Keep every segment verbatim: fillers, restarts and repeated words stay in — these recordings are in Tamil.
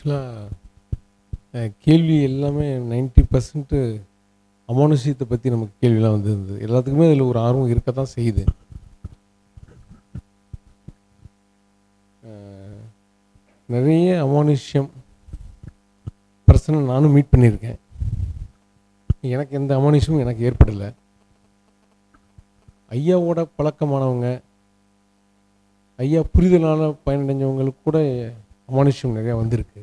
ஆக்சுவலாக கேள்வி எல்லாமே நைன்ட்டி பர்சன்ட்டு அமானுஷ்யத்தை பற்றி நமக்கு கேள்வியெலாம் வந்துருந்தது. எல்லாத்துக்குமே அதில் ஒரு ஆர்வம் இருக்க தான் செய்யுது. நிறைய அமானுஷ்யம் பர்சனை நானும் மீட் பண்ணியிருக்கேன். எனக்கு எந்த அமானுஷ்யமும் எனக்கு ஏற்படலை. ஐயாவோட பழக்கமானவங்க, ஐயா புரிதலான பயனடைஞ்சவங்களுக்கு கூட அமானுஷ்யம் நிறையா வந்திருக்கு.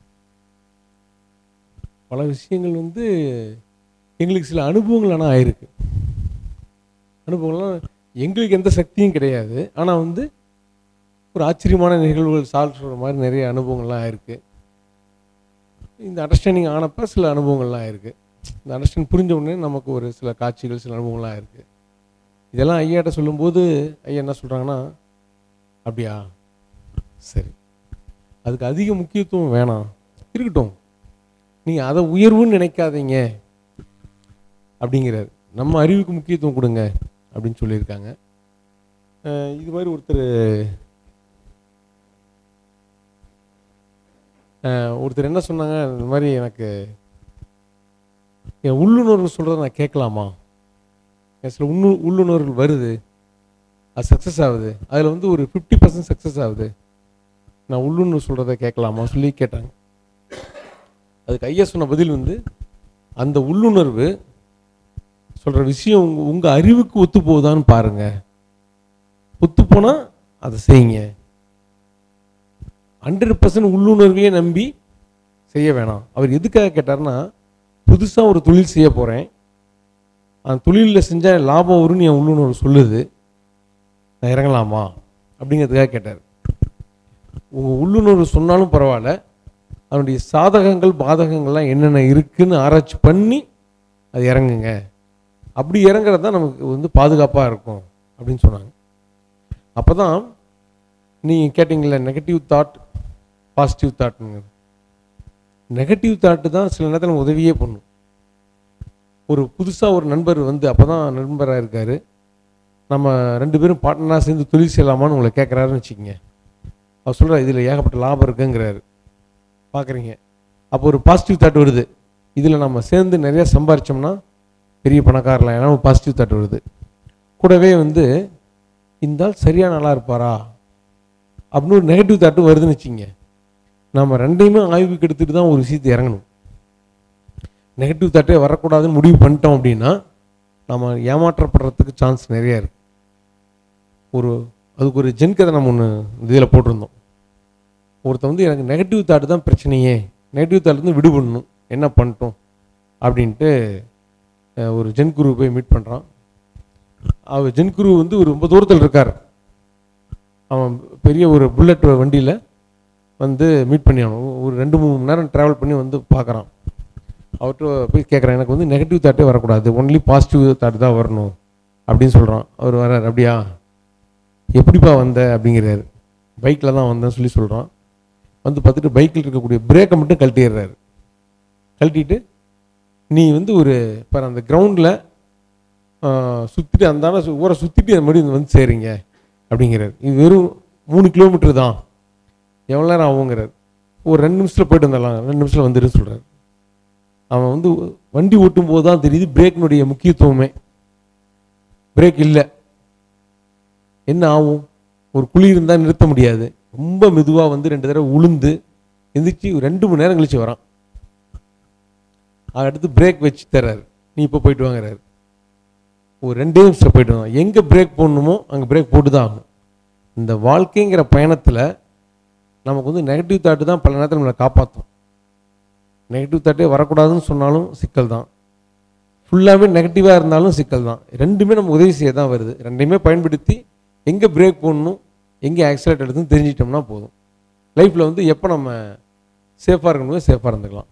பல விஷயங்கள் வந்து எங்களுக்கு சில அனுபவங்கள் ஆனால் ஆயிருக்கு. அனுபவங்கள்லாம் எங்களுக்கு எந்த சக்தியும் கிடையாது, ஆனால் வந்து ஒரு ஆச்சரியமான நிகழ்வுகள் சால்வ் சொல்கிற மாதிரி நிறைய அனுபவங்கள்லாம் ஆயிருக்கு. இந்த அண்டர்ஸ்டாண்டிங் ஆனப்போ சில அனுபவங்கள்லாம் ஆயிருக்கு. இந்த அண்டர்ஸ்டாண்டிங் புரிஞ்ச உடனே நமக்கு ஒரு சில காட்சிகள், சில அனுபவங்கள்லாம் ஆயிருக்கு. இதெல்லாம் ஐயாட்ட சொல்லும்போது ஐயா என்ன சொல்கிறாங்கன்னா, அப்படியா சரி, அதுக்கு அதிக முக்கியத்துவம் வேணாம், இருக்கட்டும், நீங்கள் அதை உயர்வுன்னு நினைக்காதீங்க அப்படிங்கிறார். நம்ம அறிவுக்கு முக்கியத்துவம் கொடுங்க அப்படின்னு சொல்லியிருக்காங்க. இது மாதிரி ஒருத்தர் ஒருத்தர் என்ன சொன்னாங்க, இந்த மாதிரி எனக்கு என் உள்ளுணர்வு சொல்கிறத நான் கேட்கலாமா, என் சில உள்ளு உள்ளுணர்வுகள் வருது, அது சக்ஸஸ் ஆகுது, அதில் வந்து ஒரு ஃபிஃப்டி பர்சன்ட் சக்ஸஸ் ஆகுது, நான் உள்ளுணர்வு சொல்கிறத கேட்கலாமா சொல்லி கேட்டாங்க. அதுக்கு ஐயா சொன்ன பதில் வந்து, அந்த உள்ளுணர்வு சொல்கிற விஷயம் உங்கள் உங்கள் அறிவுக்கு ஒத்து போகுதான்னு பாருங்கள், ஒத்து போனால் அதை செய்யுங்க. ஹண்ட்ரட் பர்சன்ட் உள்ளுணர்வையே நம்பி செய்ய வேணாம். அவர் எதுக்காக கேட்டார்னா, புதுசாக ஒரு தொழில் செய்ய போகிறேன், அந்த தொழிலில் செஞ்சால் லாபம் வரும்னு என் உள்ளுணர்வு சொல்லுது, நான் இறங்கலாமா அப்படிங்கிறதுக்காக கேட்டார். உங்கள் உள்ளுணர்வு சொன்னாலும் பரவாயில்ல, அதனுடைய சாதகங்கள் பாதகங்கள்லாம் என்னென்ன இருக்குதுன்னு ஆராய்ச்சி பண்ணி அது இறங்குங்க, அப்படி இறங்குறது தான் நமக்கு வந்து பாதுகாப்பாக இருக்கும் அப்படின்னு சொன்னாங்க. அப்போ தான் நீங்கள் கேட்டிங்கள நெகட்டிவ் தாட் பாசிட்டிவ் தாட்டுங்க, நெகட்டிவ் தாட்டு தான் சில நேரத்தில் உதவியே பண்ணும். ஒரு புதுசாக ஒரு நண்பர் வந்து அப்போ தான் நண்பராக இருக்கார், நம்ம ரெண்டு பேரும் பார்ட்னராக சேர்ந்து தொழில் செய்யலாமான்னு உங்களை கேட்குறாருன்னு வச்சுக்கோங்க. அவர் சொல்கிறார், இதில் ஏகப்பட்ட லாபம் இருக்குங்கிறாரு. பார்க்குறீங்க, அப்போ ஒரு பாசிட்டிவ் தாட் வருது, இதில் நம்ம சேர்ந்து நிறையா சம்பாரித்தோம்னா பெரிய பணக்காரலாம், ஏன்னா ஒரு பாசிட்டிவ் தாட் வருது. கூடவே வந்து இந்த ஆள் சரியாக நல்லா இருப்பாரா அப்படின்னு ஒரு நெகட்டிவ் தாட்டு வருதுன்னு வச்சுங்க. நம்ம ரெண்டையுமே ஆய்வுக்கு எடுத்துகிட்டு தான் ஒரு விஷயத்தை இறங்கணும். நெகட்டிவ் தாட்டே வரக்கூடாதுன்னு முடிவு பண்ணிட்டோம் அப்படின்னா நம்ம ஏமாற்றப்படுறதுக்கு சான்ஸ் நிறையா இருக்குது. ஒரு அதுக்கு ஒரு ஜென் கதை நம்ம ஒன்று இதில் போட்டிருந்தோம். ஒருத்தர் வந்து எனக்கு நெகட்டிவ் தாட்டு தான் பிரச்சனையே, நெகட்டிவ் தாட்லேருந்து விடுபடணும், என்ன பண்ணிட்டோம் அப்படின்ட்டு ஒரு ஜென் குரு போய் மீட் பண்ணுறான். அவர் ஜென் குரு வந்து ஒரு ரொம்ப தூரத்தில் இருக்கார். அவன் பெரிய ஒரு புல்லட் வண்டியில் வந்து மீட் பண்ணி ஆகணும், ஒரு ரெண்டு மூணு மணி நேரம் ட்ராவல் பண்ணி வந்து பார்க்குறான். அவர்கிட்ட போய் கேட்குறான், எனக்கு வந்து நெகட்டிவ் தாட்டே வரக்கூடாது, ஒன்லி பாசிட்டிவ் தாட்டு தான் வரணும் அப்படின்னு சொல்கிறான். அவர் வர்றார். அப்படியா, எப்படிப்பா வந்த அப்படிங்கிறாரு. பைக்கில் தான் வந்தேன்னு சொல்லி சொல்கிறான். வந்து பார்த்துட்டு பைக்கில் இருக்கக்கூடிய பிரேக்கை மட்டும் கழட்டிடுறாரு. கழட்டிட்டு நீ வந்து ஒரு இப்போ அந்த கிரவுண்டில் சுற்றிட்டு அந்தான ஊரை சுற்றிட்டு அந்த மாதிரி வந்து சேருங்க அப்படிங்கிறார். இது வெறும் மூணு கிலோமீட்டர் தான், எவ்வளோ நேரம் ஆகுங்கிறார். ஒரு ரெண்டு நிமிஷத்தில் போய்ட்டு வந்துடலாம், ரெண்டு நிமிஷத்தில் வந்துடுன்னு சொல்கிறார். அவன் வந்து வண்டி ஓட்டும் போது தான் தெரியுது பிரேக்கினுடைய முக்கியத்துவமே. பிரேக் இல்லை என்ன ஆகும், ஒரு குழி இருந்தால் நிறுத்த முடியாது, ரொம்ப மெதுவாக வந்து ரெண்டு தடவை உளுந்து எந்திரிச்சு ரெண்டு மணி நேரம் கழிச்சு வரான். அடுத்து பிரேக் வச்சு தர்றாரு, நீ இப்போ போயிட்டு வாங்குறாரு. ஒரு ரெண்டே நிமிஷம் போயிட்டு வாங்க. எங்கே பிரேக் போடணுமோ அங்கே பிரேக் போட்டு தான் ஆகணும். இந்த வாழ்க்கைங்கிற பயணத்தில் நமக்கு வந்து நெகட்டிவ் தாட்டு தான் பல நேரத்தில் நம்மளை காப்பாற்றும். நெகட்டிவ் தாட்டே வரக்கூடாதுன்னு சொன்னாலும் சிக்கல் தான், ஃபுல்லாகவே நெகட்டிவாக இருந்தாலும் சிக்கல் தான். ரெண்டுமே நம்ம உதவி செய்ய தான் வருது. ரெண்டையுமே பயன்படுத்தி எங்கே பிரேக் போடணும், எங்கே ஆக்சிலேட்டர் எடுத்துன்னு தெரிஞ்சிட்டோம்னா போதும். லைஃப்பில் வந்து எப்போ நம்ம சேஃபாக இருக்கணும் சேஃபாக இருந்துக்கலாம்.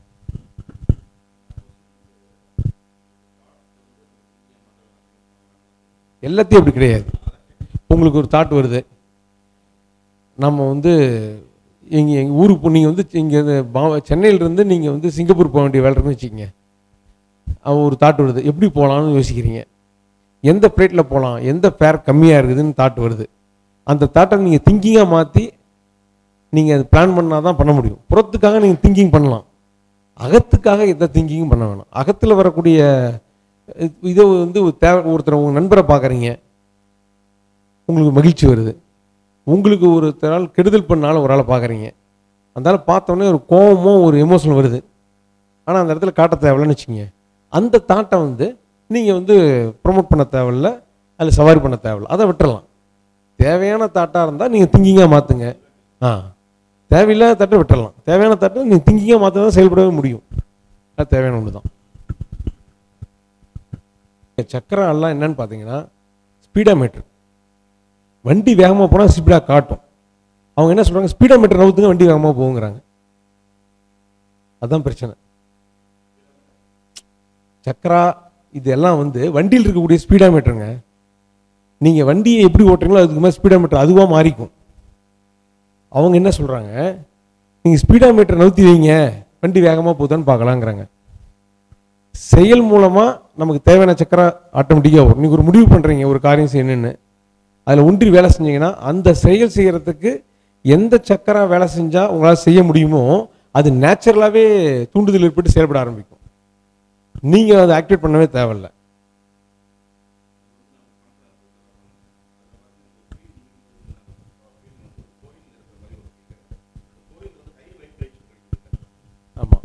எல்லாத்தையும் அப்படி கிடையாது. உங்களுக்கு ஒரு தாட் வருது, நம்ம வந்து எங்கள் எங்கள் ஊருக்கு நீங்கள் வந்து இங்கே பா சென்னையிலேருந்து நீங்கள் வந்து சிங்கப்பூர் போக வேண்டிய வேலை இருக்குன்னு வச்சுக்கோங்க. ஒரு தாட் வருது, எப்படி போகலான்னு யோசிக்கிறீங்க. எந்த ஃப்ளைட்டில் போகலாம், எந்த ஃபேர் கம்மியாக இருக்குதுன்னு தாட் வருது. அந்த தாட்டை நீங்கள் திங்கிங்காக மாற்றி நீங்கள் அது பிளான் பண்ணால் தான் பண்ண முடியும். புறத்துக்காக நீங்கள் திங்கிங் பண்ணலாம், அகத்துக்காக எந்த திங்கிங்கும் பண்ண வேணாம். அகத்தில் வரக்கூடிய இதை வந்து தேவை. ஒருத்தர் உங்கள் நண்பரை பார்க்குறீங்க, உங்களுக்கு மகிழ்ச்சி வருது. உங்களுக்கு ஒருத்தரால் கெடுதல் பண்ணாலும் ஒரு ஆளை பார்க்குறீங்க, அந்த பார்த்தோன்னே ஒரு கோபமோ ஒரு எமோஷன் வருது. ஆனால் அந்த இடத்துல காட்ட தேவையில்லைன்னு வச்சுக்கோங்க. அந்த தாட்டை வந்து நீங்கள் வந்து ப்ரொமோட் பண்ண தேவையில்ல, அதில் சவாரி பண்ண தேவையில்ல, அதை விட்டுறலாம். தேவையான தாட்டாக இருந்தால் நீங்கள் திங்கிங்காக மாற்றுங்க. ஆ தேவையில்லாத தாட்டை விட்டுறலாம். தேவையான தாட்டை நீங்கள் திங்கிங்காக மாற்ற தான் செயல்படவே முடியும். அது தேவையான ஒன்று தான். சக்கரம் எல்லாம் என்னன்னு பார்த்தீங்கன்னா ஸ்பீடா மீட்டர். வண்டி வேகமாக போனால் ஸ்பீடாக காட்டும். அவங்க என்ன சொல்கிறாங்க, ஸ்பீடா மீட்டர் நவுத்துங்க வண்டி வேகமாக போகுங்கிறாங்க. அதுதான் பிரச்சனை. சக்கரா இதெல்லாம் வந்து வண்டியில் இருக்கக்கூடிய ஸ்பீடா மீட்டருங்க. நீங்கள் வண்டியை எப்படி ஓட்டுறீங்களோ அதுக்கு மேலே ஸ்பீடா மீட்டர் அதுவாக மாறிக்கும். அவங்க என்ன சொல்கிறாங்க, நீங்கள் ஸ்பீடா மீட்டர் நவுத்தி வைங்க வண்டி வேகமாக போகுதான்னு பார்க்கலாங்கிறாங்க. செயல் மூலமாக நமக்கு தேவையான சக்கரா ஆட்டோமேட்டிக்காக வரும். நீங்கள் ஒரு முடிவு பண்ணுறீங்க ஒரு காரியம் செய்யணுன்னு, அதில் ஒன்றி வேலை செஞ்சீங்கன்னா அந்த செயல் செய்கிறதுக்கு எந்த சக்கரா வேலை செஞ்சால் உங்களால் செய்ய முடியுமோ அது நேச்சுரலாகவே தூண்டுதல் ஏற்பட்டு செயல்பட ஆரம்பிக்கும். நீங்கள் அதை ஆக்டிவேட் பண்ணவே தேவையில்லை. ஆமாம்,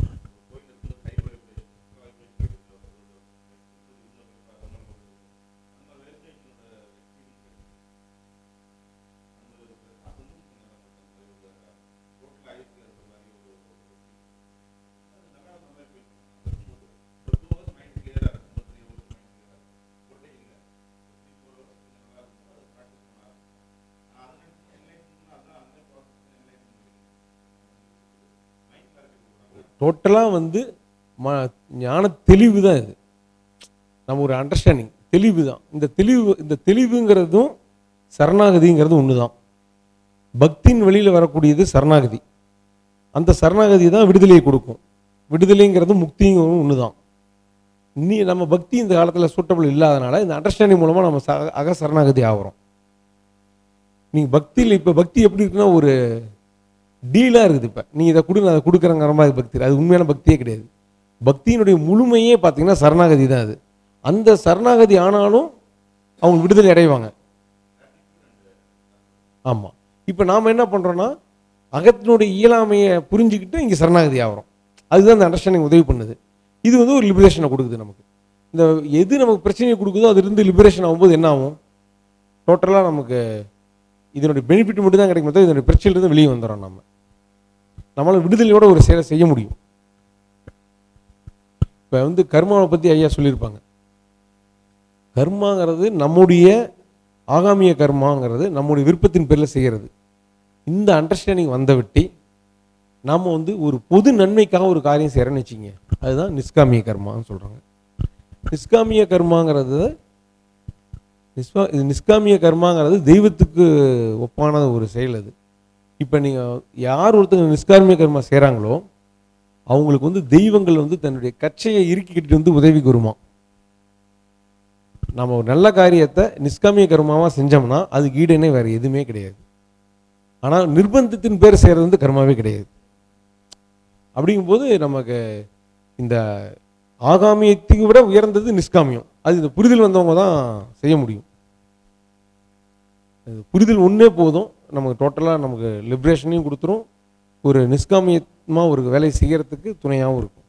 டோட்டலாக வந்து ம ஞான தெளிவு தான் இது. நம்ம ஒரு அண்டர்ஸ்டாண்டிங் தெளிவு தான். இந்த தெளிவு இந்த தெளிவுங்கிறதும் சரணாகதிங்கிறதும் ஒன்று தான். பக்தியின் வழியில் வரக்கூடியது சரணாகதி. அந்த சரணாகதி தான் விடுதலையை கொடுக்கும். விடுதலைங்கிறது முக்திங்கிறது ஒன்று தான். நீ நம்ம பக்தி இந்த காலத்தில் சூட்டபிள் இல்லாதனால இந்த அண்டர்ஸ்டாண்டிங் மூலமாக நம்ம ச அக சரணாகதி ஆகிறோம். நீங்கள் பக்தியில் இப்போ பக்தி எப்படி இருக்குன்னா ஒரு டீலாக இருக்குது. இப்போ நீ இதை கொடு நான் அதை கொடுக்குறங்கிற மாதிரி பக்தி, அது உண்மையான பக்தியே கிடையாது. பக்தியினுடைய முழுமையே பார்த்தீங்கன்னா சரணாகதி தான். அது அந்த சரணாகதி ஆனாலும் அவங்க விடுதலை அடைவாங்க. ஆமாம். இப்போ நாம் என்ன பண்ணுறோன்னா அகத்தினுடைய இயலாமையை புரிஞ்சுக்கிட்டு இங்கே சரணாகதி ஆகிறோம். அதுதான் இந்த அண்டர்ஸ்டாண்டிங் உதவி பண்ணுது. இது வந்து ஒரு லிபரேஷனை கொடுக்குது நமக்கு. இந்த எது நமக்கு பிரச்சனையை கொடுக்குதோ அதுலேருந்து லிபரேஷன் ஆகும்போது என்ன ஆகும், டோட்டலாக நமக்கு இதனுடைய பெனிஃபிட் மட்டும் தான் கிடைக்கும். இதனுடைய பிரச்சனையிலிருந்து வெளியே வந்துடும். நம்ம நம்மளால் விடுதலையோட ஒரு செயலை செய்ய முடியும். இப்போ வந்து கர்மாவை பற்றி ஐயா சொல்லியிருப்பாங்க. கர்மாங்கிறது நம்முடைய ஆகாமிய கர்மாங்கிறது நம்முடைய விருப்பத்தின் பேரில் செய்கிறது. இந்த அண்டர்ஸ்டாண்டிங் வந்த விட்டி நாம் வந்து ஒரு பொது நன்மைக்காக ஒரு காரியம் செய்கிறேன்னு வச்சுங்க, அதுதான் நிஷ்காமிய கர்மான்னு சொல்கிறாங்க. நிஷ்காமிய கர்மாங்கிறது நிஷ்கா இது நிஷ்காமிய கர்மாங்கிறது தெய்வத்துக்கு ஒப்பான ஒரு செயல். அது இப்போ நீங்கள் யார் ஒருத்தங்க நிஷ்காமிய கர்மா செய்கிறாங்களோ அவங்களுக்கு வந்து தெய்வங்கள் வந்து தன்னுடைய கச்சையை இறுக்கிக்கிட்டு வந்து உதவிக்கு வருமா. நம்ம ஒரு நல்ல காரியத்தை நிஷ்காமிய கர்மாவாக செஞ்சோம்னா அதுக்கு ஈடுனே வேறு எதுவுமே கிடையாது. ஆனால் நிர்பந்தத்தின் பேர் செய்கிறது வந்து கர்மாவே கிடையாது. அப்படிங்கும்போது நமக்கு இந்த ஆகாமியத்தை விட உயர்ந்தது நிஷ்காமியம். அது இந்த புரிதல் வந்தவங்க தான் செய்ய முடியும். புரிதல் ஒன்றே போதும், நமக்கு டோட்டலாக நமக்கு லிபரேஷனையும் கொடுத்துரும், ஒரு நிஷ்காமியமாக ஒரு வேலையை செய்கிறதுக்கு துணையாகவும் இருக்கும்.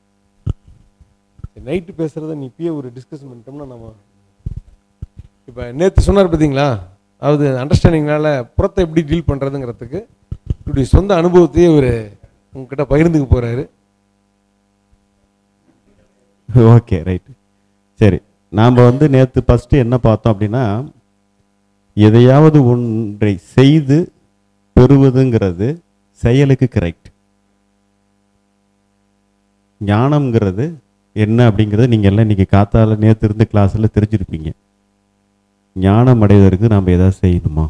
நைட்டு பேசுகிறத நீ இப்பயே ஒரு டிஸ்கஷன் பண்ணிட்டோம்னா நம்ம இப்போ நேற்று சொன்னார் பார்த்தீங்களா, அதாவது அண்டர்ஸ்டாண்டிங்னால புறத்தை எப்படி டீல் பண்ணுறதுங்கிறதுக்கு இப்படி சொந்த அனுபவத்தையே ஒரு உங்ககிட்ட பகிர்ந்துக்க போகிறாரு. Okay, right. சரி, நாம் வந்து நேற்று ஃபஸ்ட்டு என்ன பார்த்தோம் அப்படின்னா, எதையாவது ஒன்றை செய்து பெறுவதுங்கிறது செயலுக்கு கரெக்ட். ஞானம்ங்கிறது என்ன அப்படிங்கிறது நீங்கள் எல்லாம் இன்றைக்கி காத்தால நேற்று இருந்த கிளாஸில் தெரிஞ்சிருப்பீங்க. ஞானம் அடைவதற்கு நாம் எதாவது செய்யணுமா?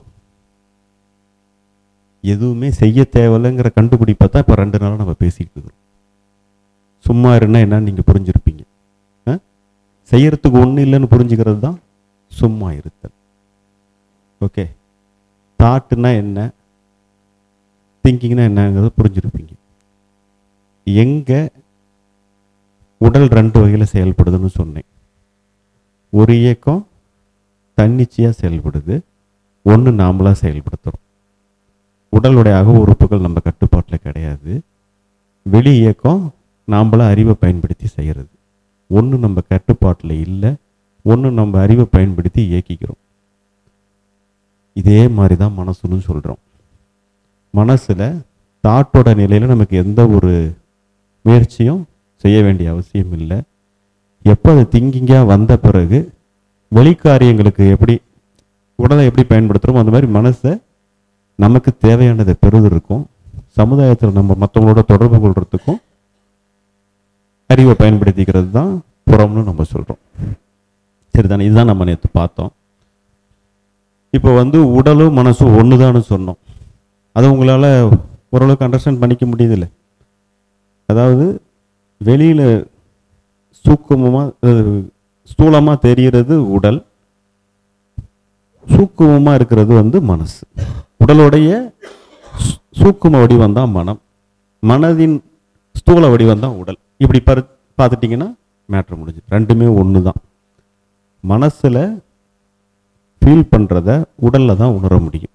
எதுவுமே செய்ய தேவையில்லைங்கிற கண்டுபிடிப்பை தான் இப்போ ரெண்டு நாளாக நம்ம பேசிக்கிட்டு இருக்கிறோம். சும்மா இருந்தால் என்னன்னு நீங்கள் புரிஞ்சிருப்பீங்க. செய்யறதுக்கு ஒன்றும் இல்லைன்னு புரிஞ்சுக்கிறது தான் சும்மா இருத்தல். ஓகே, தாட்டுனா என்ன, திங்கிங்னா என்னங்கிறத புரிஞ்சிருப்பீங்க. எங்கே உடல் ரெண்டு வகையில் செயல்படுதுன்னு சொன்னேன். ஒரு இயக்கம் தன்னிச்சையாக செயல்படுது, ஒன்று நாமளாக செயல்படுத்துகிறோம். உடலுடைய அக உறுப்புகள் நம்ம கட்டுப்பாட்டில் கிடையாது. வெளி இயக்கம் நாம்பளாக அறிவை பயன்படுத்தி செய்கிறது. ஒன்று நம்ம கட்டுப்பாட்டில் இல்லை, ஒன்று நம்ம அறிவை பயன்படுத்தி இயக்கிக்கிறோம். இதே மாதிரி தான் மனசுன்னு சொல்கிறோம். மனசில் தாட்டோட நிலையில் நமக்கு எந்த ஒரு முயற்சியும் செய்ய வேண்டிய அவசியம் இல்லை. எப்போ அது திங்கிங்காக வந்த பிறகு வெளிக்காரியங்களுக்கு எப்படி உடலை எப்படி பயன்படுத்துகிறோமோ அந்த மாதிரி மனசை நமக்கு தேவையானதை பெறுவதற்கும் சமுதாயத்தில் நம்ம மற்றவங்களோட தொடர்பு கொள்றதுக்கும் அறிவை பயன்படுத்திக்கிறது தான் புறம்னு நம்ம சொல்கிறோம். சரிதானே? இதுதான் நம்ம நேற்று பார்த்தோம். இப்போ வந்து உடலும் மனசும் ஒன்று தான்னு சொன்னோம். அதை உங்களால் ஓரளவுக்கு அண்டர்ஸ்டாண்ட் பண்ணிக்க முடியுதில்ல? அதாவது வெளியில் சூக்குமமாக ஸ்தூலமாக தெரிகிறது உடல், சூக்குமமாக இருக்கிறது வந்து மனசு. உடலுடைய சூக்கும வடிவம் தான் மனம், மனதின் ஸ்தூல வடிவம் தான் உடல். இப்படி பரு பார்த்துட்டிங்கன்னா மேட்ரு முடிஞ்சு. ரெண்டுமே ஒன்று தான். மனசில் ஃபீல் பண்ணுறத உடலில் தான் உணர முடியும்.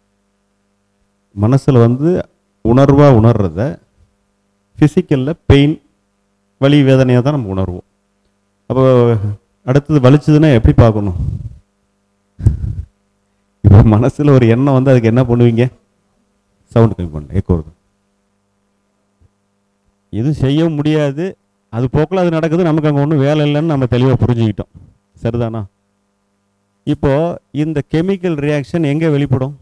மனசில் வந்து உணர்வாக உணர்றத ஃபிசிக்கலில் பெயின் வலி வேதனையாக தான் நம்ம உணர்வோம். அப்போ அடுத்தது வலிச்சதுன்னா எப்படி பார்க்கணும்? இப்போ மனசில் ஒரு எண்ணம் வந்து அதுக்கு என்ன பண்ணுவீங்க? சவுண்டு கம்மி பண்ண ஏக்கோ வருது. எதுவும் செய்ய முடியாது, அது போக்கில் அது நடக்குது, நமக்கு அங்கே ஒன்றும் வேலை இல்லைன்னு நம்ம தெளிவாக புரிஞ்சுக்கிட்டோம். சரிதானா? இப்போ இந்த கெமிக்கல் ரியாக்ஷன் எங்கே வெளிப்படும்?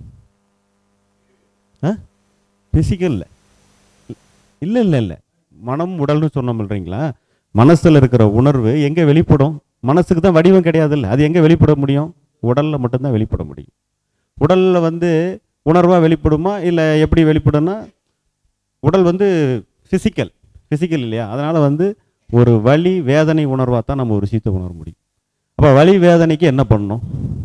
ஆ ஃபிசிக்கலில் இல்லை இல்லை இல்லை மனம் உடல்னு சொன்னோம் இல்லைங்களா? மனசில் இருக்கிற உணர்வு எங்கே வெளிப்படும்? மனசுக்கு தான் வடிவம் கிடையாது இல்லை, அது எங்கே வெளிப்பட முடியும்? உடலில் மட்டும்தான் வெளிப்பட முடியும். உடலில் வந்து உணர்வாக வெளிப்படுமா இல்லை எப்படி வெளிப்படும்னா, உடல் வந்து ஃபிசிக்கல் ஃபிசிக்கல் இல்லையா? அதனால் வந்து ஒரு வலி வேதனை உணர்வாக தான் நம்ம ஒரு விஷயத்தை உணர முடியும். அப்போ வலி வேதனைக்கு என்ன பண்ணணும்?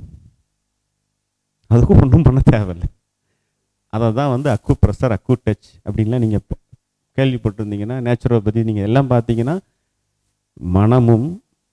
அதுக்கும் ஒன்றும் பண்ண தேவையில்லை. அதை தான் வந்து அக்கு ப்ரெஷர் அக்கு டச் அப்படின்லாம் நீங்கள் கேள்விப்பட்டிருந்தீங்கன்னா, நேச்சுரோபதி நீங்கள் எல்லாம் பார்த்தீங்கன்னா, மனமும்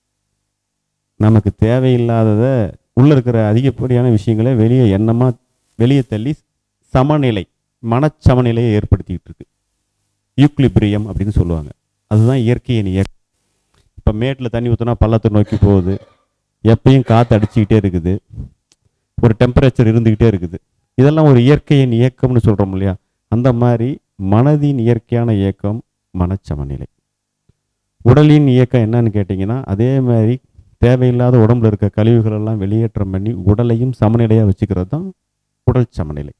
நமக்கு தேவையில்லாததை உள்ளே இருக்கிற அதிகப்படியான விஷயங்களை வெளியே எண்ணமாக வெளியே தள்ளி சமநிலை மனச்சமநிலையை ஏற்படுத்திக்கிட்டு இருக்கு. யூக்லிபிரியம் அப்படின்னு சொல்லுவாங்க. அதுதான் இயற்கையின் இயக்கம். இப்போ மேட்டில் தண்ணி ஊற்றினா பள்ளத்தை நோக்கி போகுது, எப்பயும் காற்று அடிச்சுக்கிட்டே இருக்குது, ஒரு டெம்பரேச்சர் இருந்துக்கிட்டே இருக்குது. இதெல்லாம் ஒரு இயற்கையின் இயக்கம்னு சொல்கிறோம் இல்லையா? அந்த மாதிரி மனதின் இயற்கையான இயக்கம் மனச்சமநிலை. உடலின் இயக்கம் என்னன்னு கேட்டிங்கன்னா, அதே மாதிரி தேவையில்லாத உடம்புல இருக்க கழிவுகளெல்லாம் வெளியேற்றம் பண்ணி உடலையும் சமநிலையாக வச்சுக்கிறது தான் உடல் சமநிலை.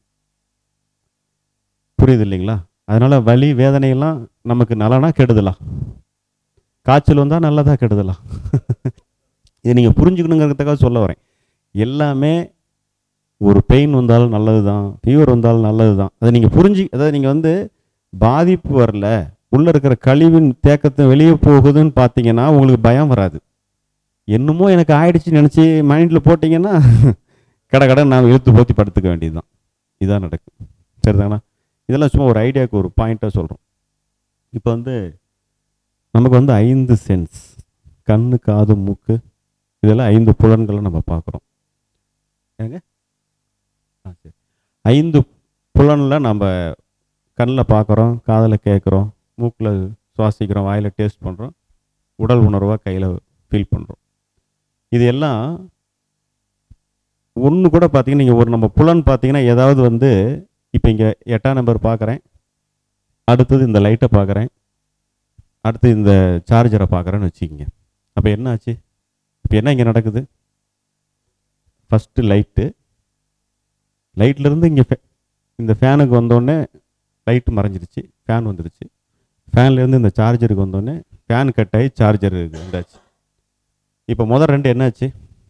புரியுது இல்லைங்களா? அதனால் வலி வேதனையெல்லாம் நமக்கு நலனா கெடுதலாம்? காய்ச்சல் வந்தால் நல்லதாக கெடுதலாம்? இதை நீங்கள் புரிஞ்சுக்கணுங்கிறதுக்காக சொல்ல வரேன். எல்லாமே ஒரு பெயின் வந்தாலும் நல்லது தான், ஃபீவர் வந்தாலும் நல்லது தான். அதை நீங்கள் புரிஞ்சு, அதாவது நீங்கள் வந்து பாதிப்பு வரல, உள்ளே இருக்கிற கழிவின் தேக்கத்தை வெளியே போகுதுன்னு பார்த்தீங்கன்னா உங்களுக்கு பயம் வராது. என்னமோ எனக்கு ஆயிடுச்சுன்னு நினச்சி மைண்டில் போட்டிங்கன்னா கடை கடை நாம் இழுத்து போற்றி படுத்துக்க வேண்டியது தான். இதான் நடக்கும். சரிதானா? இதெல்லாம் சும்மா ஒரு ஐடியாவுக்கு ஒரு பாயிண்ட்டாக சொல்கிறோம். இப்போ வந்து நமக்கு வந்து ஐந்து சென்ஸ், கண்ணு காது மூக்கு, இதெல்லாம் ஐந்து புலன்களை நம்ம பார்க்குறோம். ஏங்க ஆ சரி. ஐந்து புலனில் நம்ம கண்ணில் பார்க்குறோம், காதில் கேட்குறோம், மூக்கில் சுவாசிக்கிறோம், வாயில் டேஸ்ட் பண்ணுறோம், உடல் உணர்வாக கையில் ஃபீல் பண்ணுறோம். இது எல்லாம் ஒன்று கூட பார்த்தீங்கன்னா, நீங்கள் ஒரு நம்ம புலன் பார்த்தீங்கன்னா ஏதாவது வந்து, இப்போ இங்கே எட்டாம் நம்பர் பார்க்குறேன், அடுத்தது இந்த லைட்டை பார்க்குறேன், அடுத்து இந்த சார்ஜரை பார்க்குறேன்னு வச்சுக்கிங்க. அப்போ என்ன ஆச்சு? இப்போ என்ன இங்கே நடக்குது? ஃபஸ்ட்டு லைட்டு, லைட்லேருந்து இங்கே ஃபே இந்த ஃபேனுக்கு வந்தோடனே லைட்டு மறைஞ்சிருச்சு, ஃபேன் வந்துடுச்சு. ஃபேன்லேருந்து இந்த சார்ஜருக்கு வந்தோடனே ஃபேன் கட் ஆகி சார்ஜர் வந்தாச்சு. இப்போ முதல் ரெண்டு என்னாச்சு?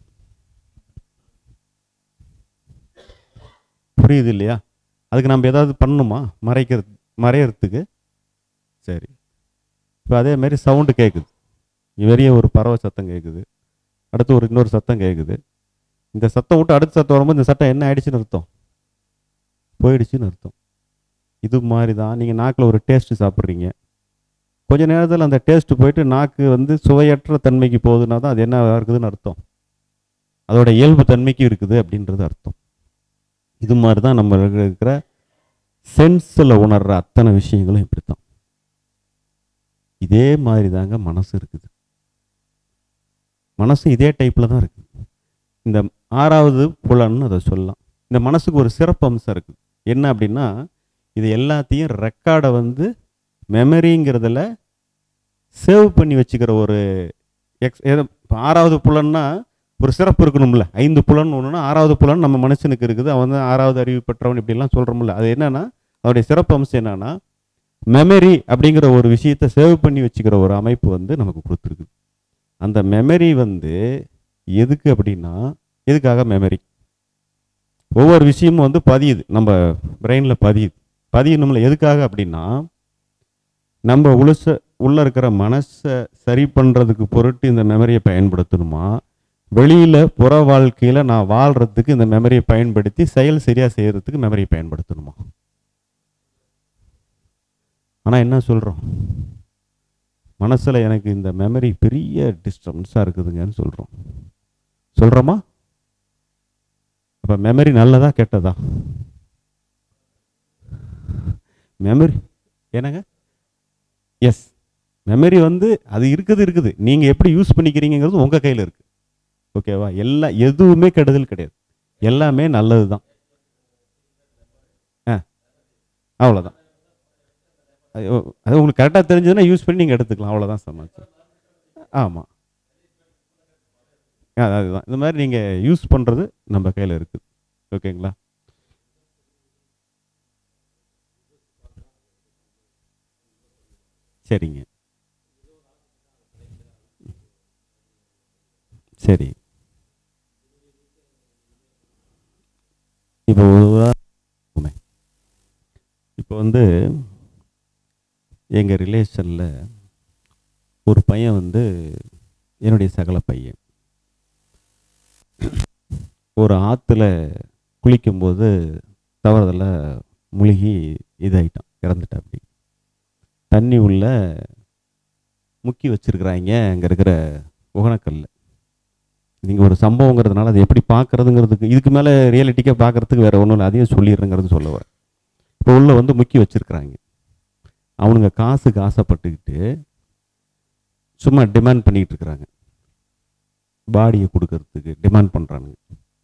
புரியுது இல்லையா? அதுக்கு நம்ம ஏதாவது பண்ணணுமா மறைக்கிறது மறையறதுக்கு? சரி. இப்போ அதே மாதிரி சவுண்டு கேட்குது, வெளியே ஒரு பறவை சத்தம் கேட்குது, அடுத்து ஒரு இன்னொரு சத்தம் கேட்குது. இந்த சத்தம் விட்டு அடுத்த சத்தம் வரும்போது இந்த சத்தம் என்ன ஆயிடுச்சுன்னு அர்த்தம்? போயிடுச்சுன்னு அர்த்தம். இது மாதிரி தான் நீங்கள் நாக்கில் ஒரு டேஸ்ட்டு சாப்பிட்றீங்க, கொஞ்ச நேரத்தில் அந்த டேஸ்ட்டு போயிட்டு நாக்கு வந்து சுவையற்ற தன்மைக்கு போகுதுன்னா தான் அது என்ன இருக்குதுன்னு அர்த்தம், அதோட இயல்பு தன்மைக்கு இருக்குது அப்படின்றது அர்த்தம். இது மாதிரி தான் நம்ம இருக்கிற சென்ஸில் உணர்கிற அத்தனை விஷயங்களும் இப்படி தான். இதே மாதிரி தாங்க மனசு இருக்குது. மனசு இதே டைப்பில் தான் இருக்குது. இந்த ஆறாவது புலன்னு அதை சொல்லலாம். இந்த மனசுக்கு ஒரு சிறப்பு அம்சம் இருக்குது. என்ன அப்படின்னா, இது எல்லாத்தையும் ரெக்கார்டை வந்து மெமரிங்கிறதுல சேவ் பண்ணி வச்சுக்கிற ஒரு எக்ஸ். இப்போ ஆறாவது புலன்னா ஒரு சிறப்பு இருக்கணும்ல. ஐந்து புலன் ஒன்றுனா ஆறாவது புலன் நம்ம மனுஷனுக்கு இருக்குது. அவன் வந்து ஆறாவது அறிவு பெற்றவன் இப்படிலாம் சொல்கிறோம்ல. அது என்னன்னா, அவருடைய சிறப்பு அம்சம் என்னன்னா, மெமரி அப்படிங்கிற ஒரு விஷயத்தை சேவ் பண்ணி வச்சுக்கிற ஒரு அமைப்பு வந்து நமக்கு கொடுத்துருக்கு. அந்த மெமரி வந்து எதுக்கு அப்படின்னா, எதுக்காக மெமரி? ஒவ்வொரு விஷயமும் வந்து பதியுது, நம்ம பிரெயினில் பதியுது. பதியணும்ல. எதுக்காக அப்படின்னா, நம்ம உளுச உள்ளே இருக்கிற மனசை சரி பண்ணுறதுக்கு பொருட்டு இந்த மெமரியை பயன்படுத்தணுமா, வெளியில் புற வாழ்க்கையில் நான் வாழ்கிறதுக்கு இந்த மெமரியை பயன்படுத்தி செயல் சரியாக செய்கிறதுக்கு மெமரியை பயன்படுத்தணுமா? ஆனால் என்ன சொல்கிறோம், மனசில் எனக்கு இந்த மெமரி பெரிய டிஸ்டர்பன்ஸாக இருக்குதுங்கன்னு சொல்கிறோம். சொல்கிறோமா? அப்போ மெமரி நல்லதா கெட்டதா? மெமரி என்னங்க? எஸ், மெமரி வந்து அது இருக்குது இருக்குது நீங்கள் எப்படி யூஸ் பண்ணிக்கிறீங்கிறது உங்கள் கையில் இருக்குது. ஓகேவா? எல்லா எதுவுமே கெடுதல் கிடையாது, எல்லாமே நல்லது தான். ஆ, அவ்வளோதான். அது உங்களுக்கு கரெக்டாக தெரிஞ்சதுன்னா யூஸ் பண்ணி நீங்கள் எடுத்துக்கலாம், அவ்வளோதான் சமாச்சாரம். ஆமாம், அதுதான். இந்த மாதிரி நீங்கள் யூஸ் பண்ணுறது நம்ம கையில் இருக்குது. ஓகேங்களா? சரிங்க, சரி. இப்போ இப்போ வந்து எங்கள் ரிலேஷனில் ஒரு பையன் வந்து என்னுடைய சகல பையன் ஒரு ஆற்றுல குளிக்கும்போது தவறுதல முழுகி இதாகிட்டான், இறந்துட்டான். அப்படி தண்ணி உள்ள முக்கி வச்சுருக்குறாங்க அங்கே இருக்கிற ஒகனக்கல்ல. நீங்கள் ஒரு சம்பவங்கிறதுனால அதை எப்படி பார்க்குறதுங்கிறதுக்கு, இதுக்கு மேலே ரியாலிட்டிக்காக பார்க்குறதுக்கு வேறு ஒன்றும் இல்லை, அதையும் சொல்லிடுறேங்கிறது சொல்ல வரேன். இப்போ உள்ளே வந்து முக்கி வச்சுருக்குறாங்க. அவனுங்க காசுக்கு ஆசைப்பட்டுக்கிட்டு சும்மா டிமாண்ட் பண்ணிகிட்டு இருக்கிறாங்க, பாடியை கொடுக்கறதுக்கு டிமாண்ட் பண்ணுறானுங்க.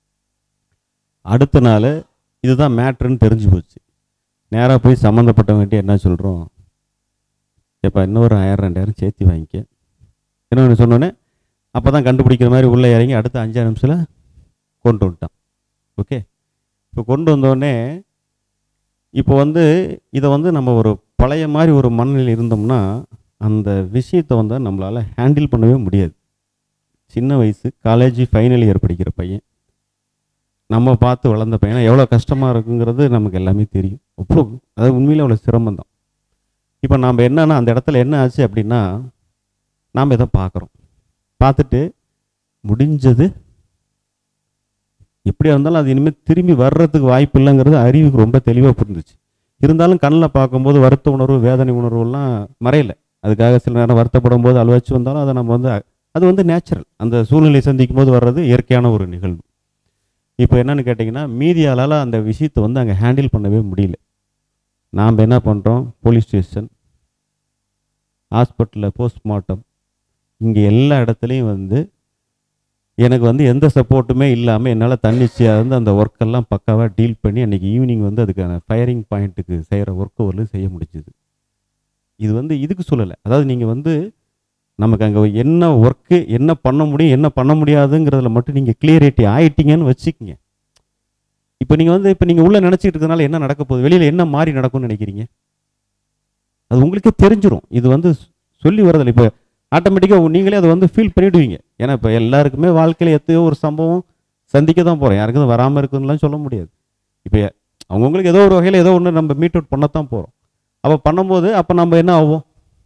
அடுத்த நாள் இதுதான் மேட்ருன்னு தெரிஞ்சு போச்சு. நேராக போய் சம்மந்தப்பட்டவங்ககிட்ட என்ன சொல்கிறோம், எப்போ இன்னொரு ஆயிரம் ரெண்டாயிரம் சேர்த்து வாங்கிக்க என்ன சொன்னோன்னே, அப்போ தான் கண்டுபிடிக்கிற மாதிரி உள்ளே இறங்கி அடுத்த அஞ்சாறு நிமிஷத்தில் கொண்டு வந்துட்டான். ஓகே, இப்போ கொண்டு வந்தோடனே இப்போ வந்து இதை வந்து நம்ம ஒரு பழைய மாதிரி ஒரு மனநிலையில் இருந்தோம்னா அந்த விஷயத்தை வந்து நம்மளால் ஹேண்டில் பண்ணவே முடியாது. சின்ன வயசு காலேஜ் ஃபைனல் இயர் படிக்கிற பையன், நம்ம பார்த்து வளர்ந்த பையனா எவ்வளோ கஷ்டமாக இருக்குங்கிறது நமக்கு எல்லாமே தெரியும். அவ்வளோ அது உண்மையிலே அவ்வளோ சிரமம் தான். இப்போ நாம் என்னன்னா அந்த இடத்துல என்ன ஆச்சு அப்படின்னா, நாம் இதை பார்க்குறோம், பார்த்துட்டு முடிஞ்சது எப்படியா இருந்தாலும் அது இனிமேல் திரும்பி வர்றதுக்கு வாய்ப்பு இல்லைங்கிறது அறிவுக்கு ரொம்ப தெளிவாக புரிஞ்சிச்சு. இருந்தாலும் கண்ணில் பார்க்கும்போது வருத்த உணர்வு வேதனை உணர்வுலாம் மறையலை. அதுக்காக சில நேரம் வருத்தப்படும் போது அழுவச்சு வந்தாலும் அதை நம்ம வந்து அது வந்து நேச்சுரல், அந்த சூழ்நிலை சந்திக்கும் போது வர்றது இயற்கையான ஒரு நிகழ்வு. இப்போ என்னென்னு கேட்டிங்கன்னா, மீதியால் அந்த விஷயத்தை வந்து அங்கே ஹேண்டில் பண்ணவே முடியல. நாம் என்ன பண்ணுறோம், போலீஸ் ஸ்டேஷன், ஹாஸ்பிட்டலில் போஸ்ட்மார்ட்டம், இங்கே எல்லா இடத்துலையும் வந்து எனக்கு வந்து எந்த சப்போர்ட்டுமே இல்லாமல் என்னால் தன்னிச்சையாக வந்து அந்த ஒர்க்கெல்லாம் பக்காவாக டீல் பண்ணி அன்றைக்கி ஈவினிங் வந்து அதுக்கான ஃபயரிங் பாயிண்ட்டுக்கு செய்கிற ஒர்க்கை வந்து செய்ய முடிஞ்சுது. இது வந்து இதுக்கு சொல்லலை, அதாவது நீங்கள் வந்து நமக்கு அங்கே என்ன ஒர்க்கு என்ன பண்ண முடியும் என்ன பண்ண முடியாதுங்கிறதுல மட்டும் நீங்கள் கிளியரிட்டி ஆகிட்டீங்கன்னு வச்சுக்கிங்க. இப்போ நீங்கள் வந்து இப்போ நீங்கள் உள்ளே நினச்சிக்கிட்டு இருக்கிறதுனால என்ன நடக்க போகுது, வெளியில் என்ன மாறி நடக்கும்னு நினைக்கிறீங்க, அது உங்களுக்கே தெரிஞ்சிடும். இது வந்து சொல்லி வரதில்லை, இப்போ ஆட்டோமேட்டிக்காக நீங்களே அதை வந்து ஃபீல் பண்ணிவிடுவீங்க. ஏன்னா இப்போ எல்லாருக்குமே வாழ்க்கையில் எத்தையோ ஒரு சம்பவம் சந்திக்க தான் போகிறோம், யாருக்கும் வராமல் இருக்குதுன்னெலாம் சொல்ல முடியாது. இப்போ அவங்கவுங்களுக்கு ஏதோ ஒரு வகையில் ஏதோ ஒன்று நம்ம மீட் அவுட் பண்ணத்தான் போகிறோம். அப்போ பண்ணும்போது அப்போ நம்ம என்ன ஆகும்,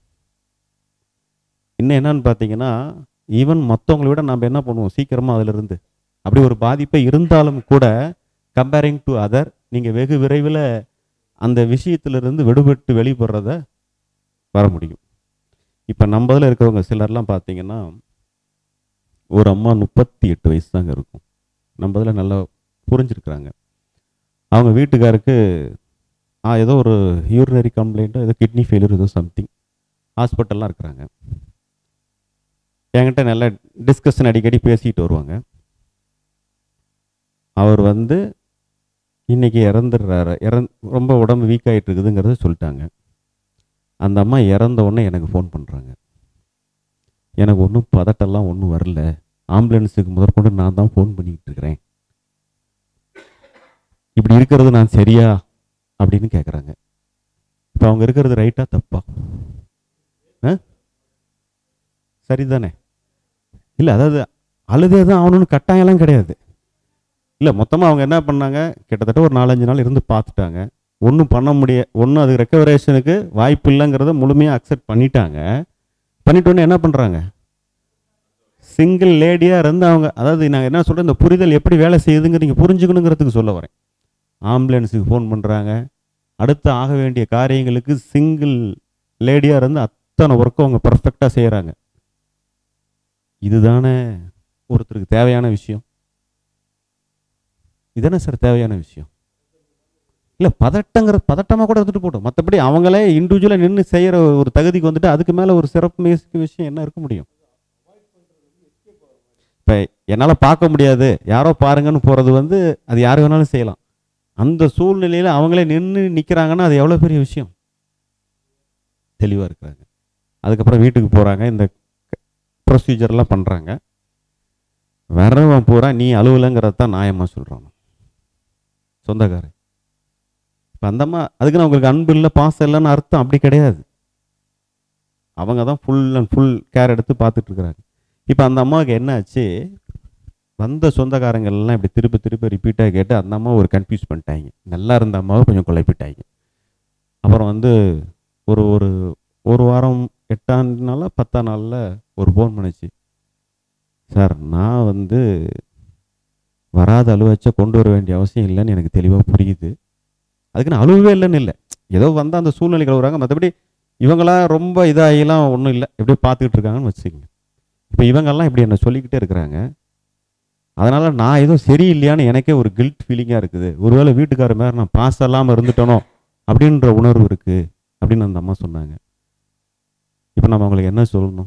இன்னும் என்னன்னு பார்த்தீங்கன்னா, ஈவன் மற்றவங்களை விட நம்ம என்ன பண்ணுவோம் சீக்கிரமாக அதிலிருந்து அப்படி ஒரு பாதிப்பை இருந்தாலும் கூட கம்பேரிங் டு அதர் நீங்கள் வெகு விரைவில் அந்த விஷயத்திலிருந்து விடுபட்டு வெளிப்படுறத வர முடியும். இப்போ நம்ம இதில் இருக்கிறவங்க சிலர்லாம் பார்த்தீங்கன்னா ஒரு அம்மா முப்பத்தி எட்டு வயசு தாங்க இருக்கும். நம்ம இதில் நல்லா புரிஞ்சிருக்கிறாங்க. அவங்க வீட்டுக்காருக்கு ஆ ஏதோ ஒரு யூரினரி கம்ப்ளைண்ட்டோ ஏதோ கிட்னி ஃபெயிலியர் ஏதோ சம்திங் ஹாஸ்பிட்டல்லாம் இருக்கிறாங்க. என்கிட்ட நல்லா டிஸ்கஷன் அடிக்கடி பேசிக்கிட்டு வருவாங்க. அவர் வந்து இன்றைக்கி இறந்துடுறாரு, இறந் ரொம்ப உடம்பு வீக் ஆகிட்டு இருக்குதுங்கிறத சொல்லிட்டாங்க. அந்த அம்மா இறந்த உடனே எனக்கு ஃபோன் பண்ணுறாங்க. எனக்கு ஒன்றும் பதட்டெல்லாம் ஒன்றும் வரல, ஆம்புலன்ஸுக்கு முதற்கொண்டு நான் தான் ஃபோன் பண்ணிக்கிட்டு இருக்கிறேன், இப்படி இருக்கிறது நான் சரியா அப்படின்னு கேட்குறாங்க. இப்போ அவங்க இருக்கிறது ரைட்டா தப்பா? சரிதானே? இல்லை, அதாவது அழுதே தான் ஆகணும்னு கட்டாயம்லாம் கிடையாது. இல்லை, மொத்தமாக அவங்க என்ன பண்ணாங்க, கிட்டத்தட்ட ஒரு நாலஞ்சு நாள் இருந்து பார்த்துட்டாங்க. ஒன்றும் பண்ண முடிய ஒன்றும் அது ரெக்கவரேஷனுக்கு வாய்ப்பு இல்லைங்கிறத முழுமையாக அக்செப்ட் பண்ணிட்டாங்க. பண்ணிட்டோன்னே என்ன பண்ணுறாங்க, சிங்கிள் லேடியாக இருந்து அவங்க, அதாவது நான் என்ன சொல்கிறேன், இந்த புரிதல் எப்படி வேலை செய்யுதுங்க நீங்கள் புரிஞ்சுக்கணுங்கிறதுக்கு சொல்ல வரேன். ஆம்புலன்ஸுக்கு ஃபோன் பண்ணுறாங்க, அடுத்து ஆக வேண்டிய காரியங்களுக்கு சிங்கிள் லேடியாக இருந்து அத்தனை ஒர்க்கும் அவங்க பர்ஃபெக்டாக செய்கிறாங்க. இதுதானே ஒருத்தருக்கு தேவையான விஷயம்? இதுதானே சார் தேவையான விஷயம்? இல்லை, பதட்டங்கிற பதட்டமாக கூட எடுத்துகிட்டு போட்டோம். மற்றபடி அவங்களே இண்டிவிஜுவலாக நின்று செய்கிற ஒரு தகுதிக்கு வந்துட்டு அதுக்கு மேலே ஒரு சிறப்பு மிக்க விஷயம் என்ன இருக்க முடியும்? இப்போ என்னால் பார்க்க முடியாது, யாரோ பாருங்கன்னு போகிறது வந்து அது யார் வேணாலும் செய்யலாம். அந்த சூழ்நிலையில் அவங்களே நின்று நிற்கிறாங்கன்னா அது எவ்வளோ பெரிய விஷயம். தெளிவாக இருக்கிறாங்க. அதுக்கப்புறம் வீட்டுக்கு போகிறாங்க, இந்த ப்ரொசீஜர்லாம் பண்ணுறாங்க. வரவன் பூரா நீ அலுவலங்கிறது தான் நியாயமாக சொல்கிறான் சொந்தக்காரன். இப்போ அந்தம்மா அதுக்கு நான் உங்களுக்கு அன்பு இல்லை பாசம் இல்லைன்னு அர்த்தம் அப்படி கிடையாது. அவங்க தான் ஃபுல் அண்ட் ஃபுல் கேர் எடுத்து பார்த்துட்ருக்குறாங்க. இப்போ அந்த அம்மாவுக்கு என்ன ஆச்சு, வந்த சொந்தக்காரங்கள்லாம் இப்படி திருப்பி திருப்பி ரிப்பீட்டாக கேட்டு அந்த அம்மா ஒரு கன்ஃபியூஸ் பண்ணிட்டாங்க. நல்லா இருந்த அம்மாவை கொஞ்சம் குழப்பிட்டாங்க. அப்புறம் வந்து ஒரு ஒரு ஒரு வாரம் எட்டாம் நாளில் பத்தாம் நாளில் ஒரு ஃபோன் பண்ணிச்சு. சார், நான் வந்து வராத அலுவச்சா கொண்டு வர வேண்டிய அவசியம் இல்லைன்னு எனக்கு தெளிவாக புரியுது. அதுக்கு நான் அழுவே இல்லைன்னு இல்லை, ஏதோ வந்தால் அந்த சூழ்நிலைகள் வராங்க. மற்றபடி இவங்களாம் ரொம்ப இதாகலாம் ஒன்றும் இல்லை, எப்படியோ பார்த்துக்கிட்டு இருக்காங்கன்னு வச்சுக்கோங்க. இப்போ இவங்கெல்லாம் இப்படி என்ன சொல்லிக்கிட்டே இருக்கிறாங்க. அதனால் நான் எதுவும் சரியில்லையான்னு எனக்கே ஒரு கில்ட் ஃபீலிங்காக இருக்குது. ஒருவேளை வீட்டுக்கார மாதிரி நான் பாஸ் இல்லாமல் இருந்துட்டனோ அப்படின்ற உணர்வு இருக்குது அப்படின்னு அந்த அம்மா சொன்னாங்க. இப்போ நம்ம அவங்களுக்கு என்ன சொல்லணும்?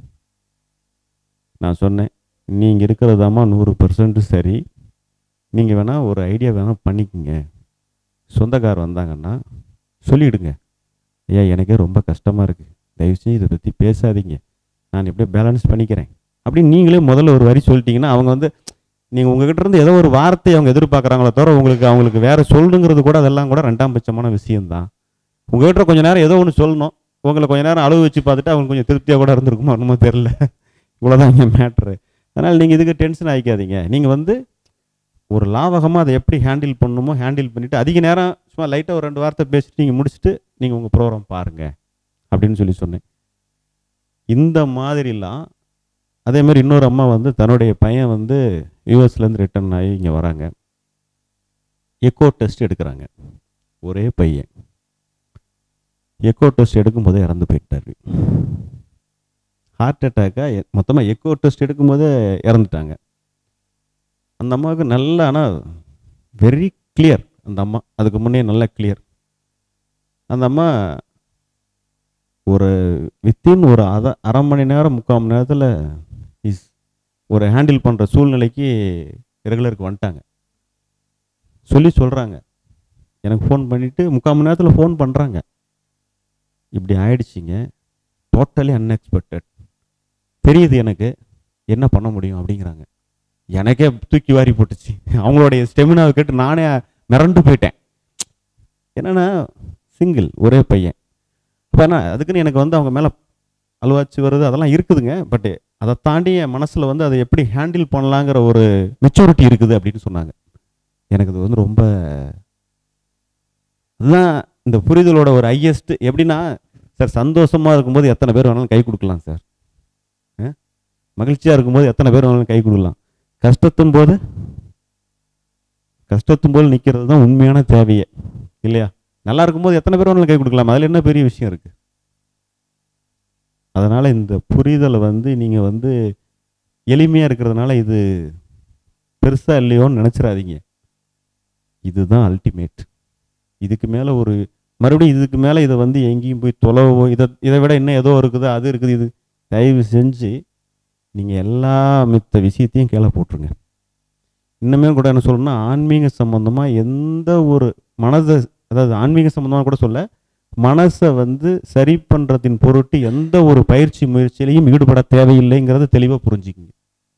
நான் சொன்னேன், நீங்கள் இருக்கிறதாம்மா நூறு பர்சன்ட் சரி, நீங்கள் வேணால் ஒரு ஐடியா வேணால் பண்ணிக்கோங்க. சொந்தக்கார் வந்தாங்கன்னா சொல்லிவிடுங்க, ஐயா எனக்கே ரொம்ப கஷ்டமாக இருக்குது, தயவுசெய்து இதை பற்றி பேசாதீங்க, நான் எப்படியே பேலன்ஸ் பண்ணிக்கிறேன் அப்படின்னு நீங்களே முதல்ல ஒரு வரி சொல்லிட்டீங்கன்னா அவங்க வந்து நீங்கள் உங்ககிட்ட இருந்து ஏதோ ஒரு வார்த்தையை அவங்க எதிர்பார்க்குறாங்களோ தவிர உங்களுக்கு அவங்களுக்கு வேறு சொல்லுங்கிறது கூட அதெல்லாம் கூட ரெண்டாம் பட்சமான விஷயம்தான். உங்கள்கிட்ட கொஞ்சம் நேரம் ஏதோ ஒன்று சொல்லணும், உங்களை கொஞ்சம் நேரம் அளவு வச்சு பார்த்துட்டு அவங்க கொஞ்சம் திருப்தியாக கூட இருந்திருக்குமோ ஒன்றுமோ தெரில. இவ்வளோதான் இங்கே மேட்ரு. அதனால் நீங்கள் இதுக்கு டென்ஷன் ஆகிக்காதீங்க. நீங்கள் வந்து ஒரு லாவகமாக அதை எப்படி ஹேண்டில் பண்ணணுமோ ஹேண்டில் பண்ணிவிட்டு அதிக நேரம் சும்மா லைட்டாக ஒரு ரெண்டு வார்த்தை பேசிட்டு நீங்கள் முடிச்சுட்டு நீங்கள் உங்கள் ப்ரோக்ராம் பாருங்கள் அப்படின்னு சொல்லி சொன்னேன். இந்த மாதிரிலாம் அதே மாதிரி இன்னொரு அம்மா வந்து தன்னுடைய பையன் வந்து யூஎஸ்லேருந்து ரிட்டர்ன் ஆகி இங்கே வராங்க. எக்கோ டெஸ்ட் எடுக்கிறாங்க. ஒரே பையன் எக்கோ டெஸ்ட் எடுக்கும்போதே இறந்து போயிட்டார். ஹார்ட் அட்டாக்காக மொத்தமாக எக்கோ டெஸ்ட் எடுக்கும்போதே இறந்துட்டாங்க. அந்த அம்மாவுக்கு நல்லா, ஆனால் வெரி கிளியர் அந்த அம்மா, அதுக்கு முன்னே நல்லா கிளியர். அந்த அம்மா ஒரு வித்தின் ஒரு அத அரை மணி நேரம் முக்கால் மணி நேரத்தில் இஸ் ஒரு ஹேண்டில் பண்ணுற சூழ்நிலைக்கு ரெகுலருக்கு வந்துட்டாங்க. சொல்லி சொல்கிறாங்க, எனக்கு ஃபோன் பண்ணிவிட்டு முக்கால் மணி நேரத்தில் ஃபோன் பண்ணுறாங்க, இப்படி ஆயிடுச்சிங்க, டோட்டலி அன்எக்ஸ்பெக்டட், தெரியுது எனக்கு, என்ன பண்ண முடியும் அப்படிங்கிறாங்க. எனக்கே தூக்கி வாரி போட்டுச்சு. அவங்களுடைய ஸ்டெமினாவை கேட்டு நானே மிரண்டு போயிட்டேன். என்னென்னா சிங்கிள் ஒரே பையன். இப்போ என்ன அதுக்குன்னு எனக்கு வந்து அவங்க மேலே அழுவாச்சு வருது அதெல்லாம் இருக்குதுங்க. பட்டு அதை தாண்டி என் மனசில் வந்து அதை எப்படி ஹேண்டில் பண்ணலாங்கிற ஒரு மெச்சூரிட்டி இருக்குது அப்படின்னு சொன்னாங்க. எனக்கு அது வந்து ரொம்ப, அதுதான் இந்த புரிதலோட ஒரு ஹையஸ்ட். எப்படின்னா சார், சந்தோஷமாக இருக்கும்போது எத்தனை பேர் வேணாலும் கை கொடுக்கலாம் சார், மகிழ்ச்சியாக இருக்கும்போது எத்தனை பேர் வேணாலும் கை கொடுக்கலாம், கஷ்டத்தும் போது கஷ்டத்தும் போது நிற்கிறது தான் உண்மையான தேவையே இல்லையா? நல்லா இருக்கும்போது எத்தனை பேர் வேணாலும் கை கொடுக்கலாம், அதில் என்ன பெரிய விஷயம் இருக்குது? அதனால் இந்த புரிதலை வந்து நீங்கள் வந்து எளிமையாக இருக்கிறதுனால இது பெருசாக இல்லையோன்னு நினச்சிடாதீங்க. இதுதான் அல்டிமேட். இதுக்கு மேலே ஒரு மறுபடியும் இதுக்கு மேலே இதை வந்து எங்கேயும் போய் தொலைவோ, இதை இதை விட இன்னும் ஏதோ இருக்குது, அது இருக்குது, இது தயவு செஞ்சு நீங்கள் எல்லா மித்த விஷயத்தையும் கீழே போட்டுருங்க. இன்னுமே கூட என்ன சொல்லணும்னா, ஆன்மீக சம்பந்தமாக எந்த ஒரு மனதை, அதாவது ஆன்மீக சம்பந்தமாக கூட சொல்ல, மனசை வந்து சரி பண்ணுறதின் பொருட்டு எந்த ஒரு பயிற்சி முயற்சியிலையும் ஈடுபட தேவையில்லைங்கிறத தெளிவாக புரிஞ்சுக்கிங்க.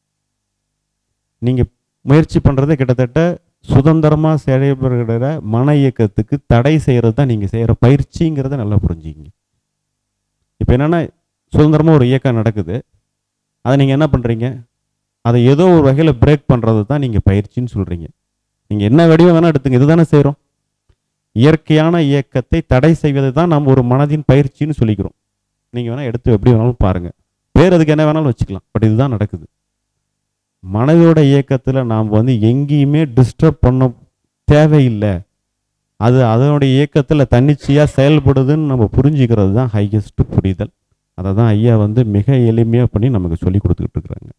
நீங்கள் முயற்சி பண்ணுறதை கிட்டத்தட்ட சுதந்திரமாக செயல்படுகிற மன இயக்கத்துக்கு தடை செய்கிறது தான் நீங்கள் செய்கிற பயிற்சிங்கிறத நல்லா புரிஞ்சுக்கிங்க. இப்போ என்னென்னா, சுதந்திரமாக ஒரு இயக்கம் நடக்குது, அதை நீங்கள் என்ன பண்ணுறீங்க, அதை ஏதோ ஒரு வகையில் பிரேக் பண்ணுறது தான் நீங்கள் பயிற்சின்னு சொல்கிறீங்க. நீங்கள் என்ன வடிவம் வேணால் எடுத்துங்க, இது தானே செய்கிறோம். இயற்கையான இயக்கத்தை தடை செய்வதை தான் நாம் ஒரு மனதின் பயிற்சின்னு சொல்லிக்கிறோம். நீங்கள் வேணால் எடுத்து எப்படி வேணாலும் பாருங்கள், வேறு அதுக்கு என்ன வேணாலும் வச்சுக்கலாம். பட் இதுதான் நடக்குது. மனதோட இயக்கத்தில் நாம் வந்து எங்கேயுமே டிஸ்டர்ப் பண்ண தேவையில்லை. அது அதனுடைய இயக்கத்தில் தன்னிச்சையாக செயல்படுதுன்னு நம்ம புரிஞ்சுக்கிறது தான் ஹையஸ்ட் புரிதல். அதை தான் ஐயா வந்து மிக எளிமையாக பண்ணி நமக்கு சொல்லி கொடுத்துக்கிட்டு இருக்கிறாங்க.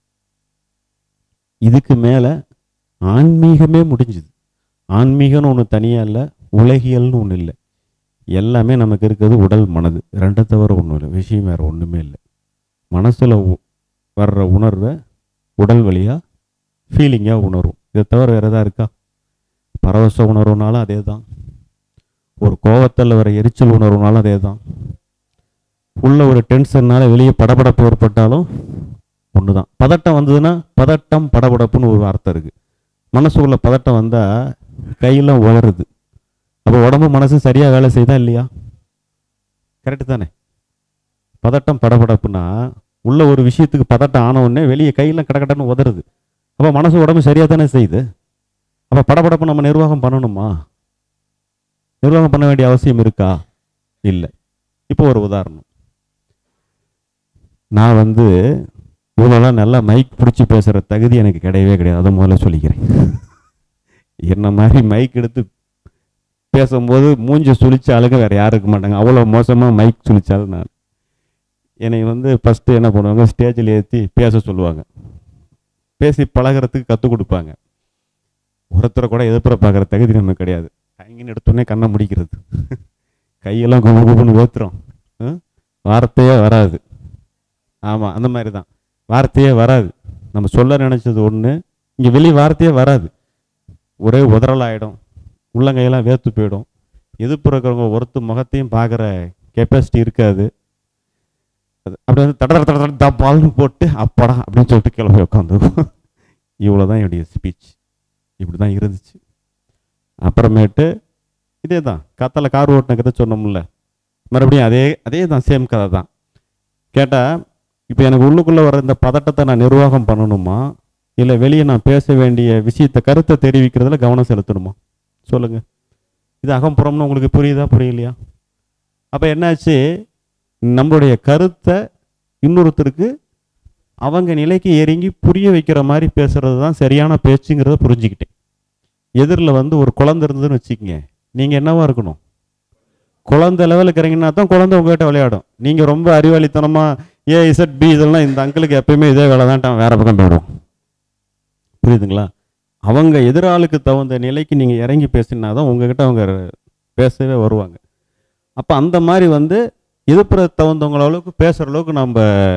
இதுக்கு மேலே ஆன்மீகமே முடிஞ்சுது. ஆன்மீகம்னு ஒன்று தனியாக இல்லை, உலகியல்னு ஒன்று இல்லை. எல்லாமே நமக்கு இருக்கிறது உடல் மனது ரெண்டை தவிர ஒன்றும் இல்லை. விஷயம் வேறு ஒன்றுமே இல்லை. மனசில் வர்ற உணர்வை உடல் வழியாக ஃபீலிங்காக உணரும். இதை தவிர வேறு எதாவது இருக்கா? பரவச உணர்வுனாலும் அதே தான், ஒரு கோவத்தில் வர எரிச்சல் உணர்வுனாலும் அதே தான், உள்ள ஒரு டென்ஷன்னால வெளியே படபடப்பு ஏற்பட்டாலும் ஒன்று தான். பதட்டம் வந்ததுன்னா பதட்டம் படபடப்புன்னு ஒரு வார்த்தை இருக்குது. மனசுக்குள்ள பதட்டம் வந்தால் கையெல்லாம் உதறுது. அப்போ உடம்பு மனசு சரியாக வேலை செய்தா இல்லையா? கரெக்டு தானே? பதட்டம் படபடப்புனா உள்ள ஒரு விஷயத்துக்கு பதட்டம் ஆன உடனே வெளியே கையெல்லாம் கடக்கடன்னு உதறுது. அப்போ மனசு உடம்பு சரியாக தானே செய்யுது. அப்போ படபடப்பு நம்ம நிர்வாகம் பண்ணணுமா? நிர்வாகம் பண்ண வேண்டிய அவசியம் இருக்கா? இல்லை. இப்போ ஒரு உதாரணம், நான் வந்து இவ்வளோலாம் நல்லா மைக் பிடிச்சி பேசுகிற தகுதி எனக்கு கிடையவே கிடையாது. அதை முதல்ல சொல்லிக்கிறேன். என்ன மாதிரி மைக் எடுத்து பேசும்போது மூஞ்சி சுழிச்ச ஆளுங்க வேறு யாரும் இருக்க மாட்டாங்க. அவ்வளோ மோசமாக மைக் சுழிச்சாலும் நான் என்னை வந்து ஃபஸ்ட்டு என்ன பண்ணுவாங்க, ஸ்டேஜில் ஏற்றி பேச சொல்லுவாங்க. பேசி பழகிறதுக்கு கற்றுக் கொடுப்பாங்க. ஒருத்தரை கூட எதிர்ப்புற பார்க்குற தகுதி நமக்கு கிடையாது. கைங்கன்னு எடுத்தோடனே கண்ணை முடிக்கிறது, கையெல்லாம் குபு குபுன்னு ஓத்துறோம், வார்த்தையே வராது. ஆமாம், அந்த மாதிரி தான், வார்த்தையே வராது. நம்ம சொல்ல நினச்சது ஒன்று, இங்கே வெளியே வார்த்தையே வராது. ஒரே உதறலாயிடும், உள்ளங்கையெல்லாம் வேர்த்து போயிடும். எதிர்ப்புற இருக்கிறவங்க ஒருத்தர் முகத்தையும் பார்க்குற கெப்பாசிட்டி இருக்காது. அது அப்படி வந்து தட தட தட தப்பால்னு போட்டு அப்படா அப்படின்னு சொல்லிட்டு கிளம்பி உட்காந்துருவோம். இவ்வளோ தான் என்னுடைய ஸ்பீச். இப்படி தான் இருந்துச்சு. அப்புறமேட்டு இதே தான் கத்தலை கார் ஓட்டின கதை சொன்னோம்ல, மறுபடியும் அதே அதே தான், சேம் கதை தான். கேட்டால் இப்போ எனக்கு உள்ளுக்குள்ளே வர இந்த பதட்டத்தை நான் நிர்வாகம் பண்ணணுமா, இல்லை வெளியே நான் பேச வேண்டிய விஷயத்தை கருத்தை தெரிவிக்கிறதுல கவனம் செலுத்தணுமா? சொல்லுங்கள். இது அகம்புறம்னு உங்களுக்கு புரியுதா புரியலையா? அப்போ என்னாச்சு, நம்மளுடைய கருத்தை இன்னொருத்தருக்கு அவங்க நிலைக்கு இறங்கி புரிய வைக்கிற மாதிரி பேசுறது தான் சரியான பேச்சுங்கிறத புரிஞ்சுக்கிட்டேன். எதிரில் வந்து ஒரு குழந்தை இருந்ததுன்னு வச்சுக்கோங்க, நீங்கள் என்னவா இருக்கணும், குழந்தை லெவலுக்கு இறங்கினா தான் குழந்தை உங்கள்கிட்ட விளையாடும். நீங்கள் ரொம்ப அறிவாளித்தனமாக ஏ இசட் பி இதெல்லாம் இந்த அங்கிளுக்கு எப்பயுமே இதே வேலை தான், வேறு பக்கம் போயிடும். புரியுதுங்களா? அவங்க எதிராளுக்கு தகுந்த நிலைக்கு நீங்கள் இறங்கி பேசினா தான் உங்ககிட்ட அவங்க பேசவே வருவாங்க. அப்போ அந்த மாதிரி வந்து எதிர்ப்புற தகுந்தவங்கள அளவுக்கு பேசுகிற அளவுக்கு நம்ம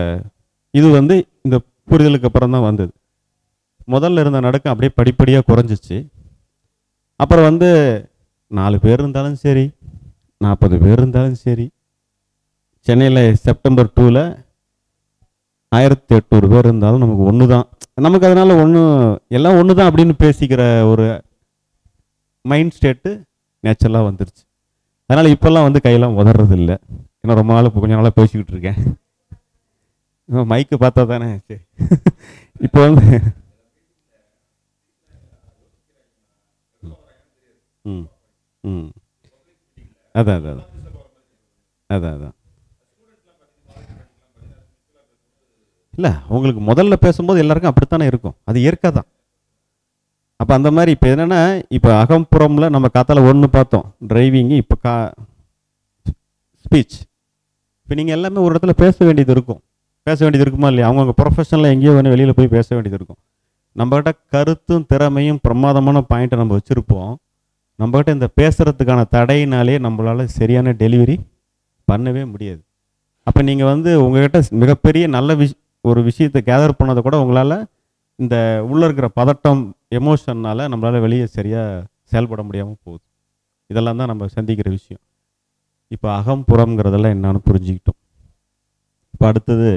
இது வந்து இந்த புரிதலுக்கு அப்புறம் தான் வந்தது. முதல்ல இருந்த நடுக்கம் அப்படியே படிப்படியாக குறைஞ்சிச்சு. அப்புறம் வந்து நாலு பேர் இருந்தாலும் சரி, நாற்பது பேர் இருந்தாலும் சரி, சென்னையில் செப்டம்பர் டூவில் ஆயிரத்தி எட்நூறு பேர் இருந்தாலும் நமக்கு ஒன்று தான். நமக்கு அதனால் ஒன்றும் எல்லாம் ஒன்று தான் அப்படின்னு பேசிக்கிற ஒரு மைண்ட் ஸ்டேட்டு நேச்சுரலாக வந்துருச்சு. அதனால் இப்போல்லாம் வந்து கையெல்லாம் உதறது இல்லை. ஏன்னா ரொம்ப நாள் இப்போ கொஞ்ச நாளாக பேசிக்கிட்டு இருக்கேன். மைக்கு பார்த்தா தானே சரி. இப்போ வந்து ம் ம் அதான் அதான் அதான் அதான் இல்லை, உங்களுக்கு முதல்ல பேசும்போது எல்லாருக்கும் அப்படித்தானே இருக்கும். அது இயற்கை தான். அப்போ அந்த மாதிரி இப்போ என்னென்னா, இப்போ அகம்புறமில் நம்ம காத்தால ஒன்று பார்த்தோம் டிரைவிங்கு, இப்போ கா ஸ்பீச். இப்போ நீங்கள் எல்லாமே ஒரு இடத்துல பேச வேண்டியது இருக்கும், பேச வேண்டியது இருக்குமா இல்லையா? அவங்கவுங்க ப்ரொஃபஷனலாக எங்கேயோ வேணும் வெளியில் போய் பேச வேண்டியது இருக்கும். நம்மகிட்ட கருத்தும் திறமையும் பிரமாதமான பாயிண்ட்டை நம்ம வச்சுருப்போம். நம்மகிட்ட இந்த பேசுகிறதுக்கான தடையினாலே நம்மளால் சரியான டெலிவரி பண்ணவே முடியாது. அப்போ நீங்கள் வந்து உங்கள்கிட்ட மிகப்பெரிய நல்ல விஷ் ஒரு விஷயத்தை கேதர் பண்ணதை கூட உங்களால் இந்த உள்ளே இருக்கிற பதட்டம் எமோஷன்னால் நம்மளால் வெளியே சரியாக செயல்பட முடியாமல் போகுது. இதெல்லாம் தான் நம்ம சந்திக்கிற விஷயம். இப்போ அகம்புறம்ங்கிறதெல்லாம் என்னன்னு புரிஞ்சுக்கிட்டோம். இப்போ அடுத்தது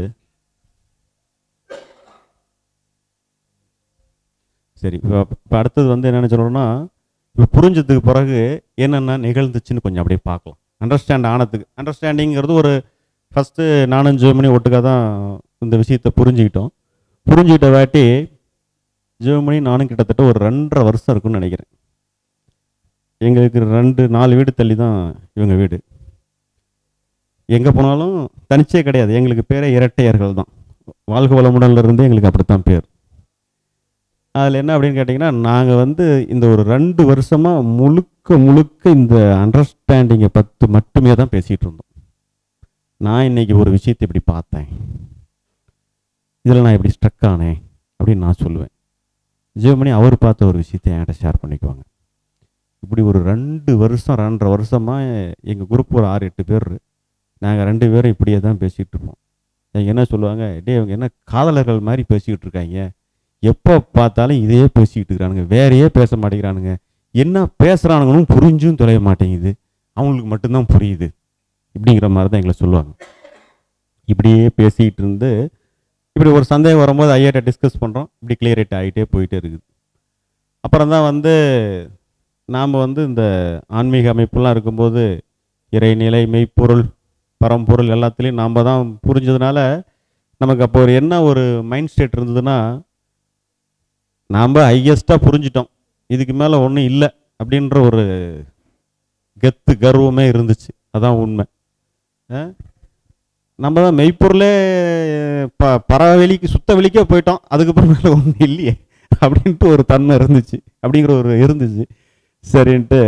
சரி, இப்போ இப்போ அடுத்தது வந்து என்னென்னு சொல்லணும்னா, இப்போ புரிஞ்சதுக்கு பிறகு என்னென்ன நிகழ்ந்துச்சுன்னு கொஞ்சம் அப்படியே பார்க்கலாம். அண்டர்ஸ்டாண்ட் ஆனதுக்கு, அண்டர்ஸ்டாண்டிங்கிறது ஒரு ஃபஸ்ட்டு நானும் ஜெர்மனி ஒட்டுக்காக தான் இந்த விஷயத்தை புரிஞ்சுக்கிட்டோம். புரிஞ்சுக்கிட்ட வாட்டி ஜெர்மனி நானும் கிட்டத்தட்ட ஒரு ரெண்டரை வருஷம் இருக்குன்னு நினைக்கிறேன். எங்களுக்கு ரெண்டு நாலு வீடு தள்ளி தான் இவங்க வீடு. எங்கே போனாலும் தனிச்சே கிடையாது, எங்களுக்கு பேரே இரட்டையர்கள் தான். வாழ்க வளமுடன்லேருந்து எங்களுக்கு அப்படித்தான் பேர். அதில் என்ன அப்படின்னு கேட்டிங்கன்னா, நாங்கள் வந்து இந்த ஒரு ரெண்டு வருஷமாக முழுக்க முழுக்க இந்த அண்டர்ஸ்டாண்டிங்கை பற்றி மட்டுமே தான் பேசிகிட்டு இருந்தோம். நான் இன்றைக்கி ஒரு விஷயத்தை இப்படி பார்த்தேன், இதில் நான் இப்படி ஸ்ட்ரக் ஆனேன் அப்படின்னு நான் சொல்லுவேன். ஜெர்மனி அவர் பார்த்த ஒரு விஷயத்தை என்கிட்ட ஷேர் பண்ணிக்குவாங்க. இப்படி ஒரு ரெண்டு வருஷம் ரெண்டரை வருஷமாக எங்கள் குரூப் ஒரு ஆறு எட்டு பேர், நாங்கள் ரெண்டு பேரும் இப்படியே தான் பேசிகிட்டு இருப்போம். அவங்க என்ன சொல்லுவாங்க, டே அவங்க என்ன காதலர்கள் மாதிரி பேசிக்கிட்டு இருக்காங்க, எப்போ பார்த்தாலும் இதையே பேசிக்கிட்டு இருக்கிறானுங்க, வேறையே பேச மாட்டேங்கிறானுங்க, என்ன பேசுகிறானுங்கன்னு புரிஞ்சும் தொலைய மாட்டேங்குது, அவங்களுக்கு மட்டும்தான் புரியுது, இப்படிங்கிற மாதிரி தான் எங்களை சொல்லுவாங்க. இப்படியே பேசிக்கிட்டு இருந்து இப்படி ஒரு சந்தேகம் வரும்போது ஐயாட்ட டிஸ்கஸ் பண்ணுறோம், இப்படி கிளியரேட் ஆகிட்டே போயிட்டே இருக்குது. அப்புறம் தான் வந்து நாம் வந்து இந்த ஆன்மீக அமைப்புலாம் இருக்கும்போது இறைநிலை, மெய்ப்பொருள், பரம்பொருள் எல்லாத்துலேயும் நாம் தான் புரிஞ்சதுனால நமக்கு அப்போ ஒரு என்ன ஒரு மைண்ட் ஸ்டேட் இருந்ததுன்னா, நாம் ஹையஸ்ட்டாக புரிஞ்சிட்டோம், இதுக்கு மேலே ஒன்றும் இல்லை அப்படின்ற ஒரு கெத்து கர்வமே இருந்துச்சு. அதான் உண்மை. நம்ம தான் மெய்ப்பொருளே ப பறவெளிக்கு சுத்த வெளிக்கே போயிட்டோம், அதுக்கப்புறம் மேலே ஒன்றும் இல்லையே அப்படின்ட்டு ஒரு தன்மை இருந்துச்சு, அப்படிங்கிற ஒரு இருந்துச்சு. சரின்ட்டு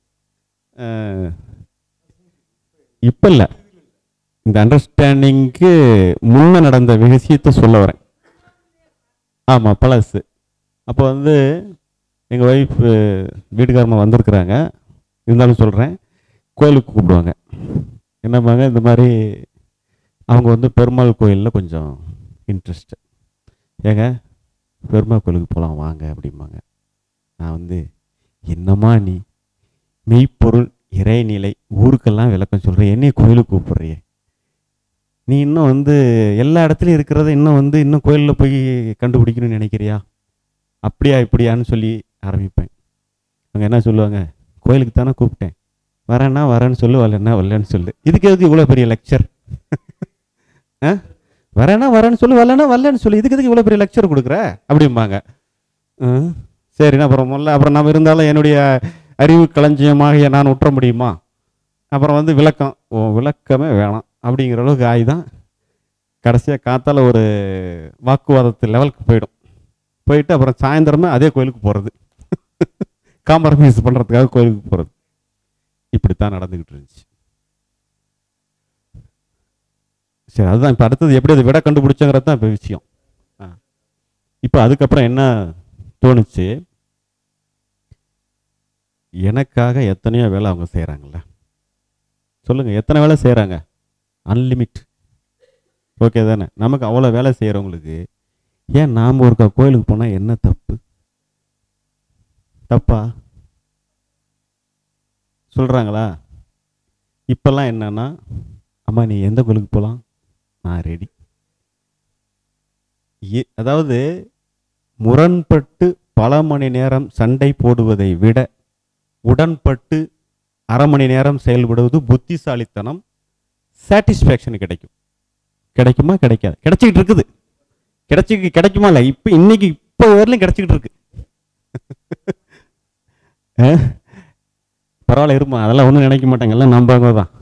இப்போ இல்லை, இந்த அண்டர்ஸ்டாண்டிங்க்கு முன்னே நடந்த விஷயத்தை சொல்ல வரேன். ஆமாம், பழசு. அப்போ வந்து எங்கள் ஒய்ஃப் வீட்டுக்காரமா வந்திருக்குறாங்க, இருந்தாலும் சொல்கிறேன். கோயிலுக்கு கூப்பிடுவாங்க, என்னம்பாங்க, இந்த மாதிரி அவங்க வந்து பெருமாள் கோயிலில் கொஞ்சம் இன்ட்ரெஸ்ட்டு, ஏங்க பெருமாள் கோயிலுக்கு போகலாம் வாங்க அப்படிம்பாங்க. நான் வந்து, என்னம்மா நீ மெய்ப்பொருள் இறைநிலை ஊருக்கெல்லாம் விளக்கம் சொல்கிறேன், என்னையே கோயிலுக்கு கூப்பிட்றியே, நீ இன்னும் வந்து எல்லா இடத்துலையும் இருக்கிறத இன்னும் வந்து இன்னும் கோயிலில் போய் கண்டுபிடிக்கணும்னு நினைக்கிறியா, அப்படியா இப்படியான்னு சொல்லி ஆரம்பிப்பேன். அவங்க என்ன சொல்லுவாங்க, கோயிலுக்கு தானே கூப்பிட்டேன், வரேன்னா வரேன்னு சொல்லு, வரலன்னா வரலன்னு சொல்லு, இதுக்கு எதுக்கு இவ்வளோ பெரிய லெக்சர், ஆ வரேன்னா வரேன்னு சொல்லு, வரலன்னா வரலன்னு சொல்லு, இதுக்கு எதுக்கு இவ்வளோ பெரிய லெக்சர் கொடுக்குற அப்படிம்பாங்க. சரிண்ணா, அப்புறம் முதல்ல அப்புறம் நம்ம இருந்தாலும் என்னுடைய அறிவு களஞ்சியமாக நான் உற்ற முடியுமா, அப்புறம் வந்து விளக்கம், ஓ விளக்கமே வேணாம் அப்படிங்கிற அளவுக்கு ஆகி தான் கடைசியாக காத்தால் ஒரு வாக்குவாதத்து லெவலுக்கு போயிடும். போயிட்டு அப்புறம் சாயந்தரமே அதே கோயிலுக்கு போகிறது, காம்ப்ரமைஸ் பண்ணுறதுக்காக கோயிலுக்கு போகிறது. இப்படித்தான் நடந்துக்கிட்டு இருந்துச்சு. சரி, அதுதான் இப்போ அடுத்தது எப்படி அதை விட கண்டுபிடிச்சங்கிறது தான் இப்போ விஷயம். ஆ இப்போ அதுக்கப்புறம் என்ன தோணுச்சு, எனக்காக எத்தனையோ வேலை அவங்க செய்கிறாங்கல்ல, சொல்லுங்கள், எத்தனை வேலை செய்கிறாங்க, அன்லிமிட், ஓகே தானே? நமக்கு அவ்வளோ வேலை செய்கிறவங்களுக்கு ஏன் நாம் ஒரு கோயிலுக்கு போனால் என்ன தப்பு, தப்பா சொல்கிறாங்களா? இப்போல்லாம் என்னன்னா, அம்மா நீ எந்த கோயிலுக்கு போகலாம், நான் ரெடி. அதாவது முரண்பட்டு பல மணி நேரம் சண்டை போடுவதை விட உடன்பட்டு அரை மணி நேரம் செயல்படுவது புத்திசாலித்தனம், சாட்டிஸ்ஃபேக்ஷன் கிடைக்கும். கிடைக்குமா? கிடைக்காது. கிடைச்சிக்கிட்டு இருக்குது, கிடைச்சி கிடைக்குமா இல்லை, இப்போ இன்னைக்கு இப்போ வரலையும் கிடைச்சிக்கிட்டு இருக்கு. பரவாயில்ல இருமா, அதெல்லாம் ஒன்றும் நினைக்க மாட்டாங்க, எல்லாம் நம்பாங்க தான்.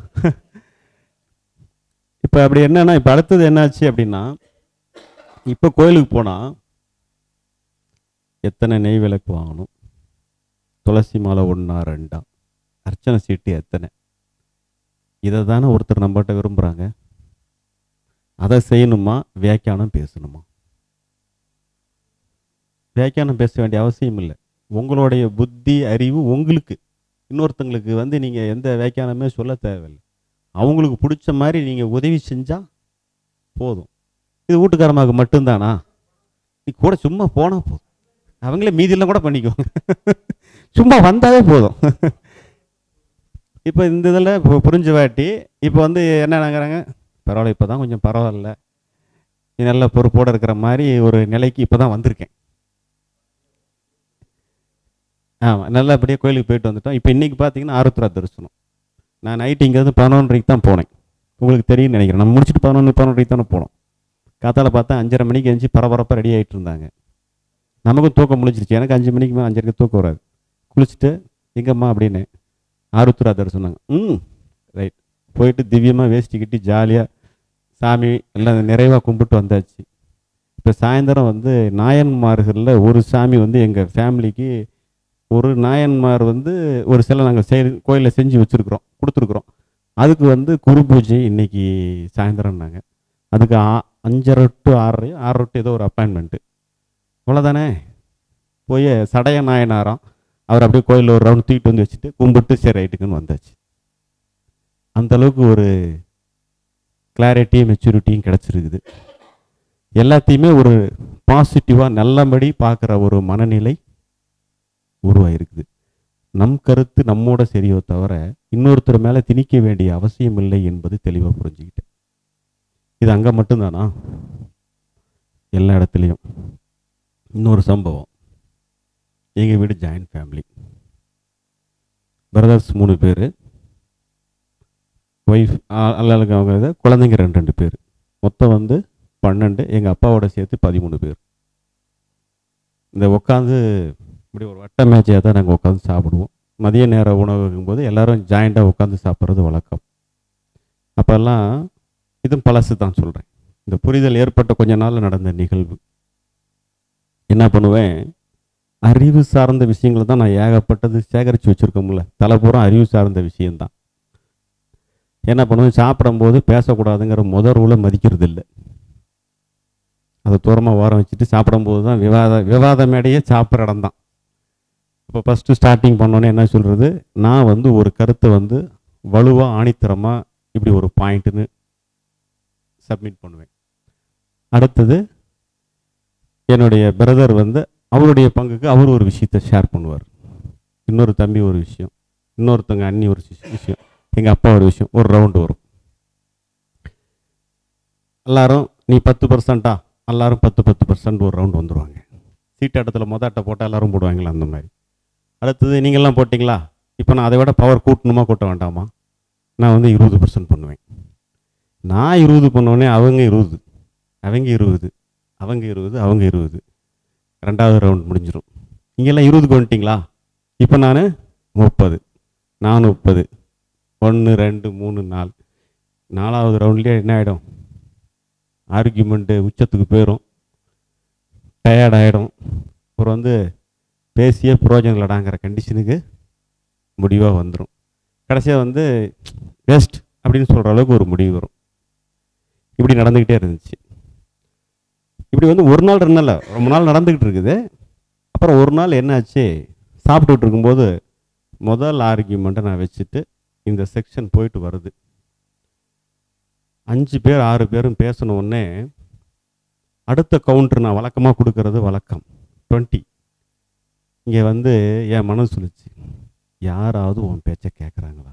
இப்போ அப்படி என்னன்னா, இப்போ அடுத்தது என்னாச்சு அப்படின்னா, இப்போ கோயிலுக்கு போனால் எத்தனை நெய் விளக்கு வாங்கணும், துளசி மாலை ஒன்றா ரெண்டா, அர்ச்சனை சீட்டு எத்தனை, இதை தானே ஒருத்தர் நம்மகிட்ட விரும்புகிறாங்க. அதை செய்யணுமா, வியாக்கியானம் பேசணுமா? வியாக்கியானம் பேச வேண்டிய அவசியம் இல்லை. உங்களுடைய புத்தி அறிவு உங்களுக்கு, இன்னொருத்தங்களுக்கு வந்து நீங்கள் எந்த வியாக்கியானமே சொல்ல தேவையில்லை. அவங்களுக்கு பிடிச்ச மாதிரி நீங்கள் உதவி செஞ்சால் போதும். இது வீட்டுக்காரமாக மட்டும்தானா? நீ கூட சும்மா போனால் போதும், அவங்களே மீதியெல்லாம் கூட பண்ணிக்குவாங்க. சும்மா வந்தாவே போதும். இப்போ இந்த இதில் இப்போ புரிஞ்ச வாட்டி இப்போ வந்து என்ன நினைக்கிறாங்க, பரவாயில்ல இப்போ தான் கொஞ்சம் பரவாயில்ல, நீ நல்ல பொறுப்போடு இருக்கிற மாதிரி ஒரு நிலைக்கு இப்போ தான் வந்திருக்கேன். ஆமாம், நல்லபடியாக கோயிலுக்கு போயிட்டு வந்துட்டோம். இப்போ இன்றைக்கி பார்த்தீங்கன்னா ஆருத்ரா தரிசனம். நான் நைட்டு இங்கேருந்து பதினொன்றரைக்கு தான் போனேன். உங்களுக்கு தெரியும்னு நினைக்கிறேன். நம்ம முடிச்சுட்டு பதினொன்று பதினொன்றரைக்கு தானே போனோம். காத்தால பார்த்தா அஞ்சரை மணிக்கு எழுந்து பரபரப்பாக ரெடி ஆகிட்டு இருந்தாங்க. நமக்கும் தூக்கம் முழிச்சிருச்சு. எனக்கு அஞ்சு மணிக்கு மேலே அஞ்சரைக்கு தூக்கம் வராது. குளிச்சுட்டு எங்கம்மா அப்படின்னு ஆருத்ரா தரிசனம். ம் ரைட், போயிட்டு திவ்யமாக வேஷ்டி கட்டி ஜாலியாக சாமி எல்லாம் நிறைவாக கும்பிட்டு வந்தாச்சு. இப்போ சாயந்தரம் வந்து நாயன்மார்களில் ஒரு சாமி வந்து எங்கள் ஃபேமிலிக்கு ஒரு நாயன்மார் வந்து ஒரு சிலை நாங்கள் செய் கோயிலில் செஞ்சு வச்சுருக்குறோம், கொடுத்துருக்குறோம். அதுக்கு வந்து குரு பூஜை இன்றைக்கி சாயந்தரம்னாங்க. அதுக்கு ஆ அஞ்சரை டு ஆறரை ஆறரை டு ஏதோ ஒரு அப்பாயின்மெண்ட்டு. அவ்வளோதானே. போய் சடைய நாயனாராம், அவர் அப்படியே கோயிலில் ஒரு ரவுண்ட் தூக்கிட்டு வந்து வச்சுட்டு கும்பிட்டு சரி ரைட்டுக்குன்னு வந்தாச்சு. அந்தளவுக்கு ஒரு கிளாரிட்டியும் மெச்சூரிட்டியும் கிடச்சிருக்குது. எல்லாத்தையுமே ஒரு பாசிட்டிவாக நல்லபடி பார்க்குற ஒரு மனநிலை உருவாயிருக்குது. நம் கருத்து நம்மோட சரியோ தவிர இன்னொருத்தர் மேலே திணிக்க வேண்டிய அவசியம் இல்லை என்பது தெளிவாக புரிஞ்சுக்கிட்டேன். இது அங்கே மட்டும்தானா? எல்லா இடத்துலையும். இன்னொரு சம்பவம், எங்கள் வீடு ஜாயின்ட் ஃபேமிலி, பிரதர்ஸ் மூணு பேர், ஒய்ஃப் அல்லது அவங்க குழந்தைங்க ரெண்டு ரெண்டு பேர், மொத்தம் வந்து பன்னெண்டு. எங்கள் அப்பாவோட சேர்த்து பதிமூணு பேர். இந்த உட்காந்து இப்படி ஒரு வட்ட மேட்சையாக தான் நாங்கள் உட்காந்து சாப்பிடுவோம். மதிய நேர உணவு இருக்கும்போது எல்லோரும் ஜாயிண்டாக உட்காந்து சாப்பிட்றது வழக்கம். அப்போல்லாம் இதுவும் பழசு தான் சொல்கிறேன். இந்த புரிதல் ஏற்பட்ட கொஞ்ச நாள் நடந்த நிகழ்வு. என்ன பண்ணுவேன், அறிவு சார்ந்த விஷயங்களை தான் நான் ஏகப்பட்டது சேகரித்து வச்சுருக்கோம்ல, தலைப்புறம் அறிவு சார்ந்த விஷயந்தான். என்ன பண்ணுவேன், சாப்பிடும்போது பேசக்கூடாதுங்கிற முதல் ரூலை மதிக்கிறது இல்லை. அதை தூரமாக ஓரம் வச்சுட்டு சாப்பிடும்போது தான் விவாத விவாத மேடையே சாப்பிட்ற இடம் தான். இப்போ ஃபஸ்ட்டு ஸ்டார்டிங் பண்ணோன்னே என்ன சொல்கிறது, நான் வந்து ஒரு கருத்தை வந்து வலுவாக ஆணித்தரமாக இப்படி ஒரு பாயிண்ட்டுன்னு சப்மிட் பண்ணுவேன். அடுத்தது என்னுடைய பிரதர் வந்து அவருடைய பங்குக்கு அவர் ஒரு விஷயத்தை ஷேர் பண்ணுவார். இன்னொரு தம்பி ஒரு விஷயம், இன்னொருத்தங்க அண்ணி ஒரு விஷயம், எங்கள் அப்பா ஒரு விஷயம். ஒரு ரவுண்டு வரும். எல்லாரும் நீ பத்து பர்சன்ட்டா, எல்லாரும் பத்து பத்து பர்சன்ட் ஒரு ரவுண்டு வந்துடுவாங்க. சீட்டு இடத்துல மொதல் அட்டை போட்டால் எல்லோரும் போடுவாங்களா அந்த மாதிரி. அடுத்தது நீங்கள்லாம் போட்டிங்களா, இப்போ நான் அதை விட பவர் கூட்டணுமா கூட்ட வேண்டாமா, நான் வந்து இருபது பர்சன்ட் பண்ணுவேன். நான் இருபது பண்ணோடனே அவங்க இருபது, அவங்க இருபது, அவங்க இருபது, அவங்க இருபது, ரெண்டாவது ரவுண்ட் முடிஞ்சிடும். நீங்கள்லாம் இருபதுக்கு வந்துட்டிங்களா, இப்போ நான் முப்பது, நான் முப்பது, ஒன்று ரெண்டு மூணு நாலு, நாலாவது ரவுண்ட்லேயே என்ன ஆகிடும், ஆர்கியூமெண்ட்டு உச்சத்துக்கு போயிடும், டயர்ட் ஆகிடும். அப்புறம் வந்து பேசியே பிரயோஜனம் இல்லடாங்கிற கண்டிஷனுக்கு முடிவாக வந்துடும். கடைசியாக வந்து வேஸ்ட் அப்படின்னு சொல்கிற அளவுக்கு ஒரு முடிவு வரும். இப்படி நடந்துக்கிட்டே இருந்துச்சு. இப்படி வந்து ஒரு நாள் ரெண்டு நாள் ரொம்ப நாள் நடந்துக்கிட்டு இருக்குது. அப்புறம் ஒரு நாள் என்னாச்சு, சாப்பிட்டுட்டு இருக்கும்போது முதல் ஆர்கியூமெண்ட்டை நான் வச்சுட்டு இந்த செக்ஷன் போயிட்டு வருது. அஞ்சு பேர் ஆறு பேரும் பேசணுன்னே அடுத்த கவுண்டர் நான் வழக்கமாக கொடுக்கறது வழக்கம் டுவெண்ட்டி. இங்கே வந்து என் மனசு சொல்லிச்சு, யாராவது உன் பேச்சை கேட்குறாங்களா,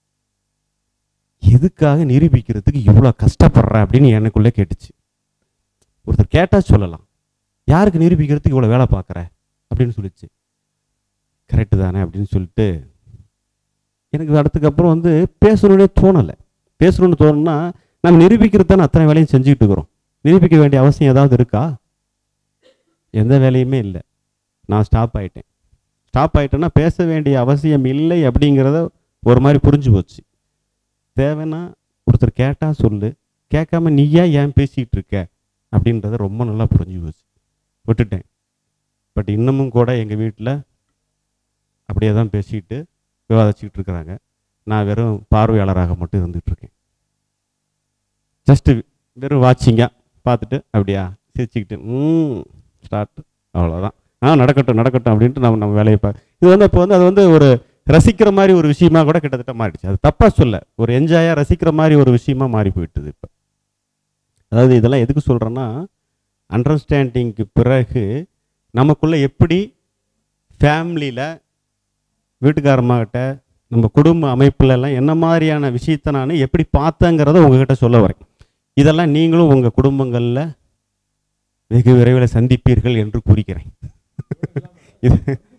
எதுக்காக நிரூபிக்கிறதுக்கு இவ்வளோ கஷ்டப்படுற அப்படின்னு எனக்குள்ளே கேட்டுச்சு. ஒருத்தர் கேட்டால் சொல்லலாம், யாருக்கு நிரூபிக்கிறதுக்கு இவ்வளோ வேலை பார்க்குற அப்படின்னு சொல்லிச்சு. கரெக்டு தானே அப்படின்னு சொல்லிட்டு எனக்கு அடுத்துக்கப்புறம் வந்து பேசணுன்னே தோணலை. பேசணுன்னு தோணுன்னா நம்ம நிரூபிக்கிறது தானே அத்தனை வேலையும் செஞ்சுக்கிட்டு இருக்கிறோம். நிரூபிக்க வேண்டிய அவசியம் ஏதாவது இருக்கா? எந்த வேலையுமே இல்லை. நான் ஸ்டாப் ஆகிட்டேன். ஸ்டாப் ஆகிட்டேன்னா பேச வேண்டிய அவசியம் இல்லை அப்படிங்கிறத ஒரு மாதிரி புரிஞ்சு போச்சு. தேவைன்னா ஒருத்தர் கேட்டால் சொல்லு, கேட்காம நீயா ஏன் பேசிகிட்டு இருக்க அப்படின்றத ரொம்ப நல்லா புரிஞ்சு போச்சு. விட்டுட்டேன். பட் இன்னமும் கூட எங்கள் வீட்டில் அப்படியே தான் பேசிக்கிட்டு விவாதிச்சுக்கிட்டு இருக்கிறாங்க. நான் வெறும் பார்வையாளராக மட்டும் இருந்துகிட்ருக்கேன். ஜஸ்ட்டு வெறும் வாட்சிங்காக பார்த்துட்டு அப்படியா சிரிச்சுக்கிட்டு ம் ஸ்டார்ட் அவ்வளோதான். ஆ நடக்கட்டும் நடக்கட்டும் அப்படின்ட்டு நம்ம நம்ம வேலையை பா இது வந்து இப்போ வந்து அது வந்து ஒரு ரசிக்கிற மாதிரி ஒரு விஷயமா கூட கிட்டத்தட்ட மாறிடுச்சு. அது தப்பாக சொல்ல, ஒரு என்ஜாயாக ரசிக்கிற மாதிரி ஒரு விஷயமா மாறி போயிட்டுது இப்போ. அதாவது இதெல்லாம் எதுக்கு சொல்கிறேன்னா, அண்டர்ஸ்டாண்டிங்க்கு பிறகு நமக்குள்ளே எப்படி ஃபேமிலியில் வீட்டுக்காரமாகிட்ட நம்ம குடும்ப அமைப்புலலாம் என்ன மாதிரியான விஷயத்தை நான் எப்படி பார்த்தேங்கிறத உங்ககிட்ட சொல்ல வரேன். இதெல்லாம் நீங்களும் உங்கள் குடும்பங்களில் வெகு விரைவில் சந்திப்பீர்கள் என்று கூறுகிறேன். இது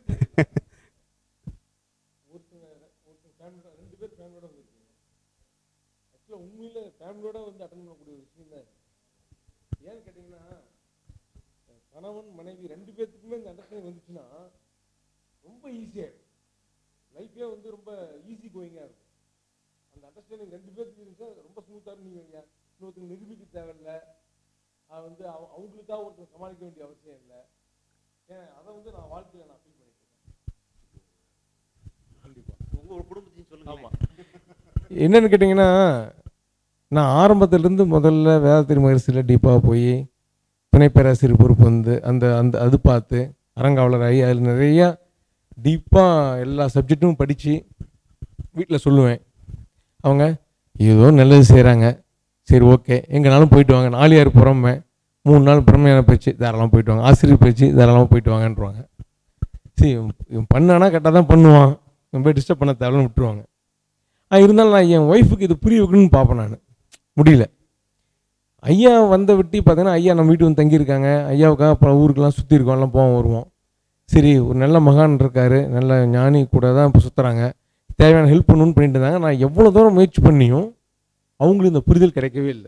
கணவன் மனைவி ரெண்டு பேர்த்துக்குமே இந்த அண்டர்ஸ்டாண்டிங் வந்துச்சுன்னா ரொம்ப ஈஸியாக லைஃபே வந்து ரொம்ப ஈஸி கோயிங்காக இருக்கும். அந்த அண்டர்ஸ்டாண்டிங் ரெண்டு பேருக்கு இருந்துச்சா ரொம்ப ஸ்மூத்தாக இருந்தீங்க. இன்னொருத்தங்க நிரூபிக்க தேவையில்லை, அது வந்து அவ அவங்களுக்காக ஒருத்தர் சமாளிக்க வேண்டிய அவசியம் இல்லை. ஏன் அதை வந்து நான் வாழ்க்கையில் நான் ஃபீல் பண்ணிட்டு இருக்கேன். கண்டிப்பாக உங்கள் குடும்பத்தையும் சொல்லுங்கள். ஆமாம், என்னன்னு கேட்டிங்கன்னா, நான் ஆரம்பத்திலேருந்து முதல்ல வேதாத்திரி மகரிஷியில் டீப்பாக போய் துணை பேராசிரியர் பொறுப்பு வந்து அந்த அந்த அது பார்த்து அரங்காவலராகி அதில் நிறையா டீப்பாக எல்லா சப்ஜெக்டும் படித்து வீட்டில் சொல்லுவேன். அவங்க ஏதோ நல்லது செய்கிறாங்க, சரி ஓகே எங்கேனாலும் போயிட்டு வாங்க, நாலு யார் புறமே மூணு நாள் புறமையான பேச்சு தாராளமாக போயிட்டு வாங்க, ஆசிரியர் பேச்சு தாராளமாக போயிட்டு வாங்கன்றாங்க. சரி இவன் பண்ணானா கரெக்டாக தான் பண்ணுவான், இவன் போய் டிஸ்டர்ப் பண்ண தேவைன்னு விட்டுருவாங்க. இருந்தாலும் நான் என் ஒய்ஃபுக்கு இது புரிய வைக்கணும்னு பார்ப்பேன். நான் முடியல. ஐயா வந்த விட்டு பார்த்தீங்கன்னா ஐயா நம்ம வீட்டு வந்து தங்கியிருக்காங்க. ஐயாவுக்காக அப்புறம் ஊருக்கெல்லாம் சுற்றி இருக்கோம்லாம் போவோம் வருவோம். சரி ஒரு நல்ல மகான் இருக்கார், நல்ல ஞானி கூட தான் இப்போ சுற்றுறாங்க, தேவையான ஹெல்ப் பண்ணணும்னு பண்ணிட்டு இருந்தாங்க. நான் எவ்வளோ தூரம் முயற்சி பண்ணியும் அவங்களுக்கு இந்த புரிதல் கிடைக்கவே இல்லை.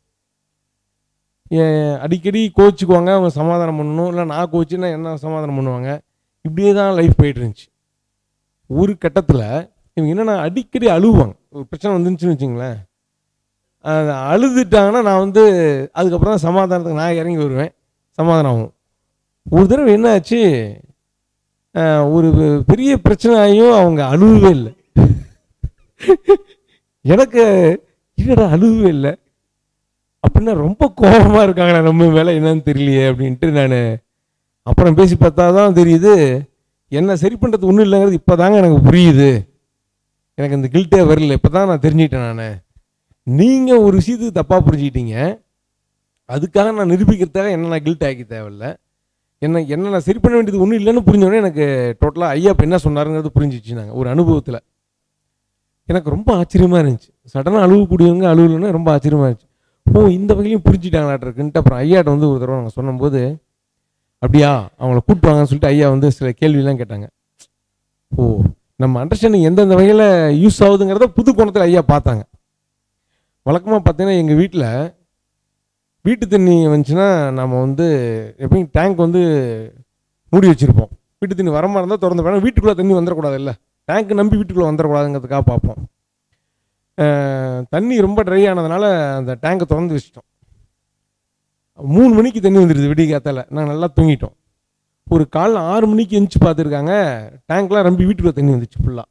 அடிக்கடி கோச்சுக்குவாங்க, அவங்க சமாதானம் பண்ணணும், இல்லை நான் கோச்சுன்னா என்ன சமாதானம் பண்ணுவாங்க. இப்படியே தான் லைஃப் போயிட்டு இருந்துச்சு. ஒரு கட்டத்தில் இவங்க என்னென்னா அடிக்கடி அழுவாங்க. ஒரு பிரச்சனை வந்துருந்துச்சுன்னு வச்சுங்களேன், அழுதுட்டாங்கன்னா நான் வந்து அதுக்கப்புறம் தான் சமாதானத்துக்கு நான் இறங்கி வருவேன், சமாதானம் ஆகும். ஒரு தடவை என்ன ஆச்சு, ஒரு பெரிய பிரச்சனை ஆகியும் அவங்க அழுவவே இல்லை. எனக்கு இல்லைடா அழுவவே இல்லை அப்படின்னா ரொம்ப கோபமாக இருக்காங்களா நம்ம மேலே என்னன்னு தெரியலையே அப்படின்ட்டு நான் அப்புறம் பேசி பார்த்தா தான் தெரியுது என்ன சரி பண்ணுறது ஒன்றும் இல்லைங்கிறது இப்போ தாங்க எனக்கு புரியுது. எனக்கு இந்த கில்ட்டே வரல, இப்போ தான் நான் தெரிஞ்சுக்கிட்டேன். நான் நீங்கள் ஒரு விஷயத்துக்கு தப்பாக புரிஞ்சுக்கிட்டீங்க, அதுக்காக நான் நிரூபிக்கிறதுக்காக என்ன நான் கில்ட் ஆக்கி தேவையில்லை. என்ன என்ன நான் சரி பண்ண வேண்டியது ஒன்றும் இல்லைன்னு புரிஞ்சோடனே எனக்கு டோட்டலாக ஐயா இப்போ என்ன சொன்னாருங்கிறது புரிஞ்சிச்சு. நாங்கள் ஒரு அனுபவத்தில் எனக்கு ரொம்ப ஆச்சரியமாக இருந்துச்சு. சடனாக அழுவக்கூடியவங்க அழுவலைன்னா ரொம்ப ஆச்சரியமாக இருந்துச்சு. ஓ இந்த வகையிலையும் புரிஞ்சுட்டாங்களாட்டிருக்குன்ட்டு அப்புறம் ஐயாட்ட வந்து ஒரு தடவை நாங்கள் சொன்னபோது அப்படியா அவங்கள கூப்பிட்டுவாங்கன்னு சொல்லிட்டு ஐயா வந்து சில கேள்வியெல்லாம் கேட்டாங்க. ஓ நம்ம அண்டர்ஸ்டாண்டிங் எந்தெந்த வகையில் யூஸ் ஆகுதுங்கிறத புது கோணத்தில் ஐயா பார்த்தாங்க. வழக்கமாக பார்த்தீங்கன்னா எங்கள் வீட்டில் வீட்டு தண்ணி வந்துச்சுன்னா நம்ம வந்து எப்பயும் டேங்க் வந்து மூடி வச்சுருப்போம். வீட்டு தண்ணி வரமா இருந்தால் திறந்து வேணால் வீட்டுக்குள்ளே தண்ணி வந்துடக்கூடாது, இல்லை டேங்க் நம்பி வீட்டுக்குள்ளே வந்துடக்கூடாதுங்கிறதுக்காக பார்ப்போம். தண்ணி ரொம்ப ட்ரை ஆனதுனால அந்த டேங்கை திறந்து வச்சிட்டோம். மூணு மணிக்கு தண்ணி வந்துடுது விடிய காத்தால, நாங்கள் நல்லா தூங்கிட்டோம். ஒரு காலைல ஆறு மணிக்கு எந்திச்சு பார்த்துருக்காங்க, டேங்க்லாம் ரொம்ப வீட்டுக்குள்ளே தண்ணி வந்துச்சு ஃபுல்லாக.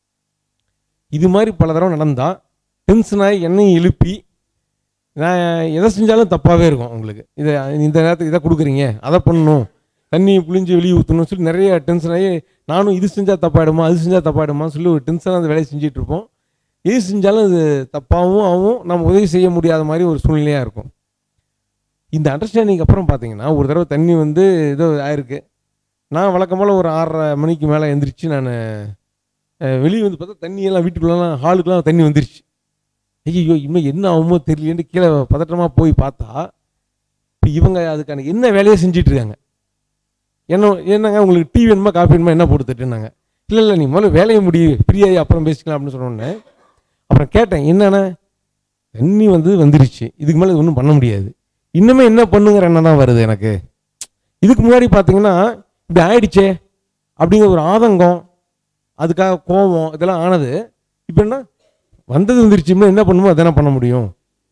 இது மாதிரி பல தடவை நடந்தால் டென்ஷனாகி எண்ணெயும் எழுப்பி நான் எதை செஞ்சாலும் தப்பாகவே இருக்கும். உங்களுக்கு இதை இந்த நேரத்துக்கு இதை கொடுக்குறீங்க, அதை பண்ணணும், தண்ணி புளிஞ்சு வெளியே ஊற்றணும்னு சொல்லி நிறைய டென்ஷன் ஆகி நானும் இது செஞ்சால் தப்பாயிடுமா அது செஞ்சால் தப்பாயிடுமான்னு சொல்லி ஒரு டென்ஷனாக அந்த வேலையை செஞ்சிட்ருப்போம். எது செஞ்சாலும் அது தப்பாகவும் ஆகும், நம்ம உதவி செய்ய முடியாத மாதிரி ஒரு சூழ்நிலையாக இருக்கும். இந்த அண்டர்ஸ்டாண்டிங் அப்புறம் பார்த்தீங்கன்னா ஒரு தடவை தண்ணி வந்து ஏதோ ஆயிருக்கு. நான் வழக்கமாக ஒரு ஆறரை மணிக்கு மேலே எழுந்திரிச்சு நான் வெளியே வந்து பார்த்தா தண்ணியெல்லாம் வீட்டுக்குள்ளெல்லாம் ஹாலுக்கெலாம் தண்ணி வந்துருச்சு. ஐயோ இன்னும் என்ன ஆகுமோ தெரியலேன்னு கீழே பதட்டமாக போய் பார்த்தா இப்போ இவங்க அதுக்கான என்ன வேலையை செஞ்சிட்ருக்காங்க. என்ன என்னங்க உங்களுக்கு டீ வேணுமா காஃபி வேணுமா என்ன போட்டு தட்டுனாங்க. இல்லை இல்லை நீ முதல்ல வேலையை முடியும் ஃப்ரீயாகி அப்புறம் பேசிக்கலாம் அப்படின்னு சொன்னோன்னே அப்புறம் கேட்டேன் என்னென்னா தண்ணி வந்து வந்துருச்சு, இதுக்கு மேலே ஒன்றும் பண்ண முடியாது, இன்னுமே என்ன பண்ணுங்கிற எண்ணம் தான் வருது எனக்கு. இதுக்கு முன்னாடி பார்த்தீங்கன்னா இப்படி ஆயிடுச்சே அப்படிங்கிற ஒரு ஆதங்கம், அதுக்காக கோபம் இதெல்லாம் ஆனது. இப்போ என்ன வந்தது வந்துருச்சு, என்ன பண்ணுமோ அதெல்லாம் பண்ண முடியும்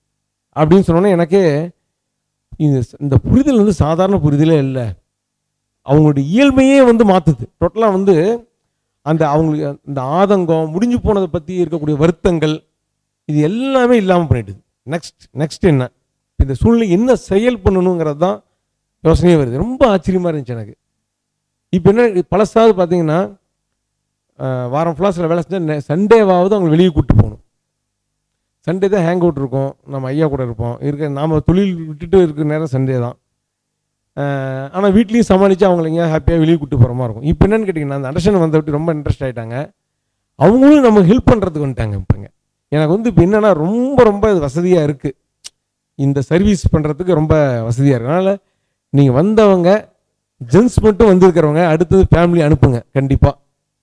அப்படின்னு சொன்னோன்னே எனக்கே இந்த இந்த புரிதல் வந்து சாதாரண புரிதலே இல்லை. அவங்களுடைய இயல்மையே வந்து மாற்றுது டோட்டலாக. வந்து அந்த அவங்களுக்கு அந்த ஆதங்கம், முடிஞ்சு போனதை பற்றி இருக்கக்கூடிய வருத்தங்கள், இது எல்லாமே இல்லாமல் பண்ணிடுது. நெக்ஸ்ட் நெக்ஸ்ட் என்ன, இந்த சூழ்நிலை என்ன செயல் பண்ணணுங்கிறது தான் யோசனையே வருது. ரொம்ப ஆச்சரியமாக இருந்துச்சு எனக்கு. இப்போ என்ன பழசாவது பார்த்தீங்கன்னா வாரம் ஃபுல்லாக சில வேலை செஞ்சால் சண்டேவாவது அவங்க வெளியே கூப்பிட்டு போகணும். சண்டே தான் ஹேங் அவுட் இருக்கும், நம்ம ஐயா கூட இருப்போம். இருக்க நாம் தொழில் விட்டுட்டு இருக்கிற நேரம் சண்டே தான். ஆனால் வீட்லேயும் சமாளித்து அவங்கள எங்கேயா ஹாப்பியாக வெளியே கூப்பிட்டு போகிற மாதிரி இருக்கும். இப்போ என்னென்னு கேட்டிங்கன்னா அந்த அண்டர்ஸ்டாண்ட் வந்த விட்டு ரொம்ப இன்ட்ரெஸ்ட் ஆகிட்டாங்க. அவங்களும் நம்ம ஹெல்ப் பண்ணுறதுக்கு வந்துட்டாங்க. இப்போங்க எனக்கு வந்து இப்போ என்னென்னா ரொம்ப ரொம்ப இது வசதியாக இருக்குது, இந்த சர்வீஸ் பண்ணுறதுக்கு ரொம்ப வசதியாக இருக்குது. அதனால் நீங்கள் வந்தவங்க ஜென்ஸ் மட்டும் வந்திருக்கிறவங்க அடுத்தது ஃபேமிலி அனுப்புங்க கண்டிப்பாக.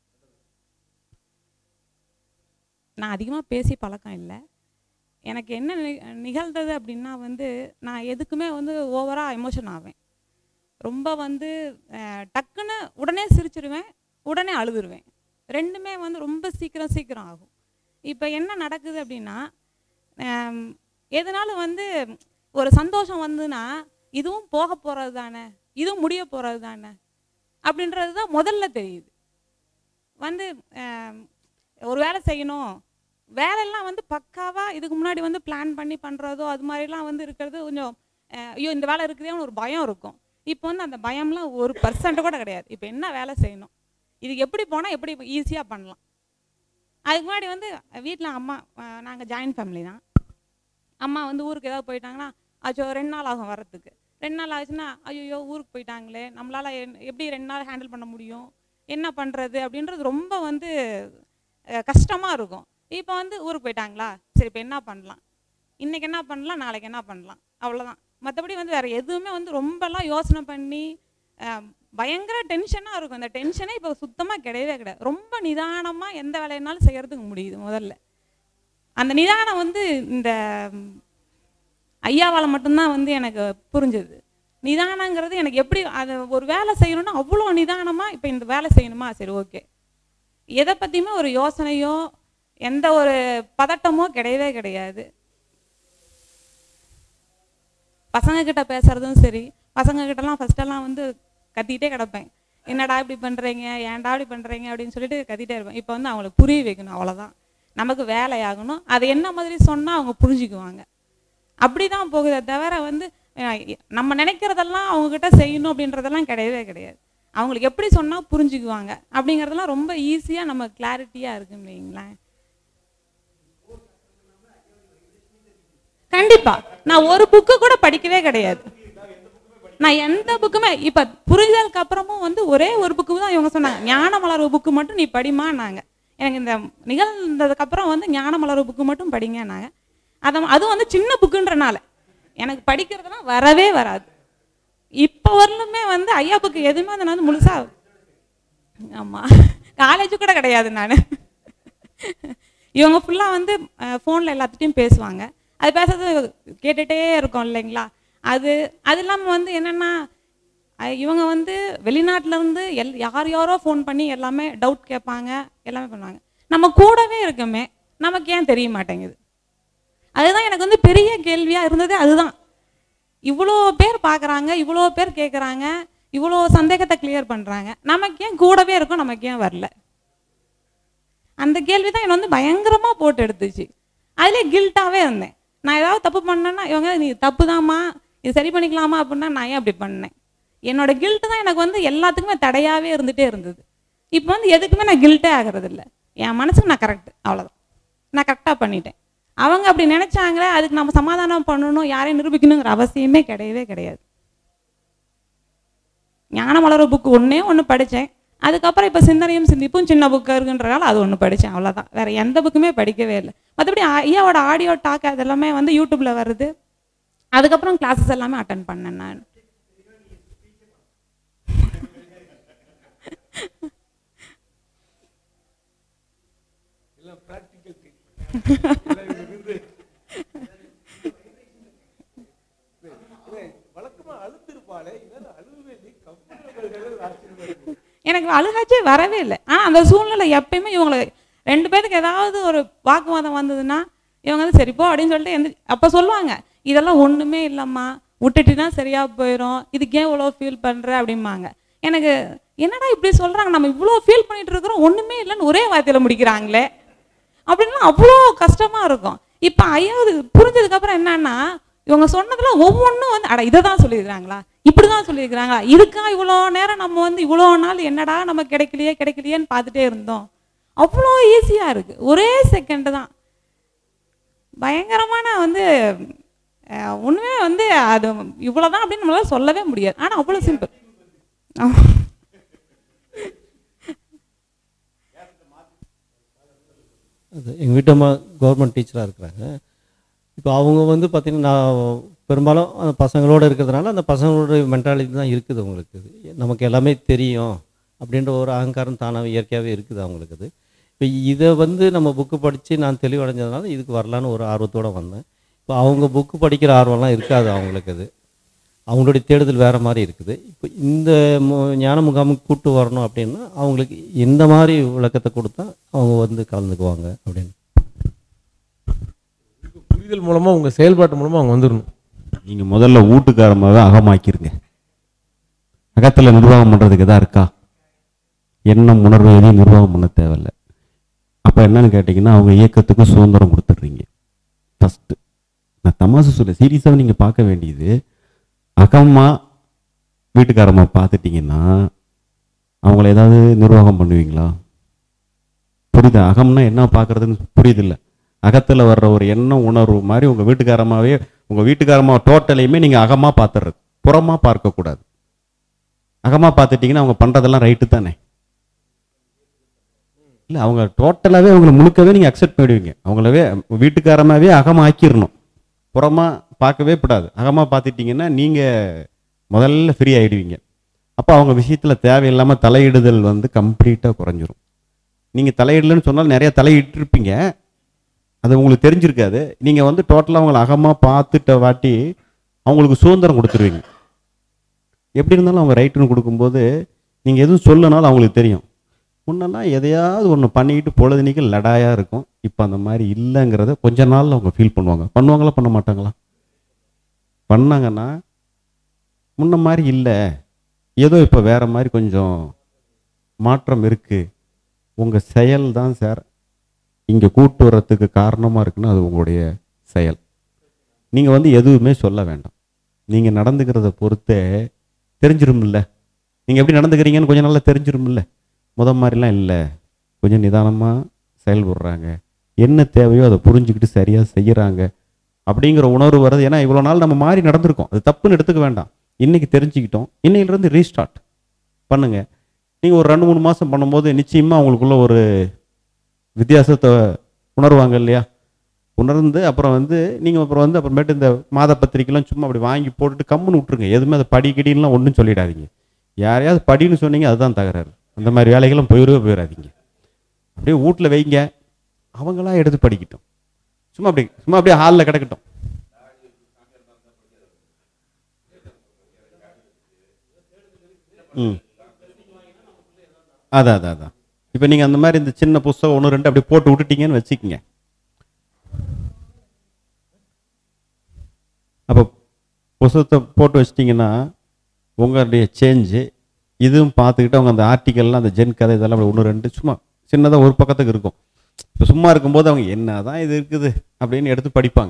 நான் அதிகமாக பேசி பழக்கம் இல்லை. எனக்கு என்ன நிகழ்ந்தது அப்படின்னா வந்து நான் எதுக்குமே வந்து ஓவராக எமோஷன் ஆவேன். ரொம்ப வந்து டக்குன்னு உடனே சிரிச்சிடுவேன், உடனே அழுதுருவேன். ரெண்டுமே வந்து ரொம்ப சீக்கிரம் சீக்கிரம் ஆகும். இப்போ என்ன நடக்குது அப்படின்னா எதனாலும் வந்து ஒரு சந்தோஷம் வந்துன்னா இதுவும் போக போகிறது தானே, இதுவும் முடிய போகிறது தானே அப்படின்றது தான் முதல்ல தெரியுது. வந்து ஒரு வேலை செய்யணும், வேலையெல்லாம் வந்து பக்காவாக இதுக்கு முன்னாடி வந்து பிளான் பண்ணி பண்ணுறதோ அது மாதிரிலாம் வந்து இருக்கிறது கொஞ்சம் ஐயோ இந்த வேலை இருக்குதேன்னு ஒரு பயம் இருக்கும். இப்போ வந்து அந்த பயம்லாம் ஒரு பர்சன்ட் கூட கிடையாது. இப்போ என்ன வேலை செய்யணும், இதுக்கு எப்படி போனால் எப்படி ஈஸியாக பண்ணலாம். அதுக்கு முன்னாடி வந்து வீட்டில் அம்மா, நாங்கள் ஜாயின்ட் ஃபேமிலி தான். அம்மா வந்து ஊருக்கு ஏதாவது போயிட்டாங்கன்னா அச்சோ ரெண்டு நாள் ஆகும் வர்றதுக்கு. ரெண்டு நாள் ஆச்சுன்னா ஐயோ ஊருக்கு போயிட்டாங்களே, நம்மளால் எப்படி ரெண்டு நாள் ஹேண்டில் பண்ண முடியும், என்ன பண்ணுறது அப்படின்றது ரொம்ப வந்து கஷ்டமாக இருக்கும். இப்போ வந்து ஊருக்கு போயிட்டாங்களா, சரி இப்போ என்ன பண்ணலாம், இன்றைக்கி என்ன பண்ணலாம், நாளைக்கு என்ன பண்ணலாம், அவ்வளோதான். மற்றபடி வந்து வேறு எதுவுமே வந்து ரொம்பலாம் யோசனை பண்ணி பயங்கர டென்ஷனாக இருக்கும். அந்த டென்ஷனே இப்போ சுத்தமாக கிடையவே கிடையாது. ரொம்ப நிதானமாக எந்த வேலையினாலும் செய்கிறதுக்கு முடியுது. முதல்ல அந்த நிதானம் வந்து இந்த ஐயாவால் மட்டும்தான் வந்து எனக்கு புரிஞ்சுது. நிதானங்கிறது எனக்கு எப்படி அது ஒரு வேலை செய்யணும்னா அவ்வளோ நிதானமாக இப்போ இந்த வேலை செய்யணுமா, சரி ஓகே, எதை பற்றியுமே ஒரு யோசனையோ எந்த ஒரு பதட்டமோ கிடையவே கிடையாது. பசங்க கிட்ட பேசுறதும் சரி, பசங்க கிட்டலாம் ஃபஸ்ட்டெல்லாம் வந்து கத்திக்கிட்டே கிடப்பேன், என்னடா இப்படி பண்ணுறீங்க, ஏன்டா இப்படி பண்ணுறீங்க அப்படின்னு சொல்லிட்டு கத்திகிட்டே இருப்பேன். இப்போ வந்து அவங்களுக்கு புரிய வைக்கணும், அவ்வளோதான். நமக்கு வேலையாகணும், அது என்ன மாதிரி சொன்னால் அவங்க புரிஞ்சுக்குவாங்க. அப்படி தான் போகுதே தவிர வந்து நம்ம நினைக்கிறதெல்லாம் அவங்கக்கிட்ட செய்யணும் அப்படின்றதெல்லாம் கிடையவே கிடையாது. அவங்களுக்கு எப்படி சொன்னால் புரிஞ்சுக்குவாங்க அப்படிங்கிறதெல்லாம் ரொம்ப ஈஸியாக நம்ம கிளாரிட்டியாக இருக்குன்னு வைங்களேன். கண்டிப்பா நான் ஒரு புக்கு கூட படிக்கவே கிடையாது. நான் எந்த புக்குமே இப்போ புரிதலுக்கு அப்புறமும் வந்து ஒரே ஒரு புக்கு தான் இவங்க சொன்னாங்க, ஞானமலர்வு புக்கு மட்டும் நீ படிமான்னாங்க. எனக்கு இந்த நிகழ்ந்ததுக்கு அப்புறம் வந்து ஞானமலர்வு புக்கு மட்டும் படிங்கன்னாங்க. அதை அதுவும் வந்து சின்ன புக்குன்றனால எனக்கு படிக்கிறதுலாம் வரவே வராது. இப்போ வரலுமே வந்து ஐயா புக்கு எதுவுமே அதை நான் முழுசா, ஆமாம் காலேஜு கூட கிடையாது நான். இவங்க ஃபுல்லாக வந்து ஃபோனில் எல்லாத்துட்டையும் பேசுவாங்க, அது பேசுறது கேட்டுகிட்டே இருக்கோம் இல்லைங்களா. அது அது இல்லாமல் வந்து என்னென்னா இவங்க வந்து வெளிநாட்டிலேருந்து எல் யார் யாரோ ஃபோன் பண்ணி எல்லாமே டவுட் கேட்பாங்க, எல்லாமே பண்ணுவாங்க. நம்ம கூடவே இருக்கமே, நமக்கு ஏன் தெரிய மாட்டேங்குது. அதுதான் எனக்கு வந்து பெரிய கேள்வியாக இருந்தது. அதுதான் இவ்வளோ பேர் பார்க்குறாங்க, இவ்வளோ பேர் கேட்குறாங்க, இவ்வளோ சந்தேகத்தை கிளியர் பண்ணுறாங்க, நமக்கு ஏன் கூடவே இருக்கும், நமக்கு ஏன் வரல. அந்த கேள்வி தான் என்னை வந்து பயங்கரமாக போட்டு எடுத்துச்சு. அதிலே கில்ட்டாகவே இருந்தேன். நான் ஏதாவது தப்பு பண்ணேன்னா இவங்க நீ தப்பு தான்மா, இது சரி பண்ணிக்கலாமா அப்படின்னா நான் ஏன் அப்படி பண்ணேன். என்னோட கில்ட்டு தான் எனக்கு வந்து எல்லாத்துக்குமே தடையாகவே இருந்துகிட்டே இருந்தது. இப்போ வந்து எதுக்குமே நான் கில்ட்டே ஆகிறது இல்லை. என் மனசுக்கு நான் கரெக்டு, அவ்வளோதான், நான் கரெக்டாக பண்ணிட்டேன். அவங்க அப்படி நினச்சாங்களே, அதுக்கு நம்ம சமாதானம் பண்ணணும், யாரையும் நிரூபிக்கணுங்கிற அவசியமே கிடையவே கிடையாது. ஞானமலர்வு புக்கு ஒன்றே ஒன்று படித்தேன். அதுக்கப்புறம் இப்போ சிந்தனையும் சிந்திப்பும் சின்ன புக்கு இருக்குன்றனால அது ஒன்று படித்தேன், அவ்வளோதான். வேறு எந்த புக்குமே படிக்கவே இல்லை. மற்றபடி ஐயாவோட ஆடியோ டாக் அது எல்லாமே வந்து யூடியூப்பில் வருது. அதுக்கப்புறம் கிளாஸஸ் எல்லாமே அட்டன் பண்ணேன் நான். எனக்கு அழுகாச்சே வரவே இல்லை. ஆனால் அந்த சூழ்நிலை எப்பயுமே இவங்களை ரெண்டு பேருக்கு ஏதாவது ஒரு வாக்குவாதம் வந்ததுன்னா இவங்க வந்து சரிப்போ அப்படின்னு சொல்லிட்டு எந்த அப்போ சொல்லுவாங்க, இதெல்லாம் ஒன்றுமே இல்லைம்மா, விட்டுட்டுனா சரியாக போயிடும், இதுக்கே இவ்வளோ ஃபீல் பண்ணுற அப்படிம்பாங்க. எனக்கு என்னடா இப்படி சொல்கிறாங்க, நம்ம இவ்வளோ ஃபீல் பண்ணிகிட்டு இருக்கிறோம், ஒன்றுமே இல்லைன்னு ஒரே வார்த்தையில் முடிக்கிறாங்களே அப்படின்னா அவ்வளோ கஷ்டமாக இருக்கும். இப்போ ஐயாவது புரிஞ்சதுக்கப்புறம் என்னன்னா, இவங்க சொன்னதுல ஒவ்வொன்றும் வந்து அட இதை தான் சொல்லியிருக்கிறாங்களா, இப்படி தான் சொல்லியிருக்கிறாங்களா, இதுக்கா இவ்வளோ நேரம் நம்ம வந்து இவ்வளோ நாள் என்னடா நம்ம கிடைக்கலையே கிடைக்கலையேன்னு பார்த்துட்டே இருந்தோம். அவ்வளோ ஈஸியாக இருக்குது, ஒரே செகண்டு தான். பயங்கரமான வந்து ஒன்றுமே வந்து அது இவ்வளோ தான் அப்படின்னு நம்மளால சொல்லவே முடியாது. ஆனால் அவ்வளோ சிம்பிள். அது எங்கள் வீட்டு அம்மா கவர்மெண்ட் டீச்சராக இருக்கிறாங்க. இப்போ அவங்க வந்து பார்த்திங்கன்னா, நான் பெரும்பாலும் அந்த பசங்களோடு இருக்கிறதுனால அந்த பசங்களோட மென்டாலிட்டி தான் இருக்குது அவங்களுக்கு. நமக்கு எல்லாமே தெரியும் அப்படின்ற ஒரு அகங்காரம் தானாகவே இயற்கையாகவே இருக்குது அவங்களுக்கு. அது இப்போ இதை வந்து நம்ம புக்கு படித்து நான் தெளிவடைஞ்சதுனால இதுக்கு வரலான்னு ஒரு ஆர்வத்தோடு வந்தேன். இப்போ அவங்க புக்கு படிக்கிற ஆர்வம்லாம் இருக்காது அவங்களுக்கு. அது அவங்களுடைய தேடுதல் வேறு மாதிரி இருக்குது. இப்போ இந்த ஞான முகாமுக்கு கூப்பிட்டு வரணும் அப்படின்னா அவங்களுக்கு எந்த மாதிரி விளக்கத்தை கொடுத்தா அவங்க வந்து கலந்துக்குவாங்க அப்படின்னு புரிதல் மூலமாக உங்கள் செயல்பாட்டு மூலமாக அவங்க வந்துடணும். நீங்கள் முதல்ல வீட்டுக்காரமாகவே அகமாக்கிருங்க. அகத்தில் நிர்வாகம் பண்ணுறதுக்கு தான் இருக்கா, எண்ணம் உணர்வு எதையும் நிர்வாகம் பண்ண தேவையில்லை. அப்போ என்னன்னு கேட்டிங்கன்னா அவங்க இயக்கத்துக்கு சுதந்திரம் கொடுத்துட்றீங்க. ஃபஸ்ட்டு நான் தமாசு சொல்ல சீரியஸாக நீங்கள் பார்க்க வேண்டியது, அகம்மா வீட்டுக்காரம்மா பார்த்துட்டிங்கன்னா அவங்கள ஏதாவது நிர்வாகம் பண்ணுவீங்களா? புரியுது? அகம்னா என்ன பார்க்குறதுன்னு புரியுதில்ல. அகத்தில் வர்ற ஒரு எண்ணம் உணர்வு மாதிரி உங்கள் வீட்டுக்காரமாவே உங்கள் வீட்டுக்காரமா டோட்டலையுமே நீங்கள் அகமாக பார்த்துடுறது, புறமாக பார்க்கக்கூடாது. அகமாக பார்த்துட்டிங்கன்னா அவங்க பண்ணுறதெல்லாம் ரைட்டு தானே? இல்லை, அவங்க டோட்டலாகவே அவங்கள முழுக்கவே நீங்கள் அக்செப்ட் பண்ணிடுவீங்க. அவங்களவே வீட்டுக்காரமாகவே அகமாக ஆக்கிடணும், புறமாக பார்க்கவே கூடாது. அகமாக பார்த்துட்டிங்கன்னா நீங்கள் முதல்ல ஃப்ரீ ஆகிடுவீங்க. அப்போ அவங்க விஷயத்தில் தேவையில்லாமல் தலையிடுதல் வந்து கம்ப்ளீட்டாக குறைஞ்சிரும். நீங்கள் தலையிடலன்னு சொன்னால் நிறையா தலையிட்டிருப்பீங்க, அது உங்களுக்கு தெரிஞ்சிருக்காது. நீங்கள் வந்து டோட்டலாக அவங்களை அகமாக பார்த்துட்ட வாட்டி அவங்களுக்கு சுதந்திரம் கொடுத்துருவீங்க. எப்படி இருந்தாலும் அவங்க ரைட்டுன்னு கொடுக்கும்போது நீங்கள் எதுவும் சொல்லனாலும் அவங்களுக்கு தெரியும். முன்னெல்லாம் எதையாவது ஒன்று பண்ணிக்கிட்டு பொழுதுனிக்கு லடாயாக இருக்கும். இப்போ அந்த மாதிரி இல்லைங்கிறத கொஞ்ச நாளில் அவங்க ஃபீல் பண்ணுவாங்க. பண்ணுவாங்களா பண்ண மாட்டாங்களா? பண்ணாங்கன்னா முன்ன மாதிரி இல்லை, ஏதோ இப்போ வேறு மாதிரி கொஞ்சம் மாற்றம் இருக்குது. உங்கள் செயல் தான் சார் இங்கே கூட்டு வர்றதுக்கு காரணமாக இருக்குன்னா அது உங்களுடைய செயல். நீங்கள் வந்து எதுவுமே சொல்ல வேண்டாம். நீங்கள் நடந்துக்கிறத பொறுத்தே தெரிஞ்சிருமில்ல, நீங்கள் எப்படி நடந்துக்கிறீங்கன்னு கொஞ்சம் நல்லா தெரிஞ்சிருமில்ல. முத மாதிரிலாம் இல்லை, கொஞ்சம் நிதானமாக செயல்படுறாங்க, என்ன தேவையோ அதை புரிஞ்சுக்கிட்டு சரியாக செய்கிறாங்க அப்படிங்கிற உணர்வு வருது. ஏன்னா இவ்வளோ நாள் நம்ம மாறி நடந்திருக்கோம், அது தப்புன்னு எடுத்துக்க வேண்டாம். இன்றைக்கி தெரிஞ்சுக்கிட்டோம், இன்னையிலேருந்து ரீஸ்டார்ட் பண்ணுங்கள். நீங்கள் ஒரு ரெண்டு மூணு மாதம் பண்ணும்போது நிச்சயமாக அவங்களுக்குள்ள ஒரு வித்தியாசத்தை உணர்வாங்க இல்லையா? உணர்ந்து அப்புறம் வந்து நீங்கள் அப்புறம் வந்து அப்புறமேட்டு இந்த மாத பத்திரிக்கைலாம் சும்மா அப்படி வாங்கி போட்டுட்டு கம்முன்னு விட்ருங்க. எதுவுமே அதை படிக்கடின்லாம் ஒன்றும் சொல்லிடாதீங்க. யாரையாவது படின்னு சொன்னீங்க அதுதான் தகராறு. அந்த மாதிரி வேலைகளும் போயிடவே போயிடாதீங்க. அப்படியே வீட்டில் வைங்க, அவங்களாம் எடுத்து படிக்கட்டும். சும்மா அப்படி சும்மா அப்படியே ஹாலில் கிடக்கட்டும். ம் அதான் அதான் அதான் இப்போ நீங்கள் அந்த மாதிரி இந்த சின்ன புஸ்தகம் ஒன்று ரெண்டு அப்படி போட்டு விட்டுட்டீங்கன்னு வச்சுக்கிங்க. அப்போ புஸ்தகத்தை போட்டு வச்சிட்டிங்கன்னா உங்களுடைய சேஞ்சு இதுவும் பார்த்துக்கிட்டு அவங்க அந்த ஆர்டிக்கல்லாம் அந்த ஜென் கதை இதெல்லாம் அப்படி ஒன்று ரெண்டு சும்மா சின்னதாக ஒரு பக்கத்துக்கு இருக்கும். இப்போ சும்மா இருக்கும்போது அவங்க என்ன தான் இது இருக்குது அப்படின்னு எடுத்து படிப்பாங்க.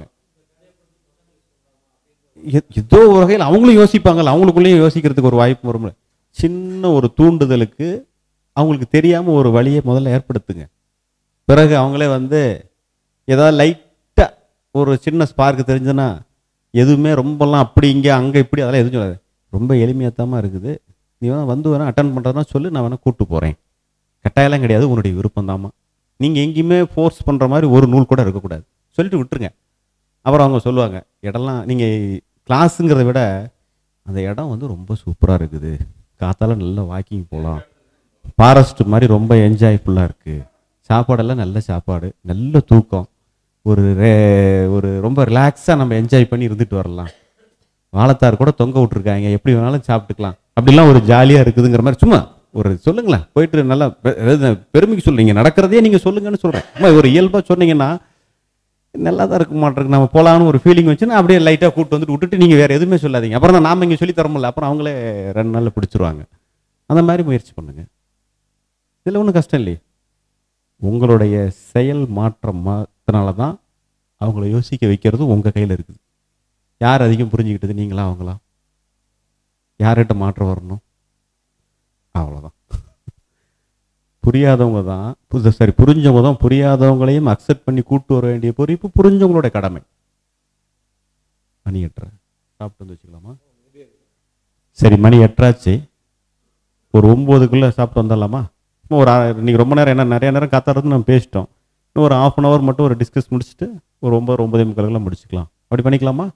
ஏதோ ஒரு வகையில் அவங்களும் யோசிப்பாங்கல்ல, அவங்களுக்குள்ளேயும் யோசிக்கிறதுக்கு ஒரு வாய்ப்பு வரும்ல. சின்ன ஒரு தூண்டுதலுக்கு அவங்களுக்கு தெரியாமல் ஒரு வழியை முதல்ல ஏற்படுத்துங்க. பிறகு அவங்களே வந்து ஏதாவது லைட்டாக ஒரு சின்ன ஸ்பார்க்கு தெரிஞ்சுன்னா எதுவுமே ரொம்பலாம் அப்படி இங்கே அங்கே இப்படி அதெல்லாம் எதுவும் சொல்லாது. ரொம்ப எளிமையாகத்தாமல் இருக்குது, நீ வேணால் வந்து வேணால் அட்டன் பண்ணுறதுனா சொல்லு, நான் வேணால் கூப்பிட்டு போகிறேன். கட்டாயெல்லாம் கிடையாது, உன்னுடைய விருப்பம் தாம்மா. நீங்கள் எங்கேயுமே ஃபோர்ஸ் பண்ணுற மாதிரி ஒரு நூல் கூட இருக்கக்கூடாது, சொல்லிட்டு விட்டுருங்க. அப்புறம் அவங்க சொல்லுவாங்க, இடம்லாம் நீங்கள் கிளாஸுங்கிறத விட அந்த இடம் வந்து ரொம்ப சூப்பராக இருக்குது, காத்தால நல்லா வாக்கிங் போகலாம், ஃபாரஸ்ட் மாதிரி ரொம்ப என்ஜாய்ஃபுல்லாக இருக்குது, சாப்பாடெல்லாம் நல்ல சாப்பாடு, நல்ல தூக்கம், ஒரு ரே ஒரு ரொம்ப ரிலாக்ஸாக நம்ம என்ஜாய் பண்ணி இருந்துட்டு வரலாம், வாழைத்தார் கூட தொங்க விட்டுருக்காங்க, எப்படி வேணாலும் சாப்பிட்டுக்கலாம், அப்படிலாம் ஒரு ஜாலியாக இருக்குதுங்கிற மாதிரி சும்மா ஒரு சொல்லுங்களேன். போயிட்டு நல்லா பெருமைக்கு சொல்லுங்க, நடக்கிறதையே நீங்கள் சொல்லுங்கன்னு சொல்கிறேன். சும்மா ஒரு இயல்பாக சொன்னீங்கன்னா நல்லா தான் இருக்க மாட்டேருக்கு, நம்ம போகலான்னு ஒரு ஃபீலிங் வச்சுன்னா அப்படியே லைட்டாக கூப்பிட்டு வந்துட்டு விட்டுட்டு நீங்கள் வேறு எதுவுமே சொல்லாதீங்க. அப்புறம் தான் நாம் இங்கே சொல்லி தர முடியல, அப்புறம் அவங்களே ரெண்டு நாளில் பிடிச்சிருவாங்க. அந்த மாதிரி முயற்சி பண்ணுங்கள். இதில் ஒன்றும் கஷ்டம் இல்லையே. உங்களுடைய செயல் மாற்றம் மாத்தினால தான் அவங்கள யோசிக்க வைக்கிறதும் உங்கள் கையில் இருக்குது. யார் அதிகம் புரிஞ்சுக்கிட்டது, நீங்களா அவங்களா? யார்கிட்ட மாற்றம் வரணும்? அவ்வளோதான். புரியாதவங்க தான் புது சரி புரிஞ்சவங்க தான் புரியாதவங்களையும் அக்செப்ட் பண்ணி கூட்டு வர வேண்டிய பொறுப்பு புரிஞ்சவங்களோட கடமை. மணி எட்டரை சாப்பிட்டு வந்து வச்சுக்கலாமா? சரி, மணி எட்டராச்சு. ஒரு ஒம்போதுக்குள்ளே சாப்பிட்டு வந்துடலாமா? ஒரு இன்றைக்கி ரொம்ப நேரம் என்ன நிறைய நேரம் காத்தாடுறது நம்ம பேசிட்டோம். இன்னும் ஒரு ஆஃப் அன் ஹவர் மட்டும் ஒரு டிஸ்கஸ் முடிச்சுட்டு ஒரு ஒம்பது ஒம்பதே முக்காலுக்கெல்லாம் முடிச்சுக்கலாம். அப்படி பண்ணிக்கலாமா?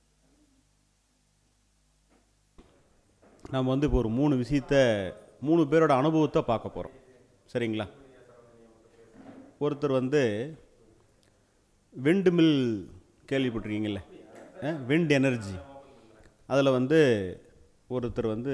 நம்ம வந்து இப்போ ஒரு மூணு விஷயத்த மூணு பேரோட அனுபவத்தை பார்க்க போகிறோம். சரிங்களா? ஒருத்தர் வந்து விண்டு மில் கேள்விப்பட்டிருக்கீங்கல்ல, விண்ட் எனர்ஜி. அதில் வந்து ஒருத்தர் வந்து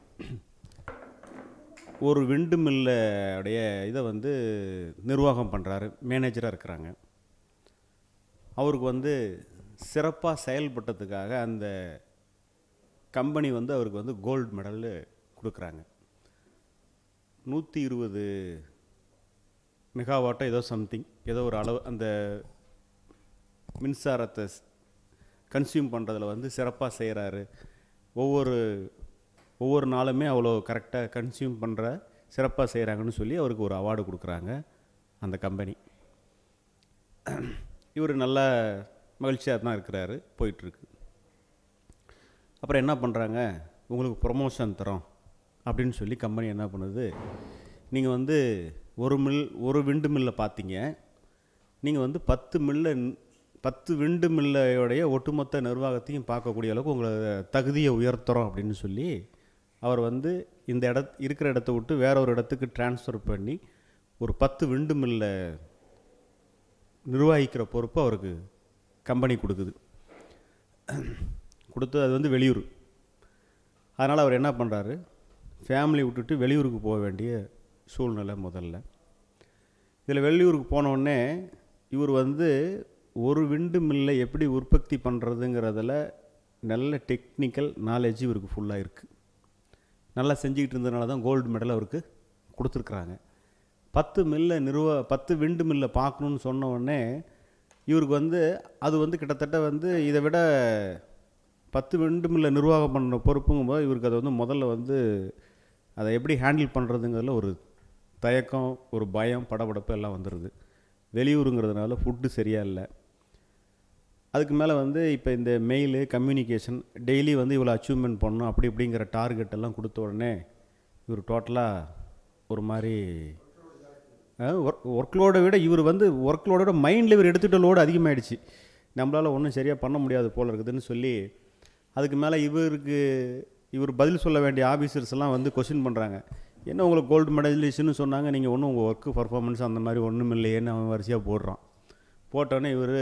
ஒரு விண்டு மில்லுடைய இதை வந்து நிர்வாகம் பண்ணுறாரு, மேனேஜராக இருக்கிறாங்க. அவருக்கு வந்து சிறப்பாக செயல்பட்டதுக்காக அந்த கம்பெனி வந்து அவருக்கு வந்து கோல்டு மெடல் கொடுக்குறாங்க. நூற்றி இருபது மெகாவாட்டோ ஏதோ சம்திங் ஏதோ ஒரு அளவு அந்த மின்சாரத்தை கன்சியூம் பண்ணுறதுல வந்து சிறப்பாக செய்கிறாரு. ஒவ்வொரு ஒவ்வொரு நாளுமே அவ்வளோ கரெக்டாக கன்சியூம் பண்ணுற சிறப்பாக செய்கிறாங்கன்னு சொல்லி அவருக்கு ஒரு அவார்டு கொடுக்குறாங்க அந்த கம்பெனி. இவர் நல்ல மகிழ்ச்சியாக தான் இருக்கிறாரு, போயிட்டுருக்கு. அப்புறம் என்ன பண்ணுறாங்க, உங்களுக்கு ப்ரொமோஷன் தரோம் அப்படின்னு சொல்லி கம்பெனி என்ன பண்ணுது, நீங்கள் வந்து ஒரு மில் ஒரு விண்டு மில்லை பார்த்தீங்க, நீங்கள் வந்து பத்து மில்லை பத்து விண்டு மில்லையோடைய ஒட்டுமொத்த நிர்வாகத்தையும் பார்க்கக்கூடிய அளவுக்கு உங்களை தகுதியை உயர்த்துறோம் அப்படின்னு சொல்லி அவர் வந்து இந்த இட இருக்கிற இடத்த விட்டு வேற ஒரு இடத்துக்கு டிரான்ஸ்ஃபர் பண்ணி ஒரு பத்து விண்டு மில்லை நிர்வகிக்கிற பொறுப்பு அவருக்கு கம்பெனி கொடுக்குது. கொடுத்து அது வந்து வெளியூர். அதனால் அவர் என்ன பண்ணுறாரு, ஃபேமிலி விட்டுட்டு வெளியூருக்கு போக வேண்டிய சூழ்நிலை முதல்ல. இதில் வெளியூருக்கு போனோடனே இவர் வந்து ஒரு விண்டு மில்லை எப்படி உற்பத்தி பண்ணுறதுங்கிறதுல நல்ல டெக்னிக்கல் நாலேஜ் இவருக்கு ஃபுல்லாக இருக்குது. நல்லா செஞ்சுக்கிட்டு இருந்ததுனால தான் கோல்டு மெடல் அவருக்கு கொடுத்துருக்குறாங்க. பத்து மில்லை நிறுவ பத்து விண்டு மில்லை பார்க்கணுன்னு சொன்ன உடனே இவருக்கு வந்து அது வந்து கிட்டத்தட்ட வந்து இதை விட பத்து விண்டு மில்லை நிர்வாகம் பண்ண பொறுப்புங்கும்போது இவருக்கு அதை வந்து முதல்ல வந்து அதை எப்படி ஹேண்டில் பண்ணுறதுங்கிறதுல ஒரு தயக்கம், ஒரு பயம், படபடப்பு எல்லாம் வந்துடுது. வெளியூருங்கிறதுனால ஃபுட்டு சரியாக இல்லை. அதுக்கு மேலே வந்து இப்போ இந்த மெயிலு கம்யூனிகேஷன் டெய்லி வந்து இவ்வளோ அச்சீவ்மெண்ட் பண்ணணும் அப்படி இப்படிங்கிற டார்கெட் எல்லாம் கொடுத்த உடனே இவர் டோட்டலாக ஒரு மாதிரி ஒர்க் ஒர்க்லோடை விட இவர் வந்து ஒர்க்லோட மைண்டில் இவர் எடுத்துகிட்ட லோடு அதிகமாகிடுச்சு. நம்மளால் ஒன்றும் சரியாக பண்ண முடியாது போல் இருக்குதுன்னு சொல்லி அதுக்கு மேலே இவருக்கு இவர் பதில் சொல்ல வேண்டிய ஆஃபீஸர்ஸ் எல்லாம் வந்து கொஸ்டின் பண்ணுறாங்க. என்ன உங்களுக்கு கோல்டு மெடலிஸ்ட்னு சொன்னாங்க, நீங்கள் ஒன்றும் உங்கள் ஒர்க்கு பர்ஃபார்மன்ஸ் அந்த மாதிரி ஒன்றும் இல்லையேன்னு அவன் வரிசையாக போடுறான். போட்டோன்னே இவர்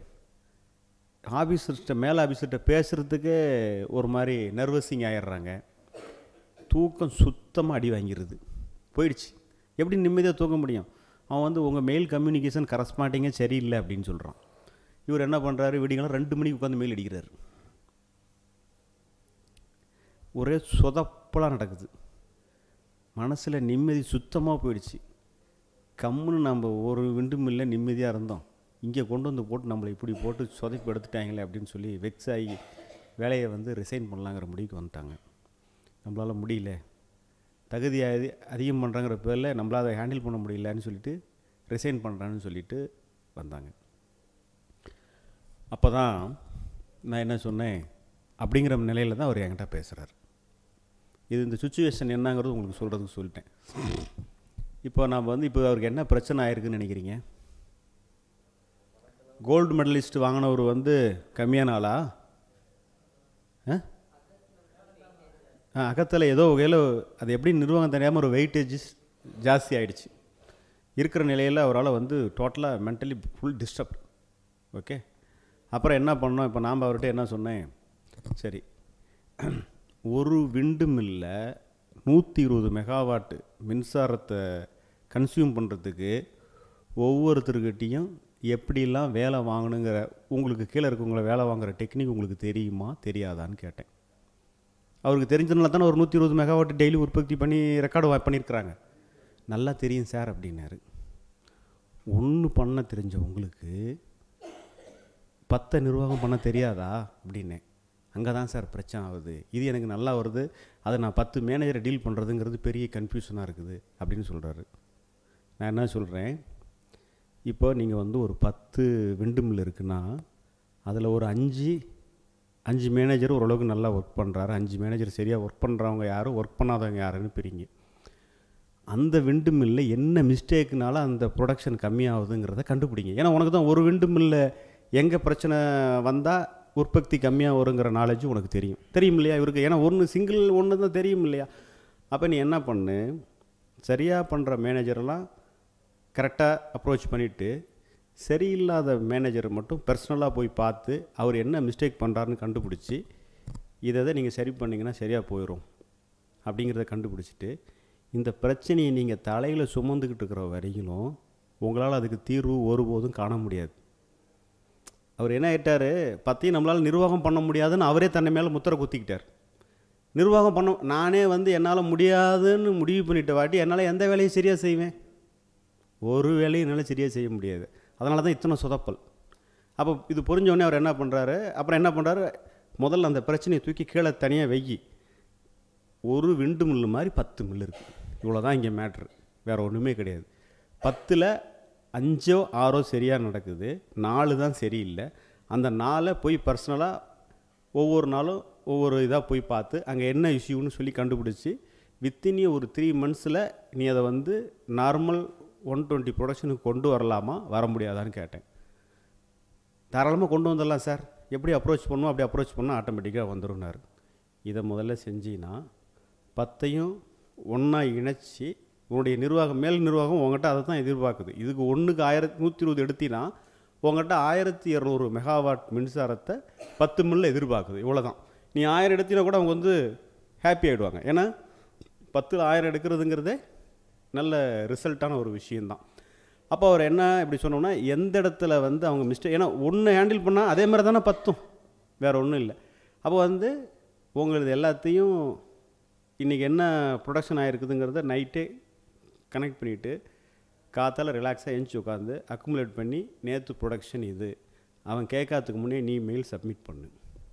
ஆஃபீஸர்கிட்ட மேலே ஆஃபீஸர்கிட்ட பேசுகிறதுக்கே ஒரு மாதிரி நர்வஸிங் ஆகிடுறாங்க. தூக்கம் சுத்தமாக அடி வாங்கிடுது, போயிடுச்சு. எப்படி நிம்மதியாக தூங்க முடியும்? அவன் வந்து உங்கள் மெயில் கம்யூனிகேஷன் கரஸ்பாண்டிங்கே சரியில்லை அப்படின்னு சொல்கிறான். இவர் என்ன பண்ணுறாரு, விடிங்கலாம் ரெண்டு மணிக்கு உட்காந்து மெயில் அடிக்கிறார். ஒரே சொதப்பலாக நடக்குது. மனசில் நிம்மதி சுத்தமாக போயிடுச்சு. கம்முன்னு நம்ம ஒரு விண்டு மில்ல நிம்மதியாக இருந்தோம், இங்கே கொண்டு வந்து போட்டு நம்மளை இப்படி போட்டு சொதப்பி எடுத்துட்டாங்களே அப்படின்னு சொல்லி வெக்ஸ் ஆகி வேலையை வந்து ரிசைன் பண்ணலாங்கிற முடிவுக்கு வந்துட்டாங்க. நம்மளால் முடியல, தகுதி அதி அதிகம் பண்ணுறாங்கிற பேரில் நம்மளால் அதை ஹேண்டில் பண்ண முடியலன்னு சொல்லிட்டு ரிசைன் பண்ணுறான்னு சொல்லிட்டு வந்தாங்க. அப்போ தான் நான் என்ன சொன்னேன் அப்படிங்கிற நிலையில் தான் அவர் என்கிட்ட பேசுகிறார். இது இந்த சுச்சுவேஷன் என்னங்கிறது உங்களுக்கு சொல்கிறதுக்கு சொல்லிட்டேன். இப்போ நாம் வந்து இப்போ அவருக்கு என்ன பிரச்சனை ஆயிருக்குன்னு நினைக்கிறீங்க? கோல்டு மெடலிஸ்ட் வாங்கினவர் வந்து கம்மியான ஆளா? அகத்தில் ஏதோ வகையில் அது எப்படி நிர்வாகம் தெரியாமல் ஒரு வெயிட்டேஜ் ஜாஸ்தி ஆகிடுச்சு. இருக்கிற நிலையில் அவரால் வந்து டோட்டலாக மென்டலி ஃபுல் டிஸ்டர்ப். ஓகே, அப்புறம் என்ன பண்ணோம், இப்போ நாம் அவர்கிட்ட என்ன சொன்னேன், சரி ஒரு விண்டு மில்ல நூற்றி இருபது மெகாவாட்டு மின்சாரத்தை கன்சியூம் பண்ணுறதுக்கு ஒவ்வொருத்தருக்கிட்டையும் எப்படிலாம் வேலை வாங்கணுங்கிற உங்களுக்கு கீழே இருக்கவங்கள வேலை வாங்குகிற டெக்னிக் உங்களுக்கு தெரியுமா தெரியாதான்னு கேட்டேன். அவருக்கு தெரிஞ்சதுனால தானே ஒரு நூற்றி இருபது மெகாவாட் டெய்லி உற்பத்தி பண்ணி ரெக்கார்டு பண்ணியிருக்கிறாங்க. நல்லா தெரியும் சார் அப்படின்னாரு. ஒன்று பண்ண தெரிஞ்ச உங்களுக்கு பத்தை நிர்வாகம் பண்ண தெரியாதா அப்படின்னேன். அங்கே தான் சார் பிரச்சனை ஆகுது. இது எனக்கு நல்லா வருது, அதை நான் பத்து மேனேஜரை டீல் பண்ணுறதுங்கிறது பெரிய கன்ஃபியூஷனாக இருக்குது அப்படின்னு சொல்கிறாரு. நான் என்ன சொல்கிறேன், இப்போ நீங்கள் வந்து ஒரு பத்து விண்டு மில் இருக்குன்னா அதில் ஒரு அஞ்சு அஞ்சு மேனேஜர் ஓரளவுக்கு நல்லா ஒர்க் பண்ணுறாரு, அஞ்சு மேனேஜர் சரியாக ஒர்க் பண்ணுறவங்க யாரும் ஒர்க் பண்ணாதவங்க யாருன்னு பிரிங்க. அந்த விண்டு மில்லில் என்ன மிஸ்டேக்குனால அந்த ப்ரொடக்ஷன் கம்மியாகுதுங்கிறத கண்டுபிடிங்க. ஏன்னா உனக்கு தான் ஒரு விண்டு மில்லில் எங்கே பிரச்சனை வந்தால் உற்பத்தி கம்மியாக வருங்கிற நாலேஜும் உனக்கு தெரியும் தெரியும் இல்லையா இவருக்கு. ஏன்னா ஒன்று சிங்கிள் ஒன்று தான் தெரியும் இல்லையா. அப்போ நீ என்ன பண்ணு, சரியாக பண்ணுற மேனேஜரெல்லாம் கரெக்டாக அப்ரோச் பண்ணிவிட்டு சரியில்லாத மேனேஜர் மட்டும் பர்சனலாக போய் பார்த்து அவர் என்ன மிஸ்டேக் பண்ணுறாருன்னு கண்டுபிடிச்சி இதை இதை நீங்கள் சரி பண்ணிங்கன்னா சரியாக போயிடும் அப்படிங்கிறத கண்டுபிடிச்சிட்டு இந்த பிரச்சனையை நீங்கள் தலையில் சுமந்துக்கிட்டு இருக்கிற வரையிலும் உங்களால் அதுக்கு தீர்வு ஒருபோதும் காண முடியாது. அவர் என்ன ஆகிட்டார், பற்றியும் நம்மளால் நிர்வாகம் பண்ண முடியாதுன்னு அவரே தன்னை மேலே முத்திரை குத்திக்கிட்டார். நிர்வாகம் பண்ண நானே வந்து என்னால் முடியாதுன்னு முடிவு பண்ணிட்ட வாட்டி என்னால் எந்த வேலையும் சரியாக செய்வேன், ஒரு வேலையும் என்னால் சரியாக செய்ய முடியாது. அதனால தான் இத்தனை சொதப்பல். அப்போ இது புரிஞ்சோடனே அவர் என்ன பண்ணுறாரு, அப்புறம் என்ன பண்ணுறாரு, முதல்ல அந்த பிரச்சனையை தூக்கி கீழே தனியாக வெயி. ஒரு விண்டு மில்லு மாதிரி பத்து மில்லு இருக்குது, இவ்வளோ தான் இங்கே மேட்ரு, வேறு ஒன்றுமே கிடையாது. பத்தில் அஞ்சோ ஆறோ சரியாக நடக்குது, நாலு தான் சரியில்லை. அந்த நாளை போய் பர்சனலாக ஒவ்வொரு நாளும் ஒவ்வொரு இதாக போய் பார்த்து அங்கே என்ன இஷ்யூன்னு சொல்லி கண்டுபிடிச்சி வித்தின் ஒரு த்ரீ மந்த்ஸில் நீ அதை வந்து நார்மல் ஒன் டுவெண்ட்டி ப்ரொடக்ஷனுக்கு கொண்டு வரலாமா வர முடியாதான்னு கேட்டேன். தாராளமாக கொண்டு வந்துடலாம் சார், எப்படி அப்ரோச் பண்ணுவோம் அப்படி அப்ரோச் பண்ணால் ஆட்டோமேட்டிக்காக வந்துடும்னாரு. இதை முதல்ல செஞ்சின்னா பத்தையும் ஒன்றா இணைச்சி உன்னுடைய நிர்வாகம் மேல் நிர்வாகம் உங்கள்கிட்ட அதை தான் எதிர்பார்க்குது. இதுக்கு ஒன்றுக்கு ஆயிரத்தி நூற்றி இருபது எடுத்தினா உங்கள்கிட்ட ஆயிரத்தி இரநூறு மெகாவாட் மின்சாரத்தை பத்து மில்லில் எதிர்பார்க்குது. இவ்வளோ தான். நீ ஆயிரம் எடுத்தினா கூட அவங்க வந்து ஹாப்பி ஆகிடுவாங்க. ஏன்னா பத்தில் ஆயிரம் எடுக்கிறதுங்கிறதே நல்ல ரிசல்ட்டான ஒரு விஷயந்தான். அப்போ அவர் என்ன இப்படி சொன்னோம்னா, எந்த இடத்துல வந்து அவங்க மிஸ்டேக், ஏன்னா ஒன்று ஹேண்டில் பண்ணால் அதே மாதிரி தானே பத்தும், வேறு ஒன்றும் இல்லை. அப்போ வந்து உங்களது எல்லாத்தையும் இன்றைக்கி என்ன ப்ரொடக்ஷன் ஆகிருக்குதுங்கிறத நைட்டே கனெக்ட் பண்ணிவிட்டு காத்தால் ரிலாக்ஸாக எழுந்துச்சி உட்காந்து அக்குமுலேட் பண்ணி நேற்று ப்ரொடக்ஷன் இது, அவன் கேட்காததுக்கு முன்னே நீ மெயில் சப்மிட் பண்ணு.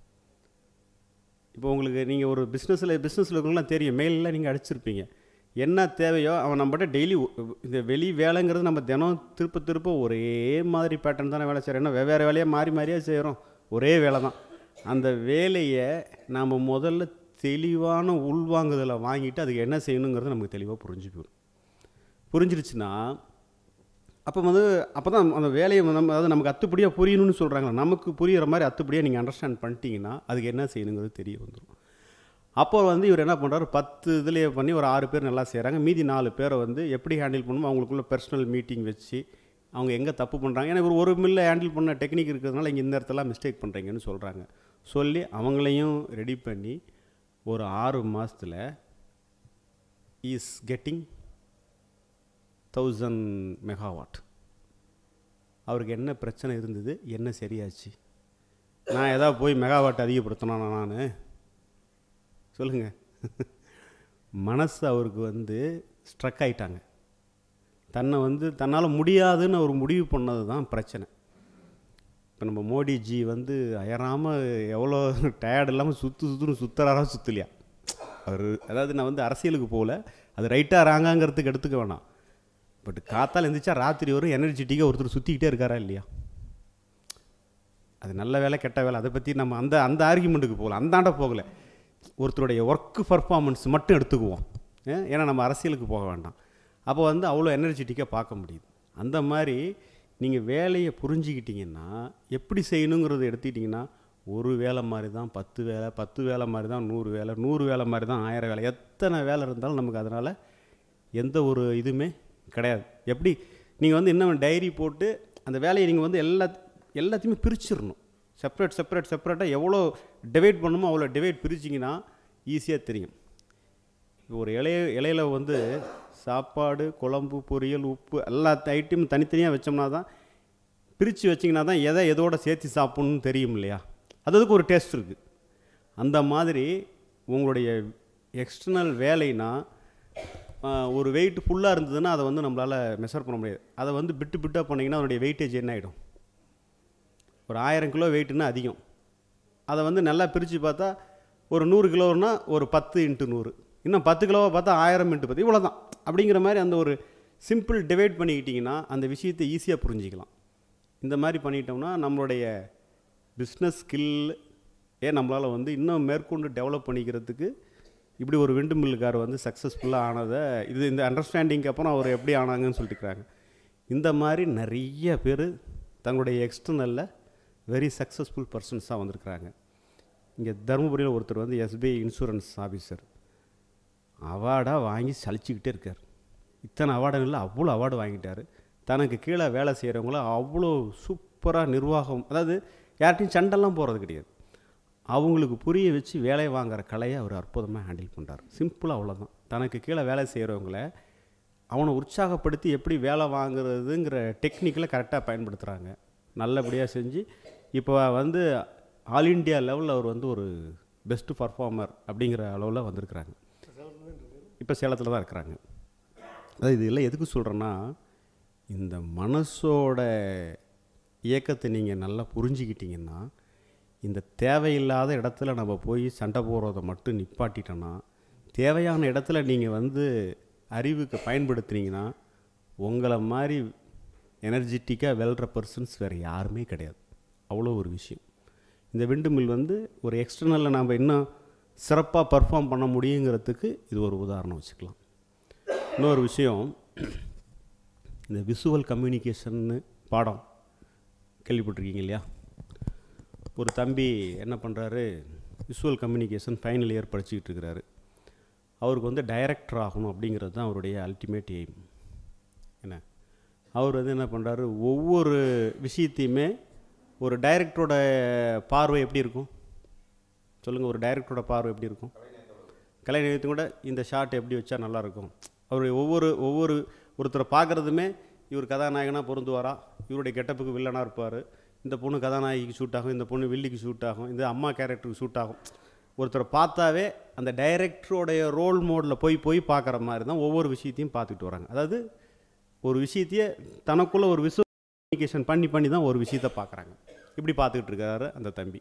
இப்போ உங்களுக்கு நீங்கள் ஒரு பிஸ்னஸில் பிஸ்னஸில் இருக்கவங்களாம் தெரியும், மெயிலில் நீங்கள் அடிச்சிருப்பீங்க. என்ன தேவையோ அவன் நம்மகிட்ட டெய்லி இந்த வெளி வேலைங்கிறது நம்ம தினம் திருப்ப திருப்ப ஒரே மாதிரி பேட்டர்ன் தானே வேலை செய்கிறோம். ஏன்னா வெவ்வேறு வேலையாக மாறி மாறியாக செய்கிறோம், ஒரே வேலை தான். அந்த வேலையை நாம் முதல்ல தெளிவான உள்வாங்குதலை வாங்கிட்டு அதுக்கு என்ன செய்யணுங்கிறது நமக்கு தெளிவாக புரிஞ்சுக்கணும். புரிஞ்சிருச்சுன்னா அப்போ வந்து அப்போ தான் அந்த வேலையை நம்ம அதாவது நமக்கு அத்துப்படியாக புரியணும்னு சொல்கிறாங்களா, நமக்கு புரிகிற மாதிரி அத்துப்படியாக நீங்கள் அண்டர்ஸ்டாண்ட் பண்ணிட்டீங்கன்னா அதுக்கு என்ன செய்யணுங்கிறது தெரிய வந்துடும். அப்போ வந்து இவர் என்ன பண்ணுறாரு, பத்து இதுலேயே பண்ணி ஒரு ஆறு பேர் நல்லா செய்கிறாங்க, மீதி நாலு பேரை வந்து எப்படி ஹேண்டில் பண்ணணுமோ அவங்களுக்குள்ள பர்சனல் மீட்டிங் வச்சு அவங்க எங்கே தப்பு பண்ணுறாங்க, ஏன்னா இவர் ஒரு மில்லை ஹேண்டில் பண்ண டெக்னிக் இருக்கிறதுனால இங்கே இந்த இடத்துல மிஸ்டேக் பண்ணுறீங்கன்னு சொல்கிறாங்க. சொல்லி அவங்களையும் ரெடி பண்ணி ஒரு ஆறு மாதத்தில் இஸ் கெட்டிங் தௌசண்ட் மெகாவாட். அவருக்கு என்ன பிரச்சனை இருந்தது, என்ன சரியாச்சு, நான் எதாவது போய் மெகாவாட் அதிகப்படுத்தினா நான் சொல்லுங்கள். மனசு அவருக்கு வந்து ஸ்ட்ரக் ஆகிட்டாங்க. தன்னை வந்து தன்னால் முடியாதுன்னு அவர் முடிவு பண்ணது தான் பிரச்சனை. இப்போ நம்ம மோடிஜி வந்து அயராமல் எவ்வளோ டயர்டு இல்லாமல் சுற்று சுற்றுன்னு சுற்றுறாரா சுற்றலையா அவர், அதாவது நான் வந்து அரசியலுக்கு போகல, அது ரைட்டாக ராங்காங்கிறதுக்கு எடுத்துக்க வேணாம். பட் காத்தால் எழுந்திரிச்சா ராத்திரி வரும் எனர்ஜெட்டிக்காக ஒருத்தர் சுற்றிக்கிட்டே இருக்காரா இல்லையா, அது நல்ல வேலை கெட்ட வேலை அதை பற்றி நம்ம அந்த அந்த ஆர்கியூமெண்ட்டுக்கு போகல, அந்தாண்ட போகலை. ஒருத்தருடைய ஒர்க்கு பர்ஃபார்மன்ஸ் மட்டும் எடுத்துக்குவோம், ஏன்னா நம்ம அரசியலுக்கு போக வேண்டாம். அப்போ வந்து அவ்வளோ எனர்ஜெட்டிக்காக பார்க்க முடியுது. அந்த மாதிரி நீங்கள் வேலையை புரிஞ்சிக்கிட்டிங்கன்னா எப்படி செய்யணுங்கிறத எடுத்துக்கிட்டிங்கன்னா ஒரு வேலை மாதிரி தான் பத்து வேலை, பத்து வேலை மாதிரி தான் நூறு வேலை, நூறு வேலை மாதிரி தான் ஆயிரம் வேலை, எத்தனை வேலை இருந்தாலும் நமக்கு அதனால் எந்த ஒரு இதுவுமே கிடையாது. எப்படி நீங்கள் வந்து இன்னும் டைரி போட்டு அந்த வேலையை நீங்கள் வந்து எல்லா எல்லாத்தையுமே பிரிச்சிடணும், செப்பரேட் செப்பரேட் செப்பரேட்டாக எவ்வளோ டிவைட் பண்ணணுமோ அவ்வளோ டிவைட் பிரிச்சிங்கன்னா ஈஸியாக தெரியும். இப்போ ஒரு இலைய இலையில் வந்து சாப்பாடு, குழம்பு, பொரியல், உப்பு எல்லா ஐட்டமும் தனித்தனியாக வச்சோம்னா தான், பிரித்து வச்சிங்கன்னா தான் எதை எதோட சேர்த்து சாப்பிட்ணுன்னு தெரியும் இல்லையா, அதுக்கு ஒரு டேஸ்ட் இருக்குது. அந்த மாதிரி உங்களுடைய எக்ஸ்டர்னல் வேலைனா ஒரு வெயிட் ஃபுல்லாக இருந்ததுன்னா அதை வந்து நம்மளால் மெஷர் பண்ண முடியாது. அதை வந்து பிட்டு பிட்டாக பண்ணிங்கன்னா அதனுடைய வெயிட்டேஜ் என்ன ஆகிடும்? ஒரு ஆயிரம் கிலோ வெயிட்டுன்னா அதிகம். அதை வந்து நல்லா பிரித்து பார்த்தா ஒரு நூறு கிலோன்னா ஒரு பத்து இன்ட்டு நூறு, இன்னும் பத்து கிலோவை பார்த்தா ஆயிரம் இன்ட்டு பத்து, இவ்வளோ தான். அப்படிங்கிற மாதிரி அந்த ஒரு சிம்பிள் டிவைட் பண்ணிக்கிட்டிங்கன்னா அந்த விஷயத்தை ஈஸியாக புரிஞ்சிக்கலாம். இந்த மாதிரி பண்ணிட்டோம்னா நம்மளுடைய பிஸ்னஸ் ஸ்கில் ஏ நம்மளால் வந்து இன்னும் மேற்கொண்டு டெவலப் பண்ணிக்கிறதுக்கு இப்படி ஒரு விண்டு மில்லுக்கார் வந்து சக்ஸஸ்ஃபுல்லாக ஆனதை இது இந்த அண்டர்ஸ்டாண்டிங்க்கு அப்புறம் அவர் எப்படி ஆனாங்கன்னு சொல்லிட்டுருக்காங்க. இந்த மாதிரி நிறைய பேர் தங்களுடைய எக்ஸ்டர்னலில் வெரி சக்ஸஸ்ஃபுல் பர்சன்ஸாக வந்திருக்கிறாங்க. இங்கே தருமபுரியில் ஒருத்தர் வந்து எஸ்பிஐ இன்சூரன்ஸ் ஆஃபீஸர் அவார்டாக வாங்கி சலிச்சுக்கிட்டே இருக்கார். இத்தனை அவார்டு இல்லை, அவ்வளோ அவார்டு வாங்கிட்டார். தனக்கு கீழே வேலை செய்கிறவங்கள அவ்வளோ சூப்பராக நிர்வாகம், அதாவது யார்ட்டையும் சண்டெல்லாம் போகிறது கிடையாது, அவங்களுக்கு புரிய வச்சு வேலை வாங்குகிற கலையை அவர் அற்புதமாக ஹேண்டில் பண்ணுறார். சிம்பிளாக அவ்வளோதான். தனக்கு கீழே வேலை செய்கிறவங்கள அவனை உற்சாகப்படுத்தி எப்படி வேலை வாங்குறதுங்கிற டெக்னிக்கில் கரெக்டாக பயன்படுத்துகிறாங்க. நல்லபடியாக செஞ்சு இப்போ வந்து ஆல் இண்டியா லெவலில் அவர் வந்து ஒரு பெஸ்ட்டு பர்ஃபார்மர் அப்படிங்கிற அளவில் வந்திருக்கிறாங்க. இப்போ சேலத்தில் தான் இருக்கிறாங்க. அதாவது இது எல்லாம் எதுக்கு சொல்கிறேன்னா, இந்த மனசோட இயக்கத்தை நீங்கள் நல்லா புரிஞ்சிக்கிட்டிங்கன்னா, இந்த தேவையில்லாத இடத்துல நம்ம போய் சண்டை போடுறதை மட்டும் நிப்பாட்டிட்டோன்னா, தேவையான இடத்துல நீங்கள் வந்து அறிவுக்கு பயன்படுத்துனீங்கன்னா உங்களை மாதிரி எனர்ஜெட்டிக்காக வெல்ற பர்சன்ஸ் வேறு யாருமே கிடையாது. அவ்வளோ ஒரு விஷயம். இந்த விண்டு மில் வந்து ஒரு எக்ஸ்டர்னலில் நாம் இன்னும் சிறப்பாக பர்ஃபார்ம் பண்ண முடியுங்கிறதுக்கு இது ஒரு உதாரணம் வச்சுக்கலாம். இன்னொரு விஷயம், இந்த விசுவல் கம்யூனிகேஷன்னு பாடம் கேள்விப்பட்டிருக்கீங்க இல்லையா? ஒரு தம்பி என்ன பண்ணுறாரு, விசுவல் கம்யூனிகேஷன் ஃபைனல் இயர் படிச்சுக்கிட்டு இருக்கிறாரு. அவருக்கு வந்து டைரக்டர் ஆகணும் அப்படிங்கிறது தான் அவருடைய அல்டிமேட் எய்ம். என்ன, அவர் வந்து என்ன பண்ணுறாரு, ஒவ்வொரு விஷயத்தையுமே ஒரு டைரக்டரோட பார்வை எப்படி இருக்கும் சொல்லுங்கள்? ஒரு டைரக்டரோட பார்வை எப்படி இருக்கும்? கலைநயத்தையும் கூட இந்த ஷாட் எப்படி வச்சா நல்லாயிருக்கும், அவருடைய ஒவ்வொரு ஒவ்வொரு ஒருத்தரை பார்க்குறதுமே இவர் கதாநாயகனாக பொருந்துவாரா, இவருடைய கெட்டப்புக்கு வில்லனாக இருப்பார், இந்த பொண்ணு கதாநாயகிக்கு ஷூட் ஆகும், இந்த பொண்ணு வில்லிக்கு ஷூட் ஆகும், இந்த அம்மா கேரக்டருக்கு ஷூட் ஆகும். ஒருத்தரை பார்த்தாவே அந்த டைரக்டருடைய ரோல் மோடில் போய் போய் பார்க்குற மாதிரி தான் ஒவ்வொரு விஷயத்தையும் பார்த்துக்கிட்டு வராங்க. அதாவது ஒரு விஷயத்தையே தனக்குள்ளே ஒரு விசுவல் கம்யூனிகேஷன் பண்ணி பண்ணி தான் ஒரு விஷயத்தை பார்க்குறாங்க. இப்படி பார்த்துக்கிட்டு இருக்காரு அந்த தம்பி.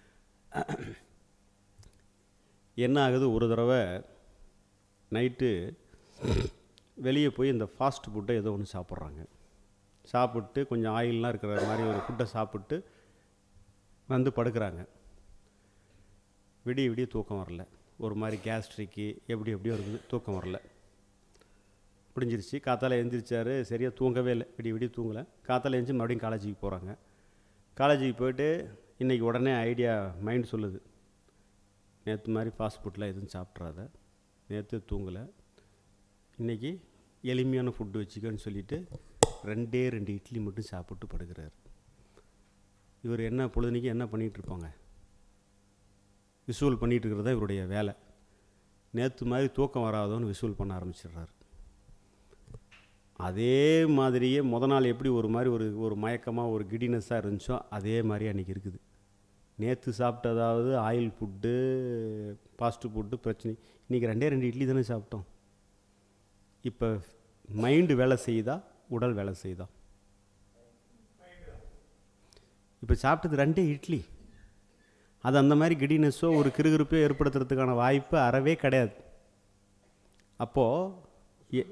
என்ன ஆகுது, ஒரு தடவை நைட்டு வெளியே போய் இந்த ஃபாஸ்ட் ஃபுட்டை ஏதோ ஒன்று சாப்பிட்றாங்க. சாப்பிட்டு கொஞ்சம் ஆயிலெலாம் இருக்கிற மாதிரி ஒரு ஃபுட்டை சாப்பிட்டு வந்து படுக்கிறாங்க. விடிய விடிய தூக்கம் வரல, ஒரு மாதிரி கேஸ்ட்ரிக்கு எப்படி எப்படியோ இருக்குது, தூக்கம் வரல. முடிஞ்சிருச்சு. காத்தால எழுந்திரிச்சார், சரியாக தூங்கவே இல்லை, விடிய விடிய தூங்கலை. காத்தால எழுந்திரிச்சு மறுபடியும் காலேஜுக்கு போகிறாங்க. காலேஜுக்கு போய்ட்டு இன்றைக்கி உடனே ஐடியா மைண்ட் சொல்லுது, நேற்று மாதிரி ஃபாஸ்ட் ஃபுட்லாம் எதுவும் சாப்பிட்றாத, நேற்று தூங்கலை, இன்றைக்கி எளிமையான ஃபுட்டு வச்சுக்கன்னு சொல்லிவிட்டு ரெண்டே ரெண்டு இட்லி மட்டும் சாப்பிட்டு படுக்கிறார். இவர் என்ன பொழுதுனிக்கு என்ன பண்ணிகிட்ருப்பாங்க, விசுவல் பண்ணிகிட்டு இருக்கிறது தான் இவருடைய வேலை. நேற்று மாதிரி தூக்கம் வராதோன்னு விசுவல் பண்ண ஆரம்பிச்சிடுறாரு. அதே மாதிரியே முத நாள் எப்படி ஒரு மாதிரி ஒரு ஒரு மயக்கமாக ஒரு கிடினஸாக இருந்துச்சோ அதே மாதிரி அன்றைக்கி இருக்குது. நேற்று சாப்பிட்டதாவது ஆயில் ஃபுட்டு ஃபாஸ்ட்டு ஃபுட்டு பிரச்சனை, இன்றைக்கி ரெண்டே ரெண்டு இட்லி தானே சாப்பிட்டோம். இப்போ மைண்டு வேலை செய்யுதா, உடல் வேலை செய்யுதா? இப்போ சாப்பிட்டது ரெண்டே இட்லி. அது அந்த மாதிரி கிடினஸோ ஒரு கிருகிருப்போ ஏற்படுத்துறதுக்கான வாய்ப்பு அறவே கிடையாது. அப்போது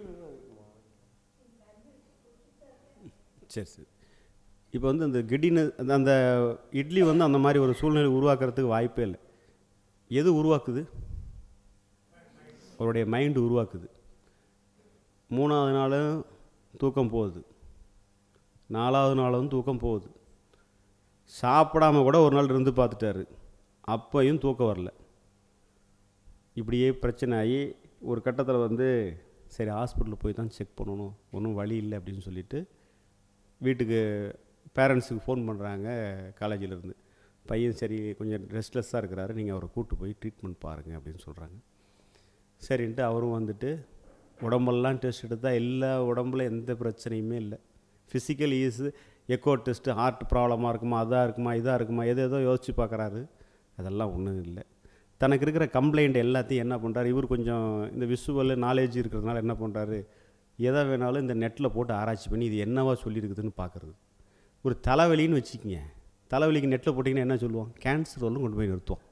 சரி சரி இப்போ வந்து அந்த கிடினஸ் அந்த இட்லி வந்து அந்த மாதிரி ஒரு சூழ்நிலை உருவாக்குறதுக்கு வாய்ப்பே இல்லை. எது உருவாக்குது? அவருடைய மைண்டு உருவாக்குது. மூணாவது நாளும் தூக்கம் போகுது, நாலாவது நாளும் தூக்கம் போகுது. சாப்பிடாம கூட ஒரு நாள் இருந்து பார்த்துட்டாரு, அப்பையும் தூக்கம் வரல. இப்படியே பிரச்சனை ஆகி ஒரு கட்டத்தில் வந்து சரி ஹாஸ்பிட்டலில் போய் தான் செக் பண்ணணும், ஒன்றும் வழி இல்லை அப்படின்னு சொல்லிட்டு வீட்டுக்கு பேரண்ட்ஸுக்கு ஃபோன் பண்ணுறாங்க காலேஜிலேருந்து. பையன் சரி கொஞ்சம் ரெஸ்ட்லெஸ்ஸாக இருக்கிறாரு, நீங்கள் அவரை கூப்பிட்டு போய் ட்ரீட்மெண்ட் பாருங்கள் அப்படின்னு சொல்கிறாங்க. சரின்ட்டு அவரும் வந்துட்டு உடம்பெல்லாம் டெஸ்ட் எடுத்தால் எல்லா உடம்புல எந்த பிரச்சனையுமே இல்லை. Physical issue echo test, heart ப்ராப்ளமாக இருக்குமா, அதாக இருக்குமா, இதாக இருக்குமா, எது ஏதோ யோசித்து பார்க்குறாரு. அதெல்லாம் ஒன்றும் இல்லை. தனக்கு இருக்கிற கம்ப்ளைண்ட் எல்லாத்தையும் என்ன பண்ணுறாரு, இவர் கொஞ்சம் இந்த விஷுவல் நாலேஜ் இருக்கிறதுனால என்ன பண்ணுறாரு, எதை வேணாலும் இந்த நெட்டில் போட்டு ஆராய்ச்சி பண்ணி இது என்னவா சொல்லியிருக்குதுன்னு பார்க்குறது. ஒரு தலைவலின்னு வச்சுக்கிங்க, தலைவலிக்கு நெட்டில் போட்டிங்கன்னா என்ன சொல்லுவோம், கேன்சர் வரலும் கொண்டு போய் நிறுத்துவோம்.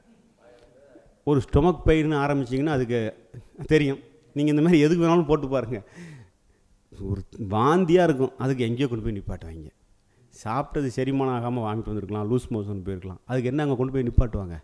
ஒரு ஸ்டொமக் பெயின் ஆரம்பிச்சிங்கன்னா அதுக்கு தெரியும். நீங்கள் இந்த மாதிரி எதுக்கு வேணாலும் போட்டு பாருங்கள், ஒரு வாந்தியாக இருக்கும், அதுக்கு எங்கேயோ கொண்டு போய் நிப்பாட்டுவாங்க. சாப்பிட்டது செரிமானம் ஆகாமல் வாமிட்டு வந்திருக்கலாம், லூஸ் மோஷன் போயிருக்கலாம், அதுக்கு என்ன அங்கே கொண்டு போய் நிப்பாட்டுவாங்க.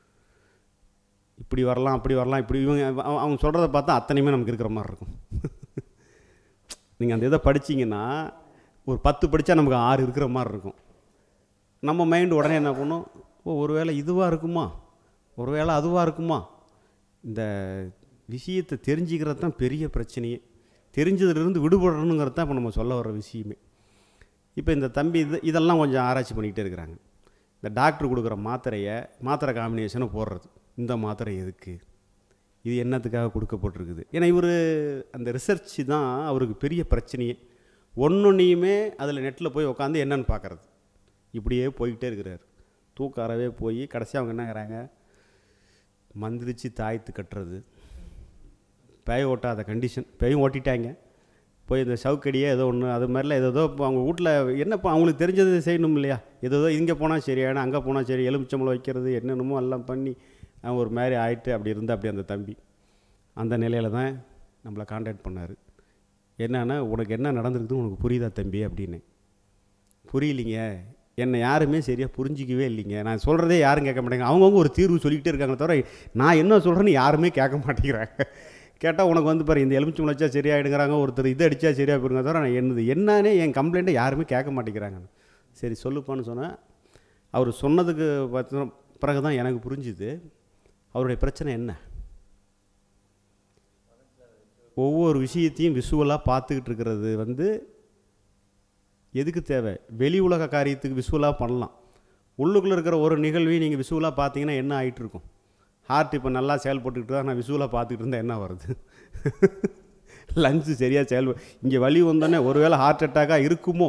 இப்படி வரலாம் அப்படி வரலாம் இப்படி இவங்க அவங்க சொல்கிறத பார்த்தா அத்தனையுமே நமக்கு இருக்கிற மாதிரி இருக்கும். நீங்கள் அந்த இதை படிச்சிங்கன்னா ஒரு பத்து படித்தா நமக்கு ஆறு இருக்கிற மாதிரி இருக்கும். நம்ம மைண்டு உடனே என்ன பண்ணும், ஓ ஒரு வேளை இதுவாக இருக்குமா, ஒரு வேளை அதுவாக இருக்குமா. இந்த விஷயத்தை தெரிஞ்சுக்கிறது தான் பெரிய பிரச்சனையே. தெரிஞ்சதுலேருந்து விடுபடணுங்கிறது தான் இப்போ நம்ம சொல்ல வர விஷயமே. இப்போ இந்த தம்பி இது இதெல்லாம் கொஞ்சம் ஆராய்ச்சி பண்ணிக்கிட்டே இருக்கிறாங்க. இந்த டாக்டர் கொடுக்குற மாத்திரையை மாத்திரை காம்பினேஷனை போடுறது, இந்த மாத்திரை எதுக்கு, இது என்னத்துக்காக கொடுக்கப்பட்டிருக்குது. ஏன்னா இவர் அந்த ரிசர்ச் தான் அவருக்கு பெரிய பிரச்சனையே. ஒன்றொன்றையுமே அதில் நெட்டில் போய் உட்காந்து என்னன்னு பார்க்குறது, இப்படியே போய்கிட்டே இருக்கிறார். தூக்காரவே போய் கடைசி அவங்க என்னங்கிறாங்க, மந்திரிச்சு தாய்த்து கட்டுறது, பேய் ஓட்டாத கண்டிஷன், பேயும் ஓட்டிட்டாங்க. போய் இந்த சவுக்கடியே ஏதோ ஒன்று அது மாதிரிலாம் ஏதோ அவங்க வீட்டில் என்னப்போ அவங்களுக்கு தெரிஞ்சது செய்யணும் இல்லையா, ஏதோ இங்கே போனால் சரியான அங்கே போனால் சரி, எலுமிச்சம்பளம் வைக்கிறது என்னென்னமோ எல்லாம் பண்ணி அவன் ஒரு மாதிரி ஆகிட்டு அப்படி இருந்தால் அப்படி அந்த தம்பி அந்த நிலையில் தான் நம்மளை காண்டாக்ட் பண்ணார். என்னன்னா உனக்கு என்ன நடந்திருக்குதுன்னு உனக்கு புரியுதா தம்பி அப்படின்னு. புரியலிங்க, என்னை யாருமே சரியாக புரிஞ்சிக்கவே இல்லைங்க, நான் சொல்கிறதே யாரும் கேட்க மாட்டேங்க, அவங்கவுங்க ஒரு தீர்வு சொல்லிக்கிட்டே இருக்காங்க தவிர நான் என்ன சொல்கிறேன்னு யாருமே கேட்க மாட்டேங்கிறாங்க. கேட்டால் உனக்கு வந்து பாரு இந்த எலுமிச்சம்பழம் வச்சா சரியாயிடுங்கிறாங்க, ஒருத்தர் இதை அடித்தா சரியாக போயிருங்க தவிர நான் என்னது என்னன்னே என் கம்ப்ளைண்ட்டை யாருமே கேட்க மாட்டேங்கிறாங்க. சரி சொல்லுப்பான்னு சொன்னேன். அவர் சொன்னதுக்கு பார்த்த பிறகு தான் எனக்கு புரிஞ்சுது அவருடைய பிரச்சனை என்ன. ஒவ்வொரு விஷயத்தையும் விஷுவலாக பார்த்துக்கிட்டு இருக்கிறது வந்து எதுக்கு தேவை, வெளி உலக காரியத்துக்கு விஷுவலாக பண்ணலாம். உள்ளுக்குள்ளே இருக்கிற ஒரு நிகழ்வையும் நீங்கள் விஷுவலாக பார்த்தீங்கன்னா என்ன ஆகிட்டு இருக்கும். ஹார்ட் இப்போ நல்லா செயல்பட்டுக்கிட்டு தான் நான் விஷுவலாக பார்த்துக்கிட்டு இருந்தால் என்ன வருது, லஞ்சு சரியாக செயல் இங்கே வலி வந்தோடனே ஒருவேளை ஹார்ட் அட்டாக்காக இருக்குமோ.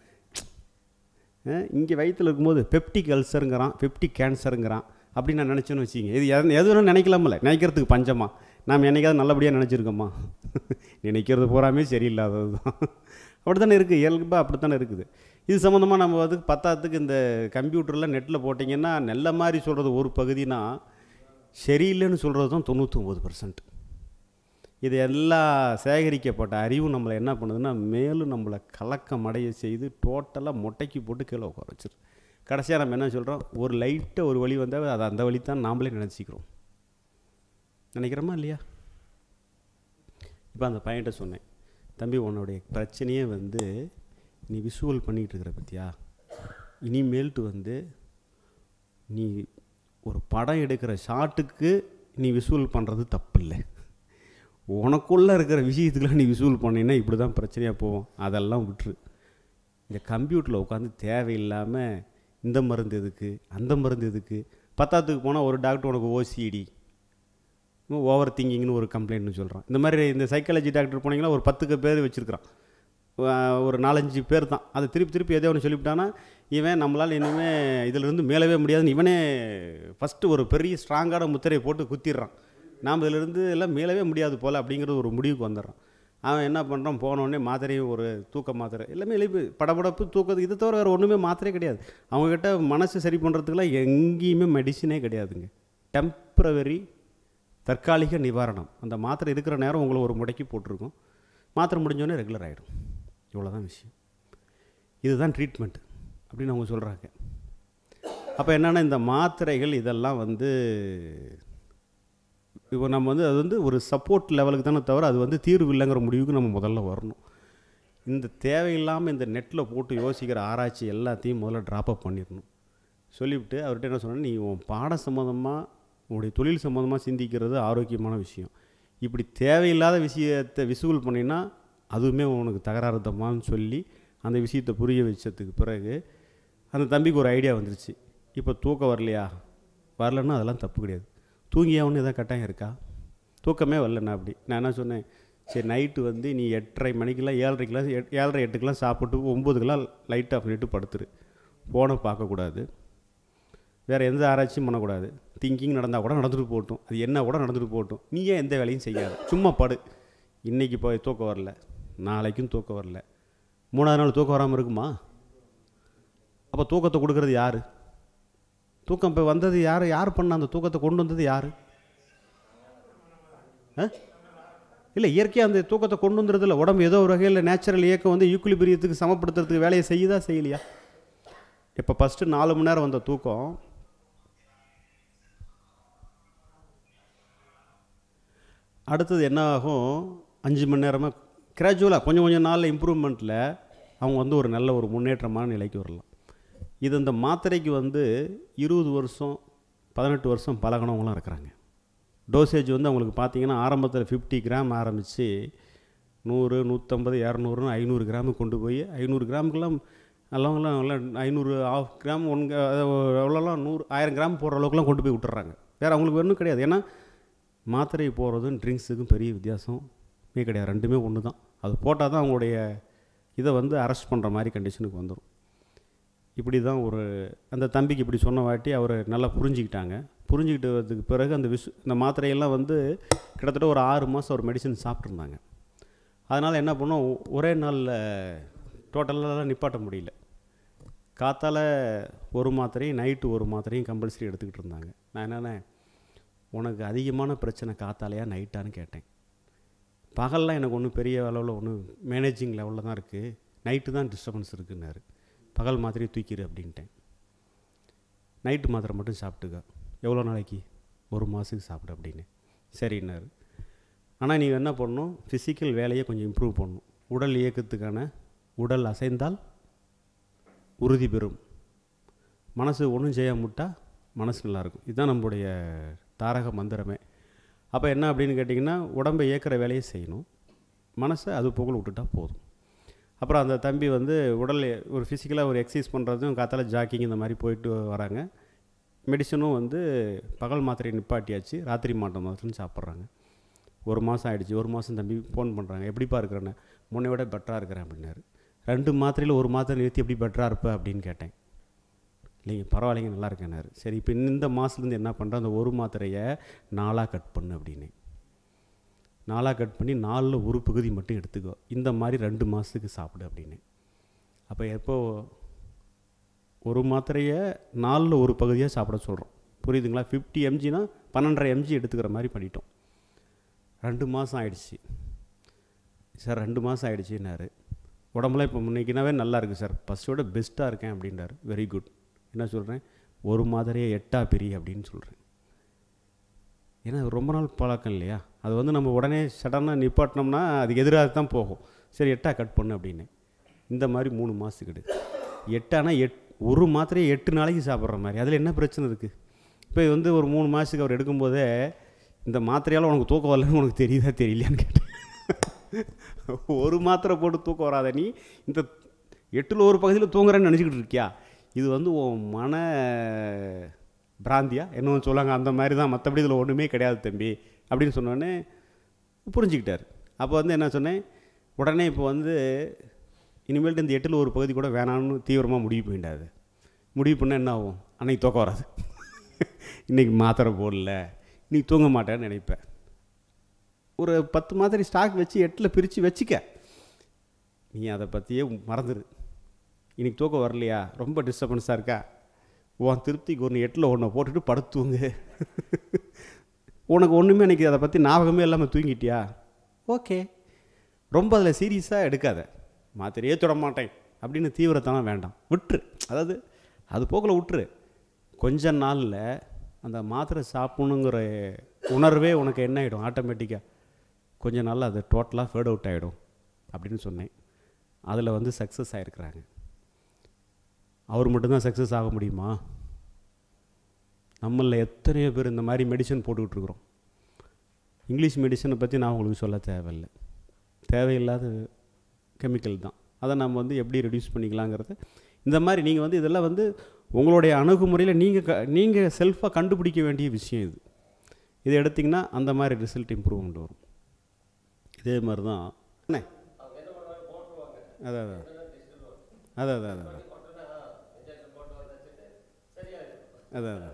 இங்கே வயிற்றில் இருக்கும்போது பெப்டிக் அல்சருங்கிறான், பெப்டிக் கேன்சருங்கிறான் அப்படின்னு நான் நினச்சேன்னு வச்சிங்க. இது எது எது வேணும் நினைக்கலாமில்ல, நினைக்கிறதுக்கு பஞ்சமா, நாம் என்னைக்காவது நல்லபடியாக நினச்சிருக்கோமா, நினைக்கிறது பூராமே சரியில்லாதது தான். அப்படி தானே இருக்குது, இயல்பாக அப்படி தானே இருக்குது. இது சம்மந்தமாக நம்ம வந்து பத்தாத்துக்கு இந்த கம்ப்யூட்டரில் நெட்டில் போட்டிங்கன்னா நல்ல மாதிரி சொல்கிறது ஒரு பகுதினா சரியில்லைன்னு சொல்கிறது தான் தொண்ணூற்றொம்பது பர்சன்ட். இது எல்லாம் சேகரிக்கப்பட்ட அறிவு நம்மளை என்ன பண்ணுதுன்னா மேலும் நம்மளை கலக்கம் அடைய செய்து டோட்டலாக மொட்டைக்கு போட்டு கீழே உட்கார வச்சிரு. கடைசியாக நம்ம என்ன சொல்கிறோம், ஒரு லைட்டாக ஒரு வழி வந்தால் அது அந்த வழி தான் நாம்ளே நினச்சிக்கிறோம். நினைக்கிறோமா இல்லையா? இப்போ அந்த பையன்கிட்ட சொன்னேன், தம்பி உன்னுடைய பிரச்சனையே வந்து நீ விஷுவல் பண்ணிகிட்டு இருக்கிற பற்றியா, இனிமேல்ட்டு வந்து நீ ஒரு படம் எடுக்கிற ஷாட்டுக்கு நீ விஷுவல் பண்ணுறது தப்பு இல்லை, உனக்குள்ளே இருக்கிற விஷயத்துக்குலாம் நீ விஷுவல் பண்ணினா இப்படி தான் பிரச்சனையாக போவோம். அதெல்லாம் விட்டுரு. இந்த கம்ப்யூட்டரில் உட்காந்து தேவையில்லாமல் இந்த மருந்து எதுக்கு அந்த மருந்து எதுக்கு, பத்தாத்துக்கு போனால் ஒரு டாக்டர் உனக்கு ஓசிடி ஓவர் திங்கிங்னு ஒரு கம்ப்ளைண்ட்னு சொல்கிறான். இந்த மாதிரி இந்த சைக்காலஜி டாக்டர் போனீங்கன்னா ஒரு பத்துக்கு பேர் வச்சுருக்கிறான், ஒரு நாலஞ்சு பேர் தான். அதை திருப்பி திருப்பி எதோ ஒன்று சொல்லிவிட்டானா இவன் நம்மளால் இனிமேல் இதிலிருந்து மேலவே முடியாதுன்னு இவனே ஃபஸ்ட்டு ஒரு பெரிய ஸ்ட்ராங்கான முத்திரையை போட்டு குத்திடுறான். நாம் இதிலிருந்து எல்லாம் மேலவே முடியாது போல் அப்படிங்கிறது ஒரு முடிவுக்கு வந்துடுறான். அவன் என்ன பண்ணுறான், போனோடனே மாத்திரையும் ஒரு தூக்க மாத்திரை எல்லாமே எழுப்பி படபடப்பு தூக்கது, இதை தவிர வேறு ஒன்றுமே மாத்திரையே கிடையாது. அவங்கக்கிட்ட மனசு சரி பண்ணுறதுக்கெல்லாம் எங்கேயுமே மெடிசினே கிடையாதுங்க. டெம்ப்ரவரி தற்காலிக நிவாரணம். அந்த மாத்திரை இருக்கிற நேரம் உங்களை ஒரு முடக்கி போட்டிருக்கும், மாத்திரை முடிஞ்சோடனே ரெகுலர் ஆகிடும். இவ்வளோதான் விஷயம். இதுதான் ட்ரீட்மெண்ட் அப்படின்னு அவங்க சொல்கிறாங்க. அப்போ என்னென்னா இந்த மாத்திரைகள் இதெல்லாம் வந்து இப்போ நம்ம வந்து அது வந்து ஒரு சப்போர்ட் லெவலுக்கு தானே தவிர அது வந்து தீர்வு இல்லைங்கிற முடிவுக்கு நம்ம முதல்ல வரணும். இந்த தேவையில்லாமல் இந்த நெட்டில் போட்டு யோசிக்கிற ஆராய்ச்சி எல்லாத்தையும் முதல்ல ட்ராப்அப் பண்ணிடணும். சொல்லிவிட்டு அவர்கிட்ட என்ன சொன்னேன், நீ உன் பாட சம்மந்தமாக உன்னுடைய தொழில் சம்மந்தமாக சிந்திக்கிறது ஆரோக்கியமான விஷயம். இப்படி தேவையில்லாத விஷயத்தை விசுவல் பண்ணினா அதுவுமே உனக்கு தகராறு தம்மான்னு சொல்லி அந்த விஷயத்தை புரிய வச்சதுக்கு பிறகு அந்த தம்பிக்கு ஒரு ஐடியா வந்துருச்சு. இப்போ தூக்கம் வரலையா, வரலன்னா அதெல்லாம் தப்பு கிடையாது, தூங்கியாவுன்னு எதாவது கட்டாயம் இருக்கா, தூக்கமே வரலண்ணா. அப்படி நான் என்ன சொன்னேன், சரி நைட்டு வந்து நீ எட்டரை மணிக்கெலாம் ஏழரைக்கெலாம் எட் ஏழரை எட்டுக்கெலாம் சாப்பிட்டு ஒம்போதுக்கெலாம் லைட் ஆஃப் பண்ணிட்டு படுத்துரு, ஃபோனை பார்க்கக்கூடாது, வேறு எந்த ஆராய்ச்சியும் பண்ணக்கூடாது. திங்கிங் நடந்தால் கூட நடந்துட்டு போகட்டும், அது என்ன கூட நடந்துட்டு போகட்டும், நீ ஏன் எந்த வேலையும் செய்யாத, சும்மா படு. இன்றைக்கி போய் தூக்கம் வரல, நாளைக்கும் தூக்கம் வரல, மூணாவது நாள் தூக்கம் வராமல் இருக்குமா? அப்போ தூக்கத்தை கொடுக்கறது யார்? தூக்கம் இப்போ வந்தது யார்? யார் பண்ண அந்த தூக்கத்தை கொண்டு வந்தது யார்? இல்லை, இயற்கையாக அந்த தூக்கத்தை கொண்டு வந்துடுறது இல்லை. உடம்பு ஏதோ ஒரு வகையில் நேச்சுரல் இயக்கம் வந்து ஈக்குலிபிரியத்துக்கு சமப்படுத்துறதுக்கு வேலையை செய்யுதா செய்யலையா? இப்போ ஃபஸ்ட்டு நாலு மணி நேரம் வந்த தூக்கம் அடுத்தது என்ன ஆகும்? அஞ்சு மணி நேரமாக கிராஜுவலாக கொஞ்சம் கொஞ்சம் நாளில் இம்ப்ரூவ்மெண்ட்டில் அவங்க வந்து ஒரு நல்ல ஒரு முன்னேற்றமான நிலைக்கு வரலாம். இது இந்த மாத்திரைக்கு வந்து இருபது வருஷம் பதினெட்டு வருஷம் பழகினவங்களாம் இருக்கிறாங்க. டோசேஜ் வந்து அவங்களுக்கு பார்த்தீங்கன்னா ஆரம்பத்தில் ஃபிஃப்டி கிராம் ஆரம்பித்து நூறு நூற்றம்பது இரநூறுன்னு ஐநூறு கிராமுக்கு கொண்டு போய் ஐநூறு கிராமுக்கெல்லாம் நல்லவங்களாம் நல்லா ஐநூறு ஆஃப் கிராம் ஒன் எவ்வளோலாம் நூறு ஆயிரம் கிராம் போடுற அளவுக்குலாம் கொண்டு போய் விட்டுறாங்க. வேறு அவங்களுக்கு ஒன்றும் கிடையாது. ஏன்னா மாத்திரை போடுறதும் ட்ரிங்க்ஸுக்கும் பெரிய வித்தியாசமே கிடையாது, ரெண்டுமே ஒன்று தான். அது போட்டால் தான் அவங்களுடைய இதை வந்து அரெஸ்ட் பண்ணுற மாதிரி கண்டிஷனுக்கு வந்துடும். இப்படி தான் ஒரு அந்த தம்பிக்கு இப்படி சொன்ன வாட்டி அவர் நல்லா புரிஞ்சுக்கிட்டாங்க. புரிஞ்சுக்கிட்டதுக்கு பிறகு அந்த விஷ் இந்த மாத்திரையெல்லாம் வந்து கிட்டத்தட்ட ஒரு ஆறு மாதம் ஒரு மெடிசன் சாப்பிட்ருந்தாங்க. அதனால் என்ன பண்ணோம், ஒரே நாளில் டோட்டலாக நிப்பாட்ட முடியல. காத்தால் ஒரு மாத்திரையும் நைட்டு ஒரு மாத்திரையும் கம்பல்சரி எடுத்துக்கிட்டு இருந்தாங்க. நான் என்னென்ன, உனக்கு அதிகமான பிரச்சனை காத்தாலையா நைட்டான்னு கேட்டேன். பகல்லாம் எனக்கு ஒன்றும் பெரிய அளவில் ஒன்றும் மேனேஜிங் லெவலில் தான் இருக்குது, நைட்டு தான் டிஸ்டர்பன்ஸ் இருக்குன்னாரு. பகல் மாத்திரையை தூக்கிடு அப்படின்ட்டேன். நைட்டு மாத்திரை மட்டும் சாப்பிட்டுக்க, எவ்வளோ நாளைக்கு? ஒரு மாதத்துக்கு சாப்பிடு அப்படின்னு. சரின்னாரு. ஆனால் நீங்கள் என்ன பண்ணணும், ஃபிசிக்கல் வேலையை கொஞ்சம் இம்ப்ரூவ் பண்ணணும். உடல் இயக்கத்துக்கான உடல் அசைந்தால் உறுதி பெறும். மனசு ஒன்றும் செய்ய முட்டால் மனசு நல்லாயிருக்கும். இதுதான் நம்மளுடைய தாரக மந்திரமே. அப்போ என்ன அப்படின்னு கேட்டிங்கன்னா, உடம்பை இயக்கிற வேலையை செய்யணும், மனசை அது போக விட்டுட்டா போதும். அப்புறம் அந்த தம்பி வந்து உடல் ஒரு ஃபிசிக்கலாக ஒரு எக்ஸசைஸ் பண்ணுறதும் காத்தால ஜாக்கிங் இந்த மாதிரி போயிட்டு வராங்க. மெடிசனும் வந்து பகல் மாத்திரையை நிப்பாட்டியாச்சு, ராத்திரி மாட்டை மாத்திரைன்னு சாப்பிட்றாங்க. ஒரு மாதம் ஆகிடுச்சு. ஒரு மாதம் தம்பி ஃபோன் பண்ணுறாங்க, எப்படிப்பா இருக்கிறேன்னு. முன்னை விட பெட்டராக இருக்கிறேன் அப்படின்னாரு. ரெண்டு மாத்திரையில் ஒரு மாத்திரை நிறுத்தி எப்படி பெட்டராக இருப்பேன் அப்படின்னு கேட்டேன். இல்லைங்க பரவாயில்லைங்க நல்லா இருக்கேன்னாரு. சரி, இப்போ இந்த மாதத்துலேருந்து என்ன பண்ணுறேன், அந்த ஒரு மாத்திரையை நாலாக கட் பண்ணு அப்படின்னு. நாலாக கட் பண்ணி நாலில் ஒரு பகுதி மட்டும் எடுத்துக்கோ, இந்த மாதிரி ரெண்டு மாதத்துக்கு சாப்பிடு அப்படின்னு. அப்போ எப்போ ஒரு மாத்திரையை நாலில் ஒரு பகுதியாக சாப்பிட சொல்கிறோம், புரியுதுங்களா? ஃபிஃப்டி எம்ஜினா பன்னெண்டரை எம்ஜி எடுத்துக்கிற மாதிரி பண்ணிட்டோம். ரெண்டு மாதம் ஆயிடுச்சு சார், ரெண்டு மாதம் ஆகிடுச்சின்னாரு. உடம்புலாம் இப்போ முன்னைக்குனாவே நல்லா இருக்குது சார், ஃபஸ்ட்டோட பெஸ்ட்டாக இருக்கேன் அப்படின்றாரு. Very good. என்ன சொல்கிறேன், ஒரு மாத்திரையை எட்டா பெரிய அப்படின்னு சொல்கிறேன். ஏன்னா ரொம்ப நாள் பழக்கம் இல்லையா, அது வந்து நம்ம உடனே சடனாக நிப்பாட்டினோம்னா அதுக்கு எதிராக தான் போகும். சரி எட்டா கட் பண்ணு அப்படின்னு. இந்த மாதிரி மூணு மாதத்துக்கு எட்டானா எட் ஒரு மாத்திரையை எட்டு நாளைக்கு சாப்பிட்ற மாதிரி, அதில் என்ன பிரச்சனை இருக்குது? இப்போ வந்து ஒரு மூணு மாதத்துக்கு அவர் எடுக்கும்போதே இந்த மாத்திரையால் உனக்கு தூக்கம் வரலன்னு உனக்கு தெரியுதா தெரியலையான்னு கேட்டேன். ஒரு மாத்திரை போட்டு தூக்கம் வராத நீ இந்த எட்டில் ஒரு பகுதியில் தூங்குறேன்னு நினச்சிக்கிட்டு இருக்கியா? இது வந்து உன் மன பிராந்தியா என்னன்னு சொல்லுவாங்க, அந்த மாதிரி தான், மற்றபடி இதில் ஒன்றுமே கிடையாது தம்பி அப்படின்னு சொன்னோடனே புரிஞ்சுக்கிட்டார். அப்போ வந்து என்ன சொன்னேன், உடனே இப்போ வந்து இனிமேல்ட்டு இந்த எட்டில் ஒரு பகுதி கூட வேணாம்னு தீவிரமாக முடிவு பண்ணிட்டாது. முடிவு பண்ணால் என்ன ஆகும், அன்னைக்கு தூக்கம் வராது. இன்றைக்கி மாத்திரை போடல நீ தூங்க மாட்டேன்னு நினைப்பேன். ஒரு பத்து மாத்திரை ஸ்டாக் வச்சு எட்டில் பிரித்து வச்சுக்க, நீ அதை பற்றியே மறந்துடு. இன்றைக்கி தூக்கம் வரலையா, ரொம்ப டிஸ்டர்பன்ஸாக இருக்கா, உன் திருப்திக்கு ஒன்று எட்டில் ஒன்றை போட்டுட்டு படுத்துவங்க. உனக்கு ஒன்றுமே இன்றைக்கி அதை பற்றி ஞாபகமே இல்லாமல் தூங்கிட்டியா, ஓகே. ரொம்ப அதில் சீரியஸாக எடுக்காத, மாத்திரையே தொட மாட்டேன் அப்படின்னு தீவிரத்தெல்லாம் வேண்டாம், விட்டுரு. அதாவது அது போக்கில் விட்டுரு. கொஞ்ச நாளில் அந்த மாத்திரை சாப்பிடணுங்கிற உணர்வே உனக்கு என்ன ஆகிடும், ஆட்டோமேட்டிக்காக கொஞ்ச நாளில் அது டோட்டலாக ஃபேட் அவுட் ஆகிடும் அப்படின்னு சொன்னேன். அதில் வந்து சக்ஸஸ் ஆகிருக்கிறாங்க. அவர் மட்டும்தான் சக்ஸஸ் ஆக முடியுமா? நம்மளில் எத்தனையோ பேர் இந்த மாதிரி மெடிசன் போட்டுக்கிட்டு இருக்கிறோம். இங்கிலீஷ் மெடிசனை பற்றி நான் உங்களுக்கு சொல்ல தேவையில்லை, தேவையில்லாத கெமிக்கல் தான். அதை நம்ம வந்து எப்படி ரெடியூஸ் பண்ணிக்கலாங்கிறது இந்த மாதிரி நீங்கள் வந்து இதெல்லாம் வந்து உங்களுடைய அணுகுமுறையில் நீங்கள் க நீங்கள் செல்ஃபாக கண்டுபிடிக்க வேண்டிய விஷயம் இது. இதை எடுத்திங்கன்னா அந்த மாதிரி ரிசல்ட் இம்ப்ரூவ்மெண்ட் வரும். இதே மாதிரி தான் என்ன அதான் அதான் அதான் அதான் அதான் அதான் அதான்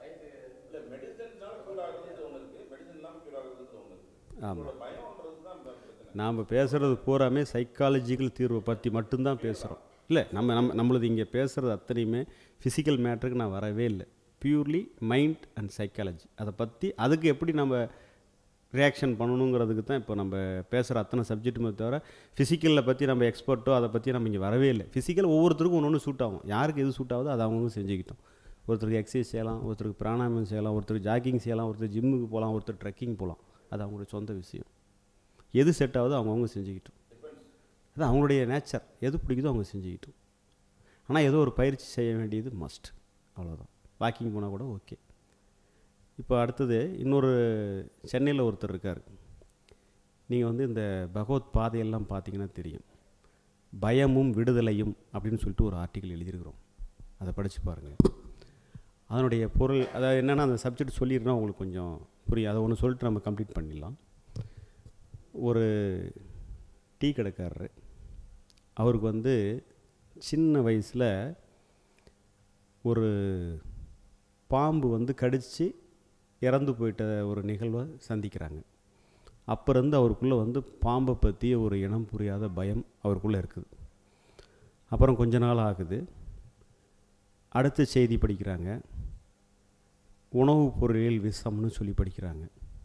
ஆமாம். நாம் பேசுகிறது பூராமே சைக்காலஜிக்கல் தீர்வை பற்றி மட்டும்தான் பேசுகிறோம். இல்லை நம்ம நம்ம நம்மளது இங்கே பேசுகிறது அத்தனையுமே ஃபிசிக்கல் மேட்டருக்கு நான் வரவே இல்லை. பியூர்லி மைண்ட் அண்ட் சைக்காலஜி, அதை பற்றி அதுக்கு எப்படி நம்ம ரியாக்ஷன் பண்ணணுங்கிறதுக்கு தான் இப்போ நம்ம பேசுகிற அத்தனை சப்ஜெக்ட்டுமே தவிர ஃபிசிக்கலில் பற்றி நம்ம எக்ஸ்பர்ட்டோ அதை பற்றி நம்ம இங்கே வரவே இல்லை. ஃபிசிக்கல் ஒவ்வொருத்தருக்கும் ஒன்று ஒன்று சூட் ஆகும். யாருக்கு எது சூட் ஆகுதோ அதை அவங்கவுங்க செஞ்சுக்கிட்டோம். ஒருத்தருக்கு எக்ஸசைஸ் செய்யலாம், ஒருத்தருக்கு பிராணாயாமம் செய்யலாம், ஒருத்தருக்கு ஜாக்கிங் செய்யலாம், ஒருத்தர் ஜிம்முக்கு போகலாம், ஒருத்தர் ட்ரெக்கிங் போகலாம். அது அவங்களுடைய சொந்த விஷயம். எது செட் ஆகுதோ அவங்கவுங்க செஞ்சுக்கிட்டோம். அது அவங்களுடைய நேச்சர். எது பிடிக்குதோ அவங்க செஞ்சுக்கிட்டோம். ஆனால் ஏதோ ஒரு பயிற்சி செய்ய வேண்டியது மஸ்ட், அவ்வளோதான். வாக்கிங் போனால் கூட ஓகே. இப்போ அடுத்தது இன்னொரு சென்னையில் ஒருத்தர் இருக்கார். நீங்கள் வந்து இந்த பகவத் பாதையெல்லாம் பார்த்தீங்கன்னா தெரியும். பயமும் விடுதலையும் அப்படின்னு சொல்லிட்டு ஒரு ஆர்டிக்கல் எழுதியிருக்கிறோம். அதை படித்து பாருங்கள். அதனுடைய பொருள் அதாவது என்னென்னா, அந்த சப்ஜெக்ட் சொல்லிடுறோம் உங்களுக்கு கொஞ்சம் புரியும். அதை ஒன்று சொல்லிட்டு நம்ம கம்ப்ளீட் பண்ணிடலாம். ஒரு டீ கடைக்காரரு, அவருக்கு வந்து சின்ன வயசில் ஒரு பாம்பு வந்து கடித்து இறந்து போயிட்ட ஒரு நிகழ்வை சந்திக்கிறாங்க. அப்போ இருந்து அவருக்குள்ளே வந்து பாம்பை பற்றிய ஒரு இனம் புரியாத பயம் அவருக்குள்ளே இருக்குது. அப்புறம் கொஞ்ச நாள் ஆகுது. அடுத்த செய்தி படிக்கிறாங்க. உணவுப் பொருளில் விஷம்னு சொல்லி படிக்கிறாங்க.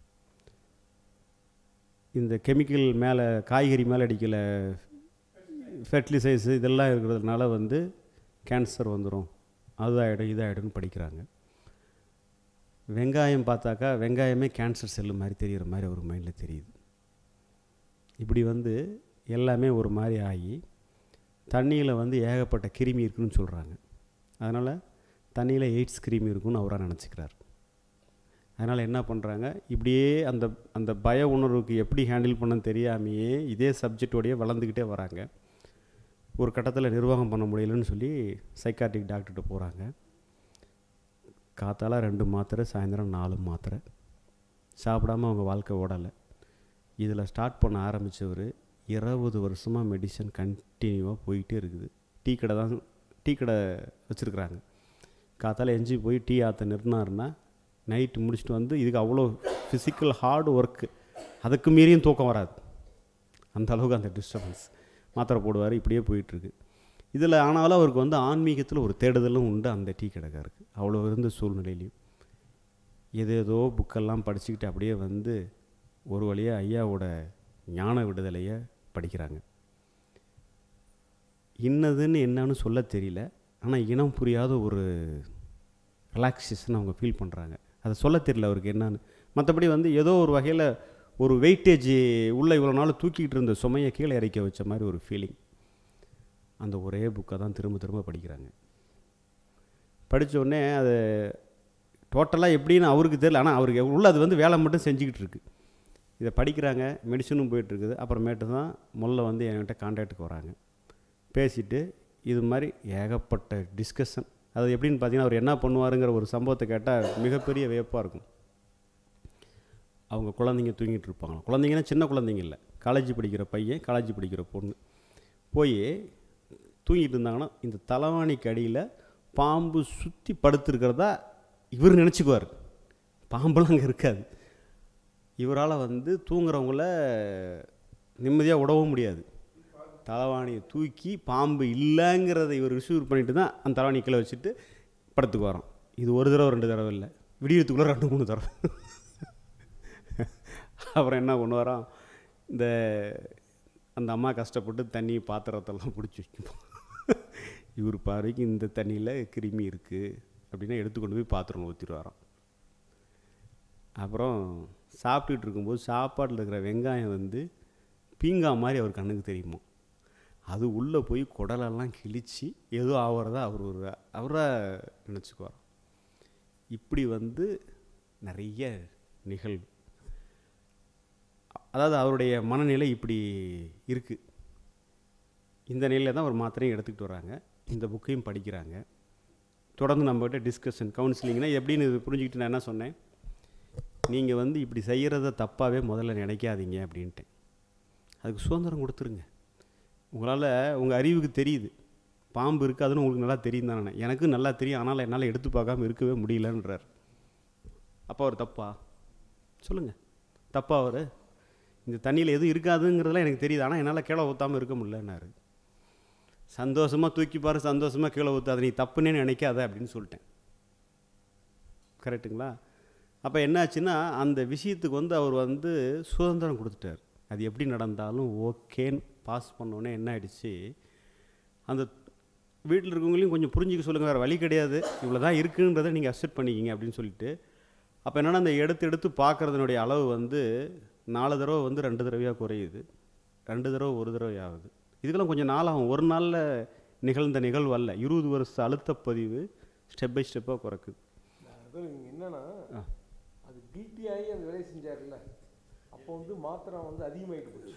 இந்த கெமிக்கல் மேலே, காய்கறி மேலே அடிக்கலை ஃபெர்டிலைசர்ஸ் இதெல்லாம் இருக்கிறதுனால வந்து கேன்சர் வந்துடும், அது ஆகிடும், இது ஆகிடும்னு படிக்கிறாங்க. வெங்காயம் பார்த்தாக்கா வெங்காயமே கேன்சர் செல்லு மாதிரி தெரிகிற மாதிரி ஒரு மைண்டில் தெரியுது. இப்படி வந்து எல்லாமே ஒரு மாதிரி ஆகி தண்ணியில் வந்து ஏகப்பட்ட கிருமி இருக்குதுன்னு சொல்கிறாங்க. அதனால் தண்ணியில் எய்ட்ஸ் கிருமி இருக்குன்னு அவராக நினச்சிக்கிறார். அதனால் என்ன பண்ணுறாங்க, இப்படியே அந்த அந்த பய உணர்வுக்கு எப்படி ஹேண்டில் பண்ணன்னு தெரியாமையே இதே சப்ஜெக்டோடையே வளர்ந்துக்கிட்டே வராங்க. ஒரு கட்டத்தில் நிர்வாகம் பண்ண முடியலன்னு சொல்லி சைக்காட்ரிக் டாக்டர்கிட்ட போகிறாங்க. காத்தால ரெண்டு மாத்திரை, சாயந்தரம் நாலு மாத்திரை, சாப்பிடாமல் அவங்க வாழ்க்கை ஓடலை. இதில் ஸ்டார்ட் பண்ண ஆரம்பித்தவர் இருபது வருஷமாக மெடிசன் கண்டினியூவாக போயிட்டே இருக்குது. டீ கடை தான் டீ கடை வச்சுருக்குறாங்க. காத்தால எஞ்சி போய் டீ ஆற்ற நிறுத்தினாருன்னா நைட்டு முடிச்சுட்டு வந்து இதுக்கு அவ்வளோ ஃபிசிக்கல் ஹார்டு ஒர்க்கு, அதுக்கு மீறியும் தூக்கம் வராது. அந்த அளவுக்கு அந்த டிஸ்டர்பன்ஸ். மாத்திரை போடுவார், இப்படியே போயிட்டுருக்கு. இதில் ஆனாலும் அவருக்கு வந்து ஆன்மீகத்தில் ஒரு தேடுதலும் உண்டு அந்த டீ கடைக்காருக்கு. அவ்வளோ இருந்த சூழ்நிலையிலையும் ஏதேதோ புக்கெல்லாம் படிச்சுக்கிட்டு அப்படியே வந்து ஒரு வழியாக ஐயாவோட ஞான விடுதலையை படிக்கிறாங்க. இன்னதுன்னு என்னன்னு சொல்ல தெரியல, ஆனால் இனம் புரியாத ஒரு ரிலாக்ஸேஷன் அவங்க ஃபீல் பண்ணுறாங்க. அதை சொல்ல தெரியல அவருக்கு என்னன்னு. மற்றபடி வந்து ஏதோ ஒரு வகையில் ஒரு வெயிட்டேஜ் உள்ளே இவ்வளோ நாள் தூக்கிட்டு இருந்த சுமையை கீழே இறக்க வச்ச மாதிரி ஒரு ஃபீலிங். அந்த ஒரே புக்கை தான் திரும்ப திரும்ப படிக்கிறாங்க. படித்தோடனே அது டோட்டலாக எப்படின்னு அவருக்கு தெரியல, ஆனால் அவருக்கு உள்ள அது வந்து வேலை மட்டும் செஞ்சுக்கிட்டு இருக்கு. இதை படிக்கிறாங்க, மெடிசனும் போயிட்டுருக்குது. அப்புறமேட்டு தான் முதல்ல வந்து என்கிட்ட கான்டாக்டுக்கு வராங்க. பேசிவிட்டு இது மாதிரி ஏகப்பட்ட டிஸ்கஷன். அது எப்படின்னு பார்த்தீங்கன்னா, அவர் என்ன பண்ணுவாருங்கிற ஒரு சம்பவத்தை கேட்டால் மிகப்பெரிய வியப்பாக இருக்கும். அவங்க குழந்தைங்க தூங்கிட்டு இருப்பாங்க. குழந்தைங்கன்னா சின்ன குழந்தைங்க இல்லை, காலேஜ் படிக்கிற பையன், காலேஜ் படிக்கிற பொண்ணு போய் தூங்கிட்டு இருந்தாங்கன்னா இந்த தலைவாணிக்கு அடியில் பாம்பு சுற்றி படுத்துருக்கிறதா இவர் நினச்சிக்குவார். பாம்பெல்லாம் அங்கே இருக்காது. இவரால் வந்து தூங்குறவங்கள நிம்மதியாக விடவும் முடியாது. தலைவாணியை தூக்கி பாம்பு இல்லைங்கிறத இவர் ரிசீவ் பண்ணிட்டு தான் அந்த தலைவாணி கீழே வச்சுட்டு படத்துக்கு வரோம். இது ஒரு தடவை ரெண்டு தடவை இல்லை, விடியறதுக்குள்ளே ரெண்டு மூணு தடவை. அப்புறம் என்ன கொண்டு வரோம், இந்த அந்த அம்மா கஷ்டப்பட்டு தண்ணி பாத்திரத்தெல்லாம் பிடிச்சி வைக்கணும். இவர் பார்வைக்கு இந்த தண்ணியில் கிருமி இருக்குது அப்படின்னா எடுத்துக்கொண்டு போய் பாத்திரம் ஊற்றிட்டு வரோம். அப்புறம் சாப்பிட்டுட்டு இருக்கும்போது சாப்பாட்டில் இருக்கிற வெங்காயம் வந்து பீங்கா மாதிரி அவர் கண்ணுக்கு தெரியுமா, அது உள்ளே போய் குடலெல்லாம் கிழித்து ஏதோ ஆகிறதா அவர் ஒரு அவராக நினச்சிக்குவார். இப்படி வந்து நிறைய நிகழ்வு. அதாவது அவருடைய மனநிலை இப்படி இருக்குது. இந்த நிலையில் தான் ஒரு மாத்திரையும் எடுத்துக்கிட்டு வராங்க, இந்த புக்கையும் படிக்கிறாங்க. தொடர்ந்து நம்மகிட்ட டிஸ்கஷன், கவுன்சிலிங்னா எப்படின்னு இது புரிஞ்சுக்கிட்டு நான் என்ன சொன்னேன், நீங்கள் வந்து இப்படி செய்கிறத தப்பாகவே முதல்ல நினைக்காதீங்க அப்படின்ட்டேன். அதுக்கு சுதந்திரம் கொடுத்துருங்க. உங்களால் உங்கள் அறிவுக்கு தெரியுது பாம்பு இருக்காதுன்னு உங்களுக்கு நல்லா தெரியும் தானே? எனக்கு நல்லா தெரியும், ஆனால் என்னால் எடுத்து பார்க்காம இருக்கவே முடியலன்றார். அப்போ அவர் தப்பா சொல்லுங்கள்? தப்பா அவர்? இந்த தண்ணியில் எதுவும் இருக்காதுங்கிறதுலாம் எனக்கு தெரியுது, ஆனால் என்னால் கீழே ஊற்றாமல் இருக்க முடியலன்னாரு. சந்தோஷமாக தூக்கி பாரு, சந்தோஷமாக கீழே ஊற்றாது, நீ தப்புன்னே நினைக்காத அப்படின்னு சொல்லிட்டேன். கரெக்டுங்களா? அப்போ என்னாச்சுன்னா அந்த விஷயத்துக்கு வந்து அவர் வந்து சுதந்திரம் கொடுத்துட்டார். அது எப்படி நடந்தாலும் ஓகேன்னு பாஸ் பண்ணோன்னே என்ன ஆயிடுச்சு, அந்த வீட்டில் இருக்கவங்களையும் கொஞ்சம் புரிஞ்சிக்க சொல்லுங்கள், வேறு வழி கிடையாது, இவ்வளோ தான் இருக்குன்றதை நீங்கள் அக்செப்ட் பண்ணிக்கிங்க அப்படின்னு சொல்லிட்டு, அப்போ என்னென்னா அந்த எடுத்து எடுத்து பார்க்குறதுனுடைய அளவு வந்து நாலு தடவை வந்து ரெண்டு தடவையாக குறையுது, ரெண்டு தடவை ஒரு தடவை ஆகுது. இதுக்கெல்லாம் கொஞ்சம் நாளாகும். ஒரு நாளில் நிகழ்ந்த நிகழ்வு அல்ல, இருபது வருஷ அழுத்த பதிவு ஸ்டெப் பை ஸ்டெப்பாக குறைக்குது. என்னன்னா அது கில்ட்டியாகி அந்த வேலையை செஞ்சார்ல, அப்போ வந்து மாத்திரை வந்து அதிகமாகிட்டு போச்சு.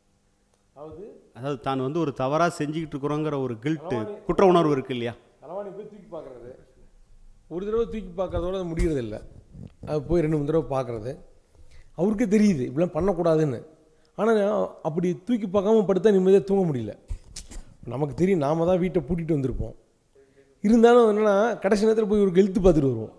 அதாவது அதாவது தான் வந்து ஒரு தவறாக செஞ்சுக்கிட்டு இருக்கிறோங்கிற ஒரு கில்ட்டு, குற்ற உணர்வு இருக்குது இல்லையா? தலைவாணி போய் தூக்கி பார்க்குறது, ஒரு தடவை தூக்கி பார்க்கறதோட அது முடிகிறது இல்லை, அது போய் ரெண்டு மூணு தடவை பார்க்குறது. அவருக்கே தெரியுது இப்படிலாம் பண்ணக்கூடாதுன்னு, ஆனால் அப்படி தூக்கி பார்க்காம படுத்தா நிம்மதியாக தூங்க முடியல. நமக்கு தெரியும், நாம தான் வீட்டை பூட்டிகிட்டு வந்திருப்போம், இருந்தாலும் என்னென்னா கடைசி நேரத்தில் போய் ஒரு இழுத்து பார்த்துட்டு வருவோம்.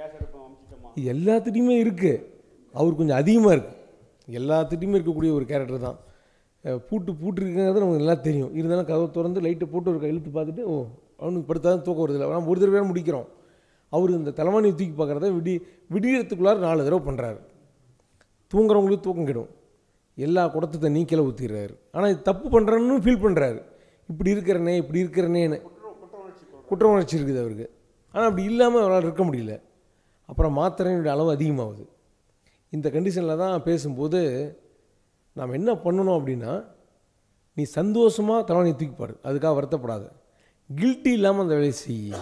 இது எல்லாத்துட்டையுமே இருக்குது, அவர் கொஞ்சம் அதிகமாக இருக்குது, எல்லாத்துட்டையுமே இருக்கக்கூடிய ஒரு கேரக்டர் தான். பூட்டு பூட்டு இருக்குங்கிறது நமக்கு நல்லா தெரியும், இருந்தாலும் கதவை திறந்து லைட்டை போட்டு ஒரு இழுத்து பார்த்துட்டு ஓ அவனுக்கு படுத்தாதான் தூக்கம் வருதில்லை, ஆனால் ஒரு தடவை முடிக்கிறோம். அவர் இந்த தலைவாணியை தூக்கி பார்க்குறத விடி விடியறதுக்குள்ளார நாலு தடவை பண்ணுறாரு. தூங்குறவங்களுக்கு தூக்கம் கெடும், எல்லா குடத்தை தண்ணி கீழே ஊற்றிடுறாரு. ஆனால் இது தப்பு பண்ணுறன்னு ஃபீல் பண்ணுறாரு, இப்படி இருக்கிறனே இப்படி இருக்கிறனேன்னு குற்ற உணர்ச்சி இருக்குது அவருக்கு. ஆனால் அப்படி இல்லாமல் அவரால் இருக்க முடியல. அப்புறம் மாத்திரையினுடைய அளவு அதிகமாகுது. இந்த கண்டிஷனில் தான் பேசும்போது நாம் என்ன பண்ணணும் அப்படின்னா, நீ சந்தோஷமாக தலைவாணியை தூக்கிப்பாடு, அதுக்காக வருத்தப்படாத, கில்ட்டி இல்லாமல் அந்த வேலையை செய்ய,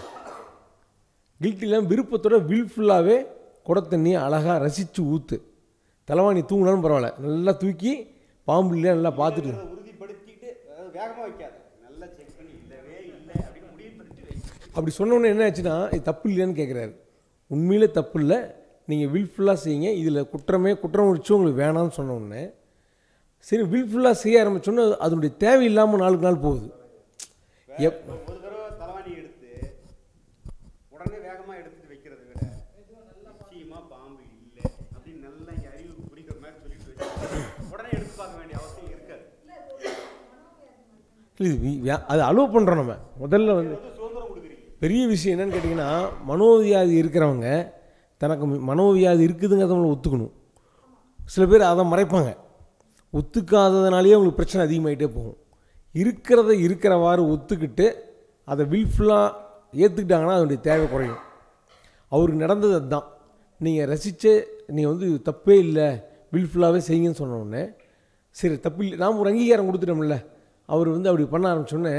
கில்ட்டி இல்லாமல் விருப்பத்தோட வில்ஃபுல்லாகவே குடத்தண்ணியை அழகாக ரசித்து ஊற்று. தலைவாணி தூங்கினாலும் பரவாயில்ல, நல்லா தூக்கி பாம்பு இல்லையா நல்லா பார்த்துட்டு உறுதிப்படுத்திட்டு வேகமாக வைக்காது, நல்லா செக் பண்ணி இல்லவே இல்லை அப்படின்னு முடிவு பண்ணிட்டு. அப்படி சொன்னோன்னே என்ன ஆச்சுன்னா, இது தப்பு இல்லையான்னு கேட்குறாரு. உண்மையிலே தப்பு இல்லை, நீங்கள் வில்ஃபுல்லாக செய்யுங்க, இதில் குற்றமே குற்றம் உணர்ச்சி உங்களுக்கு வேணாம்னு சொன்னோடனே சரி வில்ஃபுல்லாக செய்ய ஆரம்பிச்சோன்னா அதனுடைய தேவையில்லாமல் நாளுக்கு நாள் போகுது. எப் ஒரு தடவை தலைவாணி எடுத்து உடனே வேகமாக எடுத்துட்டு வைக்கிறத விட நிச்சயமாக பாம்பு இல்லை அப்படின்னு நல்லா இங்கே அறிவு புரிக்கிற மாதிரி சொல்லிட்டு வச்சு உடனே எடுத்து பார்க்க வேண்டிய அவசியம் இருக்காது. இல்லை அது அலோவ் பண்ணுறோம். நம்ம முதல்ல வந்து சுதந்திரம் கொடுக்குறீங்க. பெரிய விஷயம் என்னன்னு கேட்டிங்கன்னா, மனோவியாதி இருக்கிறவங்க தனக்கு மனோவியாதி இருக்குதுங்கிறத அவங்களை ஒத்துக்கணும். சில பேர் அதை மறைப்பாங்க, ஒத்துக்காததுனாலேயே அவங்களுக்கு பிரச்சனை அதிகமாகிட்டே போகும். இருக்கிறத இருக்கிறவாறு ஒத்துக்கிட்டு அதை வில்ஃபுல்லாக ஏற்றுக்கிட்டாங்கன்னா அதனுடைய தேவை குறையும். அவருக்கு நடந்தது அதுதான். நீங்கள் ரசித்து நீங்கள் வந்து தப்பே இல்லை வில்ஃபுல்லாகவே செய்யுங்கன்னு சொன்னோடனே சரி தப்பு இல்லை, நாம் ஒரு அங்கீகாரம் கொடுத்துட்டோம்ல, அவர் வந்து அப்படி பண்ண ஆரம்பிச்சோன்னே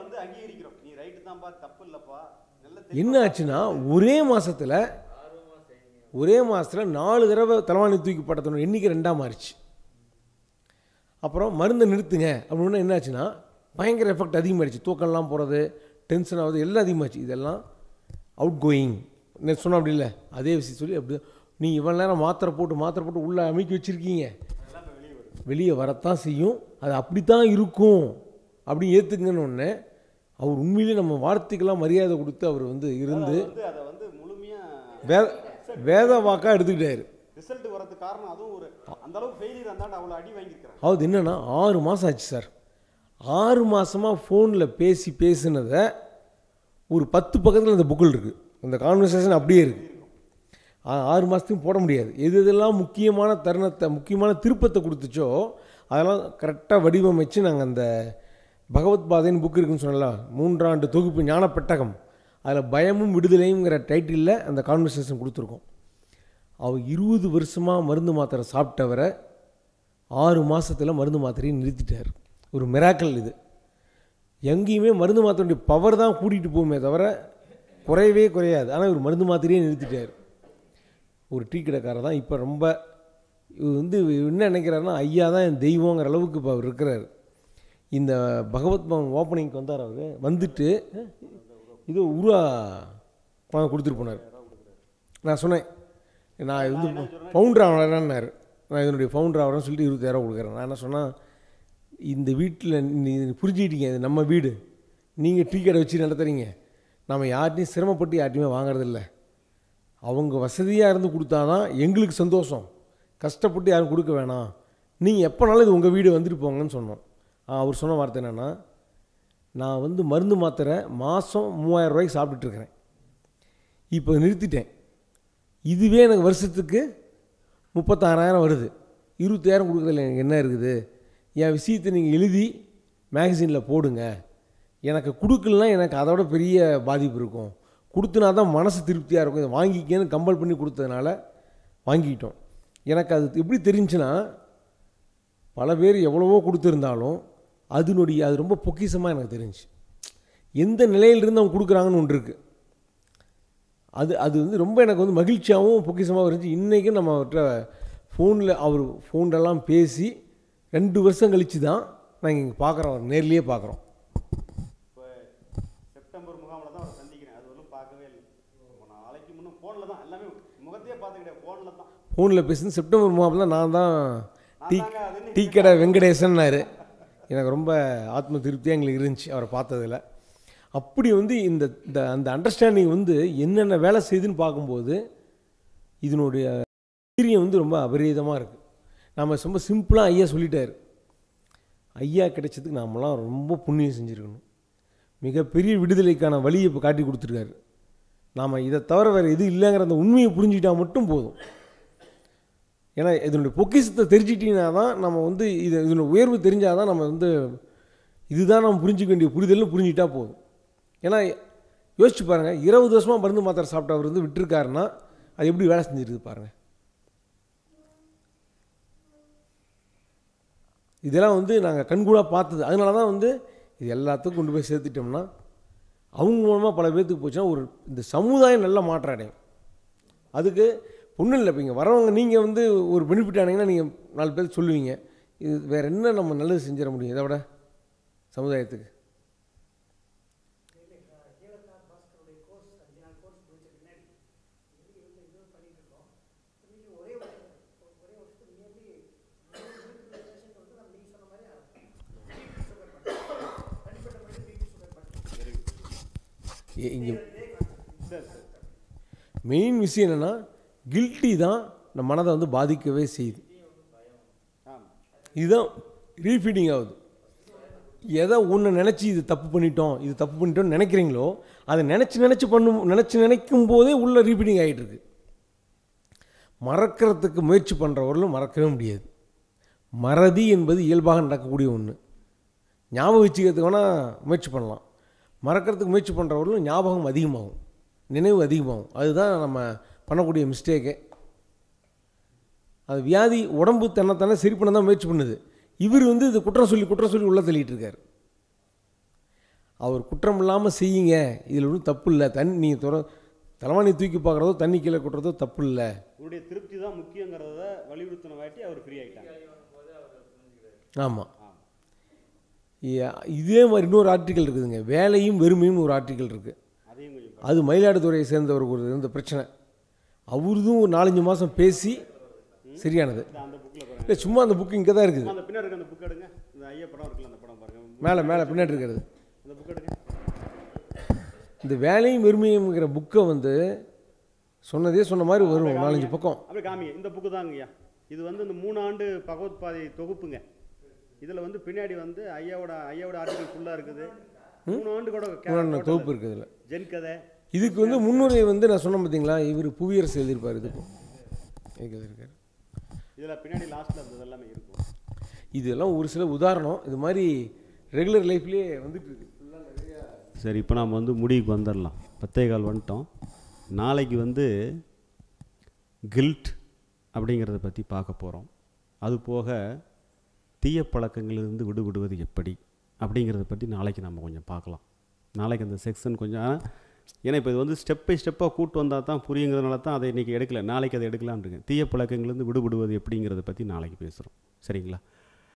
என்ன ஆச்சுன்னா, ஒரே மாதத்தில் ஒரே மாதத்தில் நாலு தடவை தலைவாணி தூக்கி பட்டத்தோட எண்ணிக்கை ரெண்டாக மாறிச்சு. அப்புறம் மருந்தை நிறுத்துங்க அப்படின்னா என்ன ஆச்சுன்னா பயங்கர எஃபெக்ட் அதிகமாகிடுச்சு. தூக்கம்லாம் போகிறது, டென்ஷன் ஆகுது, எல்லாம் அதிகமாகிடுச்சு. இதெல்லாம் அவுட் கோயிங் சொன்னால் அப்படி இல்லை, அதே விஷயம் சொல்லி அப்படி நீங்கள் இவ்வளோ நேரம் மாத்திரை போட்டு மாத்திரை போட்டு உள்ளே அமைக்கி வச்சுருக்கீங்க, வெளியே வரத்தான் செய்யும், அது அப்படித்தான் இருக்கும் அப்படின்னு ஏற்றுக்குங்கன்னு ஒன்று. அவர் உண்மையிலே நம்ம வார்த்தைக்கெல்லாம் மரியாதை கொடுத்து அவர் வந்து இருந்து வே வேத வாக்காக எடுத்துக்கிட்டாரு. ரிசல்ட் வரதுக்கு காரணம் அதுவும் ஒரு அந்த அளவுக்கு ஃபெயிலியர் இருந்தாலும் அவ்வளோ அடி வாங்கியிருக்கிறாங்க. அது என்னென்னா ஆறு மாதம் ஆச்சு சார். ஆறு மாதமாக ஃபோனில் பேசி பேசினதை ஒரு பத்து பக்கத்தில் அந்த புக்கில் இருக்குது, அந்த கான்வர்சேஷன் அப்படியே இருக்குது. ஆறு மாதத்துக்கும் போட முடியாது. எது எதெல்லாம் முக்கியமான தருணத்தை முக்கியமான திருப்பத்தை கொடுத்துச்சோ அதெல்லாம் கரெக்டாக வடிவமைச்சு நாங்கள் அந்த பகவத் பாதைன்னு புக்கு இருக்குன்னு சொன்னலாம், மூன்றாண்டு தொகுப்பு ஞான பெட்டகம், அதில் பயமும் விடுதலையுங்கிற டைட்டிலில் அந்த கான்வர்சேஷன் கொடுத்துருக்கோம். அவர் இருபது வருஷமாக மருந்து மாத்திரை சாப்பிட்டவரை ஆறு மாதத்தில் மருந்து மாத்திரையை நிறுத்திட்டார். ஒரு மிராக்கல் இது. எங்கேயுமே மருந்து மாத்திரையுடைய பவர் தான் கூட்டிகிட்டு போகுமே தவிர குறையவே குறையாது. ஆனால் இவர் மருந்து மாத்திரையே நிறுத்திட்டார். ஒரு டீ கடைக்காரர் தான் இப்போ ரொம்ப இவர் வந்து என்ன நினைக்கிறாருன்னா, ஐயா தான் என் தெய்வங்கிற அளவுக்கு இப்போ அவர் இருக்கிறார். இந்த பகவத் பவன் ஓப்பனிங்க்கு வந்தார். அவர் வந்துட்டு இது உருவா பணம் கொடுத்துட்டு போனார். நான் சொன்னேன், நான் இது வந்து ஃபவுண்டர் ஆகிறான்னாரு. நான் இதனுடைய ஃபவுண்டர் ஆகிறேன்னு சொல்லிட்டு இருபத்தாயிரம் கொடுக்குறேன். நான் என்ன சொன்னால், இந்த வீட்டில் நீ புரிஞ்சுக்கிட்டீங்க, இது நம்ம வீடு, நீங்கள் டீ கடை வச்சு நடத்துகிறீங்க, நம்ம யார்ட்டையும் சிரமப்பட்டு யார்ட்டையுமே வாங்குறதில்ல. அவங்க வசதியாக இருந்து கொடுத்தா தான் எங்களுக்கு சந்தோஷம், கஷ்டப்பட்டு யாரும் கொடுக்க வேணாம், நீங்கள் எப்போனாலும் இது உங்கள் வீடு வந்துட்டு போங்கன்னு சொன்னோம். அவர் சொன்ன வார்த்தை என்னென்னா, நான் வந்து மருந்து மாத்திரை மாதம் மூவாயிரம் ரூபாய்க்கு சாப்பிட்டுட்ருக்கிறேன், இப்போ நிறுத்திட்டேன். இதுவே எனக்கு வருஷத்துக்கு முப்பத்தாறாயிரம் வருது, இருபத்தாயிரம் கொடுக்குறதுல எனக்கு என்ன இருக்குது? என் விஷயத்தை நீங்கள் எழுதி மேகசினில் போடுங்க, எனக்கு கொடுக்கலனா எனக்கு அதோட பெரிய பாதிப்பு இருக்கும், கொடுத்தனா தான் மனசு திருப்தியாக இருக்கும், இதை வாங்கிக்கன்னு கம்பல் பண்ணி கொடுத்ததுனால வாங்கிக்கிட்டோம். எனக்கு அது எப்படி தெரிஞ்சுன்னா, பல பேர் எவ்வளவோ கொடுத்துருந்தாலும் அதனுடைய அது ரொம்ப பொக்கிஷமாக எனக்கு தெரிஞ்சு, எந்த நிலையிலிருந்து அவங்க கொடுக்குறாங்கன்னு ஒன்று இருக்குது. அது அது வந்து ரொம்ப எனக்கு வந்து மகிழ்ச்சியாகவும் பொக்கிஷமாகவும் இருந்துச்சு. இன்றைக்கும் நம்ம அவர்கிட்ட ஃபோனில் அவர் ஃபோன்லலாம் பேசி ரெண்டு வருஷம் கழித்து தான் நாங்கள் இங்கே பார்க்குறோம், நேர்லேயே பார்க்குறோம். இப்போ செப்டம்பர் முகாமில் தான் அவரை சந்திக்கிறேன், அது ஒன்றும் பார்க்கவே இல்லை. நாளைக்கு முன்னே ஃபோனில் தான் எல்லாமே, முகத்தையே பார்த்துக்கிட்டேன், ஃபோனில் தான் ஃபோனில் பேசுனது. செப்டம்பர் முகாமில் நான் தான் டீ டீ கடை வெங்கடேசன்னாரு. எனக்கு ரொம்ப ஆத்ம திருப்தியாக எங்களுக்கு இருந்துச்சு அவரை பார்த்ததில். அப்படி வந்து இந்த இந்த அந்த அண்டர்ஸ்டாண்டிங் வந்து என்னென்ன வேலை செய்யுதுன்னு பார்க்கும்போது இதனுடைய வீரியம் வந்து ரொம்ப அபரீதமாக இருக்குது. நம்ம ரொம்ப சிம்பிளாக ஐயா சொல்லிட்டார். ஐயா கிடைச்சதுக்கு நாமெல்லாம் ரொம்ப புண்ணியம் செஞ்சுருக்கணும். மிகப்பெரிய விடுதலைக்கான வழியை இப்போ காட்டி கொடுத்துருக்காரு. நாம் இதை தவிர வேறு எது இல்லைங்கிற அந்த உண்மையை புரிஞ்சுக்கிட்டால் மட்டும் போதும். ஏன்னா இதனுடைய பொக்கிஷத்தை தெரிஞ்சிட்டிங்கன்னா தான் நம்ம வந்து இது இதனுடைய உயர்வு தெரிஞ்சால் தான் நம்ம வந்து இதுதான் நம்ம புரிஞ்சிக்க வேண்டிய புரிதல்னு புரிஞ்சிட்டா போதும். ஏன்னா யோசிச்சு பாருங்கள், இருபது வருஷமாக மருந்து மாத்திரை சாப்பிட்டு அவர் வந்து விட்டுருக்காருன்னா அது எப்படி வேலை செஞ்சுருக்கு பாருங்கள். இதெல்லாம் வந்து நாங்கள் கண்கூடாக பார்த்தது. அதனால தான் வந்து இது எல்லாத்துக்கும் கொண்டு போய் சேர்த்துட்டோம்னா அவங்க மூலமாக பல பேர்த்துக்கு போச்சுன்னா ஒரு இந்த சமுதாயம் நல்ல மாற்றம் அடையும். அதுக்கு ஒன்றும் இல்லை, இப்போ இங்கே வரவங்க நீங்கள் வந்து ஒரு பெனிஃபிட் ஆனீங்கன்னா நீங்கள் நாலு பேருக்கு சொல்லுவீங்க, இது வேறு என்ன நம்ம நல்லது செஞ்சிட முடியும் இதை விட சமுதாயத்துக்கு. இங்கே மெயின் விஷயம் என்னென்னா, கில்ட்டி தான் நம்ம மனதை வந்து பாதிக்கவே செய்யுது. இதுதான் ரீஃபீடிங் ஆகுது. எதை ஒன்று நினச்சி இது தப்பு பண்ணிட்டோம் இது தப்பு பண்ணிட்டோம்னு நினைக்கிறீங்களோ அதை நினச்சி நினச்சி பண்ணும் நினச்சி நினைக்கும் போதே உள்ள ரீஃபீடிங் ஆகிட்டுருக்கு. மறக்கிறதுக்கு முயற்சி பண்ணுறவர்களும் மறக்கவே முடியாது. மறதி என்பது இயல்பாக நடக்கக்கூடிய ஒன்று. ஞாபகம் வச்சுக்கிறதுக்கு வேணால் முயற்சி பண்ணலாம். மறக்கிறதுக்கு முயற்சி பண்ணுறவர்களும் ஞாபகம் அதிகமாகும், நினைவு அதிகமாகும். அதுதான் நம்ம பண்ணக்கூடிய மிஸ்டேக்கே. அது வியாதி உடம்பு தன்னைத்தானே சரி பண்ண தான் முயற்சி பண்ணுது. இவர் வந்து இது குற்றம் சொல்லி குற்றம் சொல்லி உள்ளே தள்ளிட்டு இருக்கார். அவர் குற்றம் இல்லாமல் செய்யுங்க, இதில் ஒன்றும் தப்பு இல்லை, தண்ணி நீங்கள் துற தலைவாணி தூக்கி பார்க்குறதோ தண்ணி கீழே கொட்டுறதோ தப்பு இல்லை, உங்களுடைய திருப்தி தான் முக்கியங்கிறத வலியுறுத்தின வாட்டி அவர் ஃப்ரீ ஆகிட்டாங்க. ஆமாம். இதே மாதிரி இன்னொரு ஆர்டிக்கல் இருக்குதுங்க, வேலையும் வெறுமையும் ஒரு ஆர்டிக்கல் இருக்குது. அது மயிலாடுதுறையை சேர்ந்தவருக்கு ஒரு இருந்த பிரச்சனை. அவருதும் ஒரு நாலஞ்சு மாதம் பேசி சரியானது. இல்லை சும்மா அந்த புக்கு இங்கே தான் இருக்குது. மேலே மேலே பின்னாடி இருக்கிறது இந்த வேலையும் வெறுமையும்ங்கிற புக்கை வந்து சொன்னதே சொன்ன மாதிரி வரும் நாலஞ்சு பக்கம். அப்படியே காமிங்க, இந்த புக்கு தாங்கய்யா. இது வந்து இந்த மூணு ஆண்டு பகவத்பாதை தொகுப்புங்க. இதில் வந்து பின்னாடி வந்து ஐயாவோட ஐயாவோட ஆர்டிகல் ஃபுல்லாக இருக்குது. மூணு ஆண்டு கூட தொகுப்பு இருக்குது இதில். ஜென் கதை இதுக்கு வந்து முன்னுரை வந்து நான் சொன்னேன் பார்த்தீங்களா, இவர் புவியரசு எழுதியிருப்பார். இதுக்கும் இருக்கார் இதில் பின்னாடி லாஸ்ட்டில் அது எல்லாமே இருக்கும். இதெல்லாம் ஒரு சில உதாரணம். இது மாதிரி ரெகுலர் லைஃப்லேயே வந்துட்டு இருக்கு. சரி, இப்போ நாம் வந்து முடிவுக்கு வந்துடலாம். பத்தே கால் வந்துட்டோம். நாளைக்கு வந்து கில்ட் அப்படிங்கிறத பற்றி பார்க்க போகிறோம். அது போக தீய பழக்கங்களிலிருந்து விடுபடுவது எப்படி அப்படிங்கிறத பற்றி நாளைக்கு நம்ம கொஞ்சம் பார்க்கலாம். நாளைக்கு அந்த செக்ஷன் கொஞ்சம், ஏன்னா இப்போ இது வந்து ஸ்டெப் பை ஸ்டெப்பாக கூட்டு வந்தால் தான் புரியுங்கிறதுனால தான் அதை இன்றைக்கி எடுக்கலை. நாளைக்கு அதை எடுக்கலான்னு இருக்கேன். தீய பழக்கங்கள்லேருந்து விடுபடுவது எப்படிங்கிறத பற்றி நாளைக்கு பேசுகிறோம். சரிங்களா?